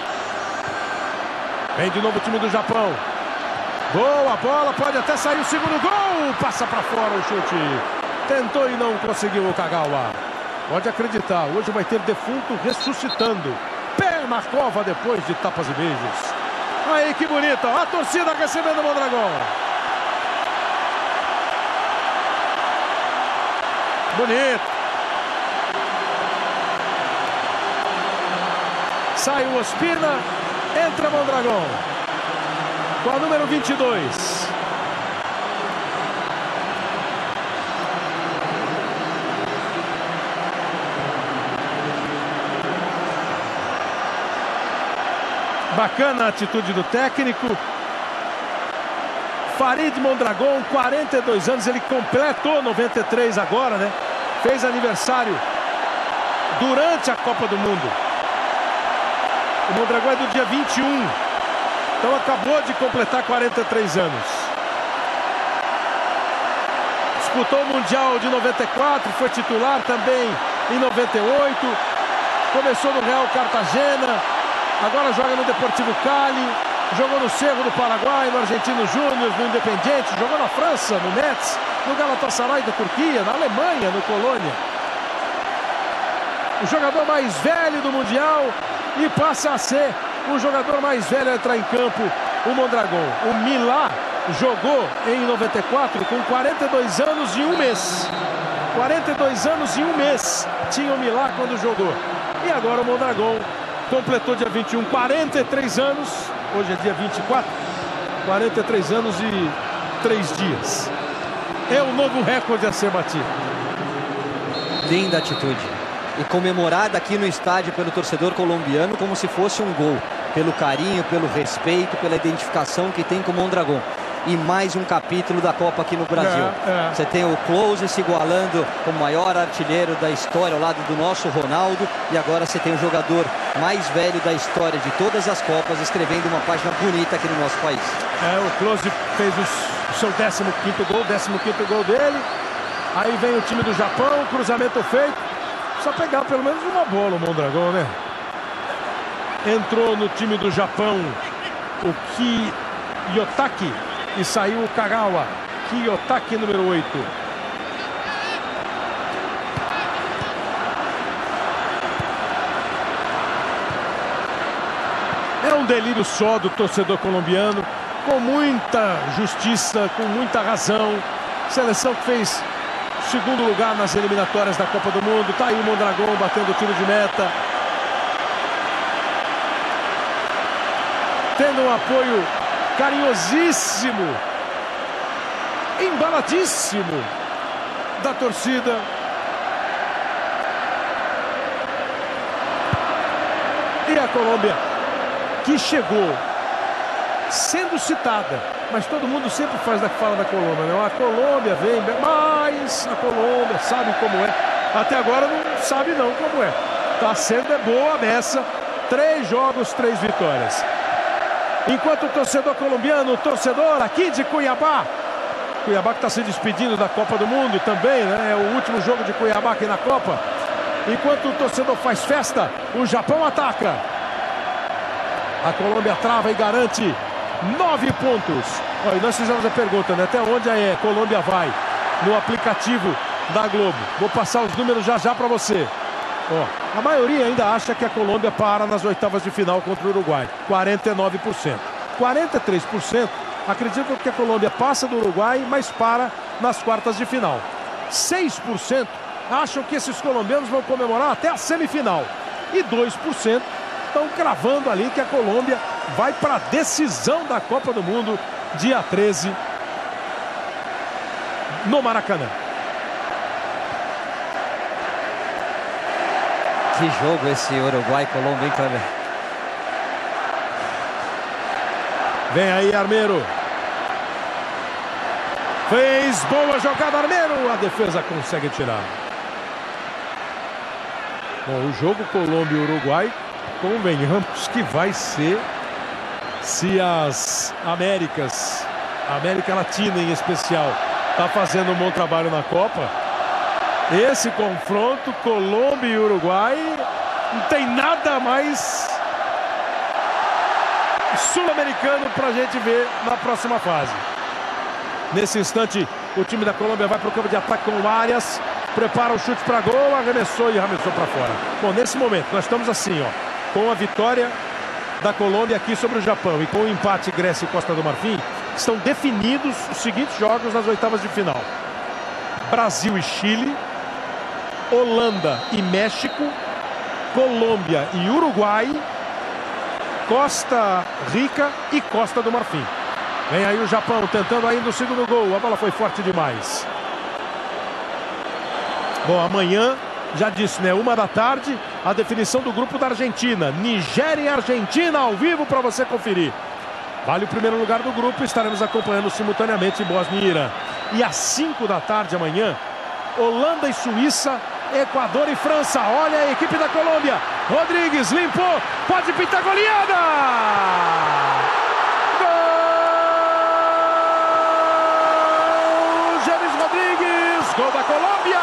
Vem de novo o time do Japão. Boa bola, pode até sair o segundo gol. Passa para fora o chute. Tentou e não conseguiu o Kagawa. Pode acreditar, hoje vai ter defunto ressuscitando. Pé na cova depois de tapas e beijos. Aí que bonito, a torcida recebendo o Mondragón. Bonito. Sai o Ospina, entra Mondragón. Com a número 22. Bacana a atitude do técnico. Farid Mondragón, 42 anos, ele completou 93 agora, né? Fez aniversário durante a Copa do Mundo. O Mondragón é do dia 21. Então acabou de completar 43 anos. Disputou o Mundial de 94, foi titular também em 98. Começou no Real Cartagena, agora joga no Deportivo Cali, jogou no Cerro do Paraguai, no Argentino Júnior, no Independiente, jogou na França, no Metz, no Galatasaray da Turquia, na Alemanha, no Colônia. O jogador mais velho do Mundial e passa a ser o jogador mais velho a entrar em campo, o Mondragón. O Milá jogou em 94 com 42 anos e 1 mês. 42 anos e 1 mês tinha o Milá quando jogou. E agora o Mondragón completou dia 21, 43 anos. Hoje é dia 24. 43 anos e 3 dias. É o novo recorde a ser batido. Linda atitude. E comemorada aqui no estádio pelo torcedor colombiano como se fosse um gol. Pelo carinho, pelo respeito, pela identificação que tem com o Mondragón. E mais um capítulo da Copa aqui no Brasil. Você tem o Klose se igualando como maior artilheiro da história ao lado do nosso Ronaldo. E agora você tem o jogador mais velho da história de todas as Copas escrevendo uma página bonita aqui no nosso país. O Klose fez o seu 15º gol dele. Aí vem o time do Japão, cruzamento feito. Só pegar pelo menos uma bola o Mondragón, né? Entrou no time do Japão o Kiyotaki e saiu o Kagawa. Kiyotaki, número 8. É um delírio só do torcedor colombiano, com muita justiça, com muita razão. Seleção que fez segundo lugar nas eliminatórias da Copa do Mundo. Tá aí o Mondragón batendo o tiro de meta. Tendo um apoio carinhosíssimo, embaladíssimo da torcida. E a Colômbia, que chegou sendo citada, mas todo mundo sempre fala da Colômbia, né? A Colômbia vem, mas a Colômbia sabe como é. Até agora não sabe não como é. Tá sendo boa a beça. 3 jogos, 3 vitórias. Enquanto o torcedor colombiano, o torcedor aqui de Cuiabá que está se despedindo da Copa do Mundo também, né? É o último jogo de Cuiabá aqui na Copa. Enquanto o torcedor faz festa, o Japão ataca. A Colômbia trava e garante 9 pontos. Olha, nós fizemos a pergunta, né? Até onde a Colômbia vai no aplicativo da Globo. Vou passar os números já para você. Ó, a maioria ainda acha que a Colômbia para nas oitavas de final contra o Uruguai. 49%. 43% acreditam que a Colômbia passa do Uruguai, mas para nas quartas de final. 6% acham que esses colombianos vão comemorar até a semifinal. E 2% estão cravando ali que a Colômbia vai para a decisão da Copa do Mundo, dia 13, no Maracanã. Que jogo esse Uruguai-Colômbia, hein, Kleber? Vem aí Armeiro. Fez boa jogada Armeiro. A defesa consegue tirar. Bom, o jogo Colômbia e Uruguai, convenhamos que vai ser, se as Américas, a América Latina em especial, está fazendo um bom trabalho na Copa, esse confronto Colômbia e Uruguai não tem nada mais sul-americano para a gente ver na próxima fase. Nesse instante, o time da Colômbia vai para o campo de ataque com o Arias, prepara o chute para gol, arremessou para fora. Bom, nesse momento, nós estamos assim, ó, com a vitória da Colômbia aqui sobre o Japão e com o empate Grécia e Costa do Marfim, estão definidos os seguintes jogos nas oitavas de final: Brasil e Chile, Holanda e México, Colômbia e Uruguai, Costa Rica e Costa do Marfim. Vem aí o Japão tentando ainda o segundo gol. A bola foi forte demais. Bom, amanhã, já disse, né? 1 da tarde, a definição do grupo da Argentina. Nigéria e Argentina ao vivo para você conferir. Vale o primeiro lugar do grupo. Estaremos acompanhando simultaneamente Bósnia e Irã. E às 5 da tarde amanhã, Holanda e Suíça, Equador e França. Olha a equipe da Colômbia. Rodrigues limpou. Pode pintar goleada. Gol! James Rodrigues. Gol da Colômbia.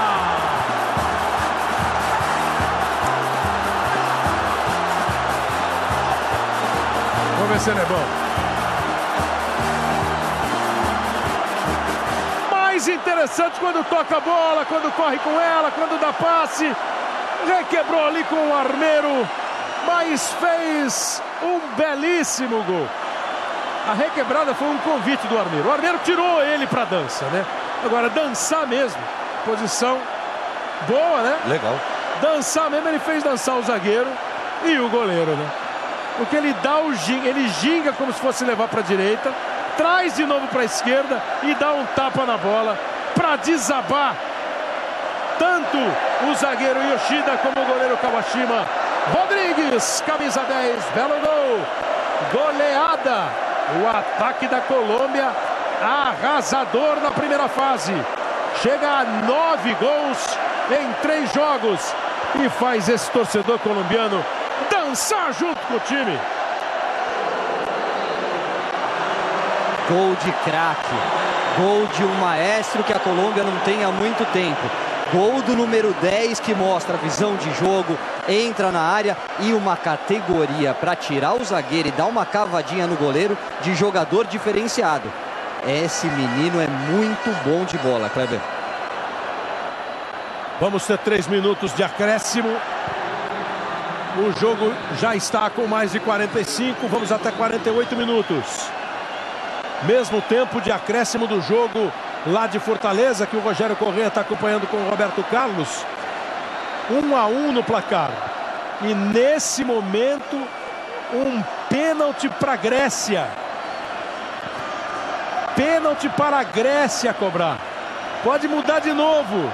Vamos ver se ele é bom. Mais interessante quando toca a bola, quando corre com ela, quando dá passe. Requebrou ali com o Armeiro, mas fez um belíssimo gol. A requebrada foi um convite do Armeiro. O Armeiro tirou ele para dança, né? Agora, dançar mesmo, posição boa, né? Legal. Dançar mesmo, ele fez dançar o zagueiro e o goleiro, né? Porque ele dá o ginga, ele ginga como se fosse levar para a direita, traz de novo para a esquerda e dá um tapa na bola para desabar tanto o zagueiro Yoshida como o goleiro Kawashima. Rodrigues, camisa 10, belo gol, goleada. O ataque da Colômbia arrasador na primeira fase, chega a 9 gols em 3 jogos e faz esse torcedor colombiano dançar junto com o time. Gol de craque, gol de um maestro que a Colômbia não tem há muito tempo. Gol do número 10 que mostra a visão de jogo, entra na área e uma categoria para tirar o zagueiro e dar uma cavadinha no goleiro de jogador diferenciado. Esse menino é muito bom de bola, Kleber. Vamos ter 3 minutos de acréscimo. O jogo já está com mais de 45, vamos até 48 minutos. Mesmo tempo de acréscimo do jogo lá de Fortaleza, que o Rogério Corrêa está acompanhando com o Roberto Carlos. 1-1 no placar. E nesse momento, um pênalti para a Grécia. Pênalti para a Grécia cobrar. Pode mudar de novo.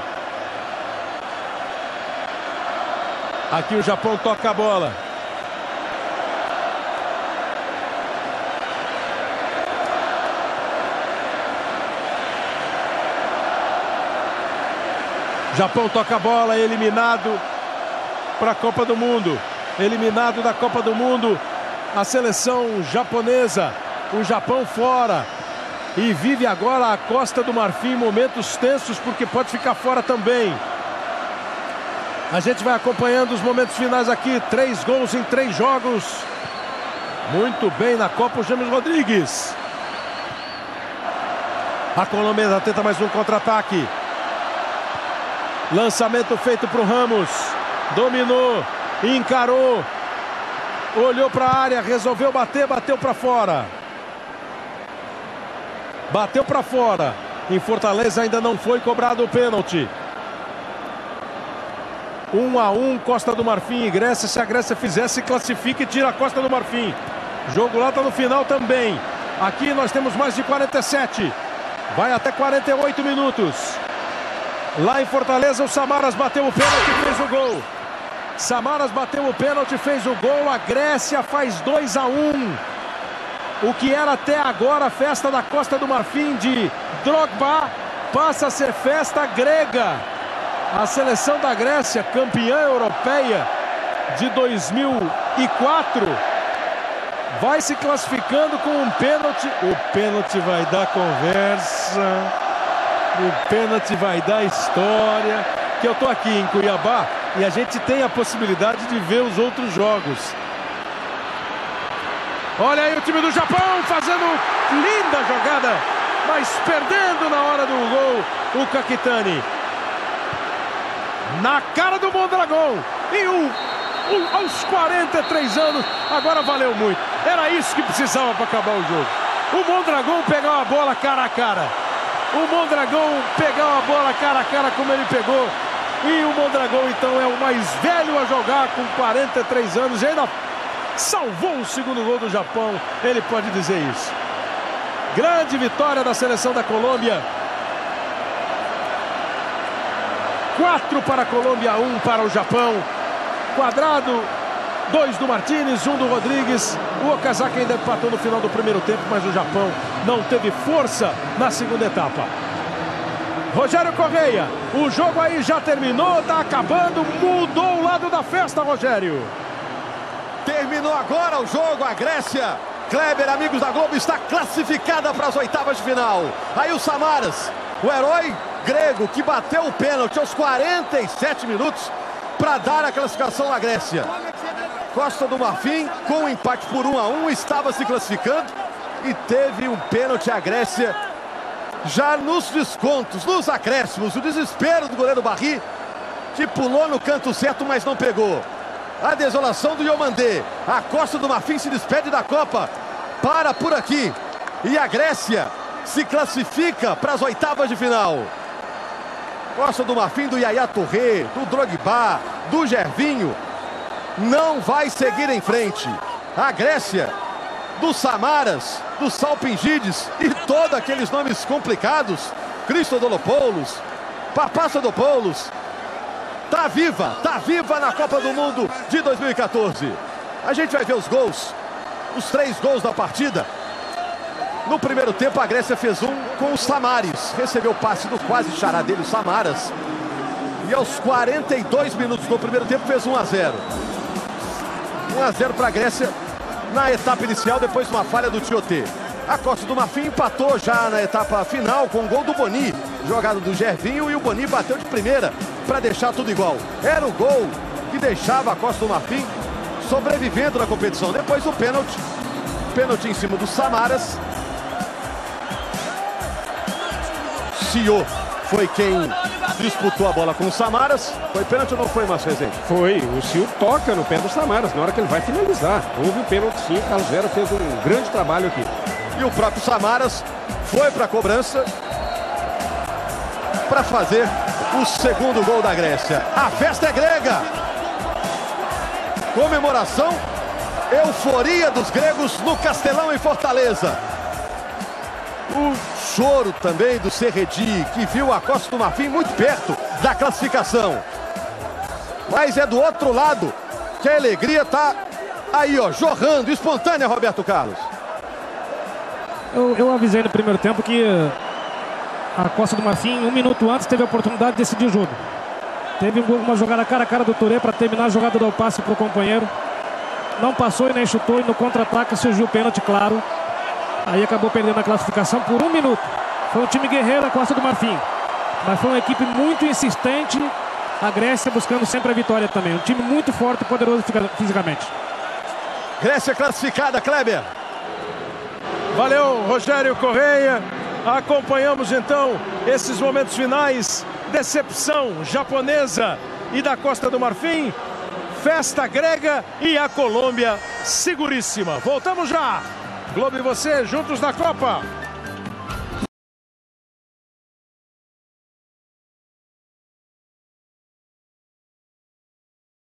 Aqui o Japão toca a bola. Japão toca a bola, eliminado para a Copa do Mundo. Eliminado da Copa do Mundo a seleção japonesa. O Japão fora. E vive agora a Costa do Marfim momentos tensos, porque pode ficar fora também. A gente vai acompanhando os momentos finais aqui. 3 gols em 3 jogos. Muito bem na Copa o James Rodrigues. A Colômbia tenta mais um contra-ataque. Lançamento feito para o Ramos. Dominou, encarou, olhou para a área, resolveu bater, bateu para fora. Bateu para fora. Em Fortaleza ainda não foi cobrado o pênalti. 1-1, Costa do Marfim e Grécia. Se a Grécia fizesse, classifica e tira a Costa do Marfim. O jogo lá está no final também. Aqui nós temos mais de 47. Vai até 48 minutos. Lá em Fortaleza, o Samaras bateu o pênalti e fez o gol. Samaras bateu o pênalti, fez o gol. A Grécia faz 2-1. O que era até agora a festa da Costa do Marfim de Drogba passa a ser festa grega. A seleção da Grécia, campeã europeia de 2004, vai se classificando com um pênalti. O pênalti vai dar conversa. O pênalti vai dar história. Que eu tô aqui em Cuiabá e a gente tem a possibilidade de ver os outros jogos. Olha aí o time do Japão fazendo linda jogada, mas perdendo na hora do gol o Kakitani. Na cara do Mondragão. E aos 43 anos, agora valeu muito. Era isso que precisava para acabar o jogo. O Mondragão pegar uma bola cara a cara. O Mondragão pegar uma bola cara a cara como ele pegou. E o Mondragão então é o mais velho a jogar com 43 anos e ainda salvou o segundo gol do Japão. Ele pode dizer isso. Grande vitória da seleção da Colômbia. 4 para a Colômbia, 1 para o Japão. Quadrado, 2 do Martínez, 1 do Rodrigues. O Okazaki ainda empatou no final do primeiro tempo, mas o Japão não teve força na segunda etapa. Rogério Correia, o jogo aí já terminou, tá acabando, mudou o lado da festa, Rogério. Terminou agora o jogo, a Grécia, Kleber, amigos da Globo, está classificada para as oitavas de final. Aí o Samaras, o herói grego que bateu o pênalti aos 47 minutos para dar a classificação à Grécia. Costa do Marfim, com o empate por 1-1, estava se classificando e teve um pênalti à Grécia já nos descontos, nos acréscimos. O desespero do goleiro Barry, que pulou no canto certo, mas não pegou. A desolação do Yomandé. A Costa do Marfim se despede da Copa. Para por aqui. E a Grécia se classifica para as oitavas de final. Costa do Marfim, do Yaya Touré, do Drogba, do Gervinho, não vai seguir em frente. A Grécia, do Samaras, do Salpingides e todos aqueles nomes complicados, Christodolopoulos, Papassodopoulos, tá viva na Copa do Mundo de 2014. A gente vai ver os gols, os 3 gols da partida. No primeiro tempo, a Grécia fez um com o Samaris. Recebeu o passe do quase xará dele, o Samaras. E aos 42 minutos do primeiro tempo, fez 1-0. 1-0 para a Grécia na etapa inicial, depois de uma falha do Tioté. A Costa do Marfim empatou já na etapa final com o gol do Boni. Jogada do Gervinho e o Boni bateu de primeira para deixar tudo igual. Era o gol que deixava a Costa do Marfim sobrevivendo na competição. Depois o pênalti. Pênalti em cima do Samaras. Sio foi quem disputou a bola com o Samaras. Foi pênalti ou não foi, Márcio Rezende? Foi, o Sio toca no pé do Samaras na hora que ele vai finalizar. Houve o pênalti sim, o Carlos Vera fez um grande trabalho aqui. E o próprio Samaras foi para a cobrança para fazer o segundo gol da Grécia. A festa é grega. Comemoração, euforia dos gregos no Castelão em Fortaleza. O choro também do Serredi, que viu a Costa do Marfim muito perto da classificação. Mas é do outro lado que a alegria está aí, ó, jorrando, espontânea, Roberto Carlos. Eu avisei no primeiro tempo que a Costa do Marfim, 1 minuto antes, teve a oportunidade de decidir o jogo. Teve uma jogada cara a cara do Touré para terminar a jogada, dar o passe para o companheiro. Não passou e nem chutou, e no contra-ataque surgiu o pênalti, claro. Aí acabou perdendo a classificação por 1 minuto. Foi um time guerreiro a Costa do Marfim, mas foi uma equipe muito insistente. A Grécia buscando sempre a vitória também. Um time muito forte e poderoso fisicamente. Grécia classificada, Kleber. Valeu, Rogério Correia. Acompanhamos então esses momentos finais. Decepção japonesa e da Costa do Marfim. Festa grega e a Colômbia seguríssima. Voltamos já. Globo e você juntos na Copa.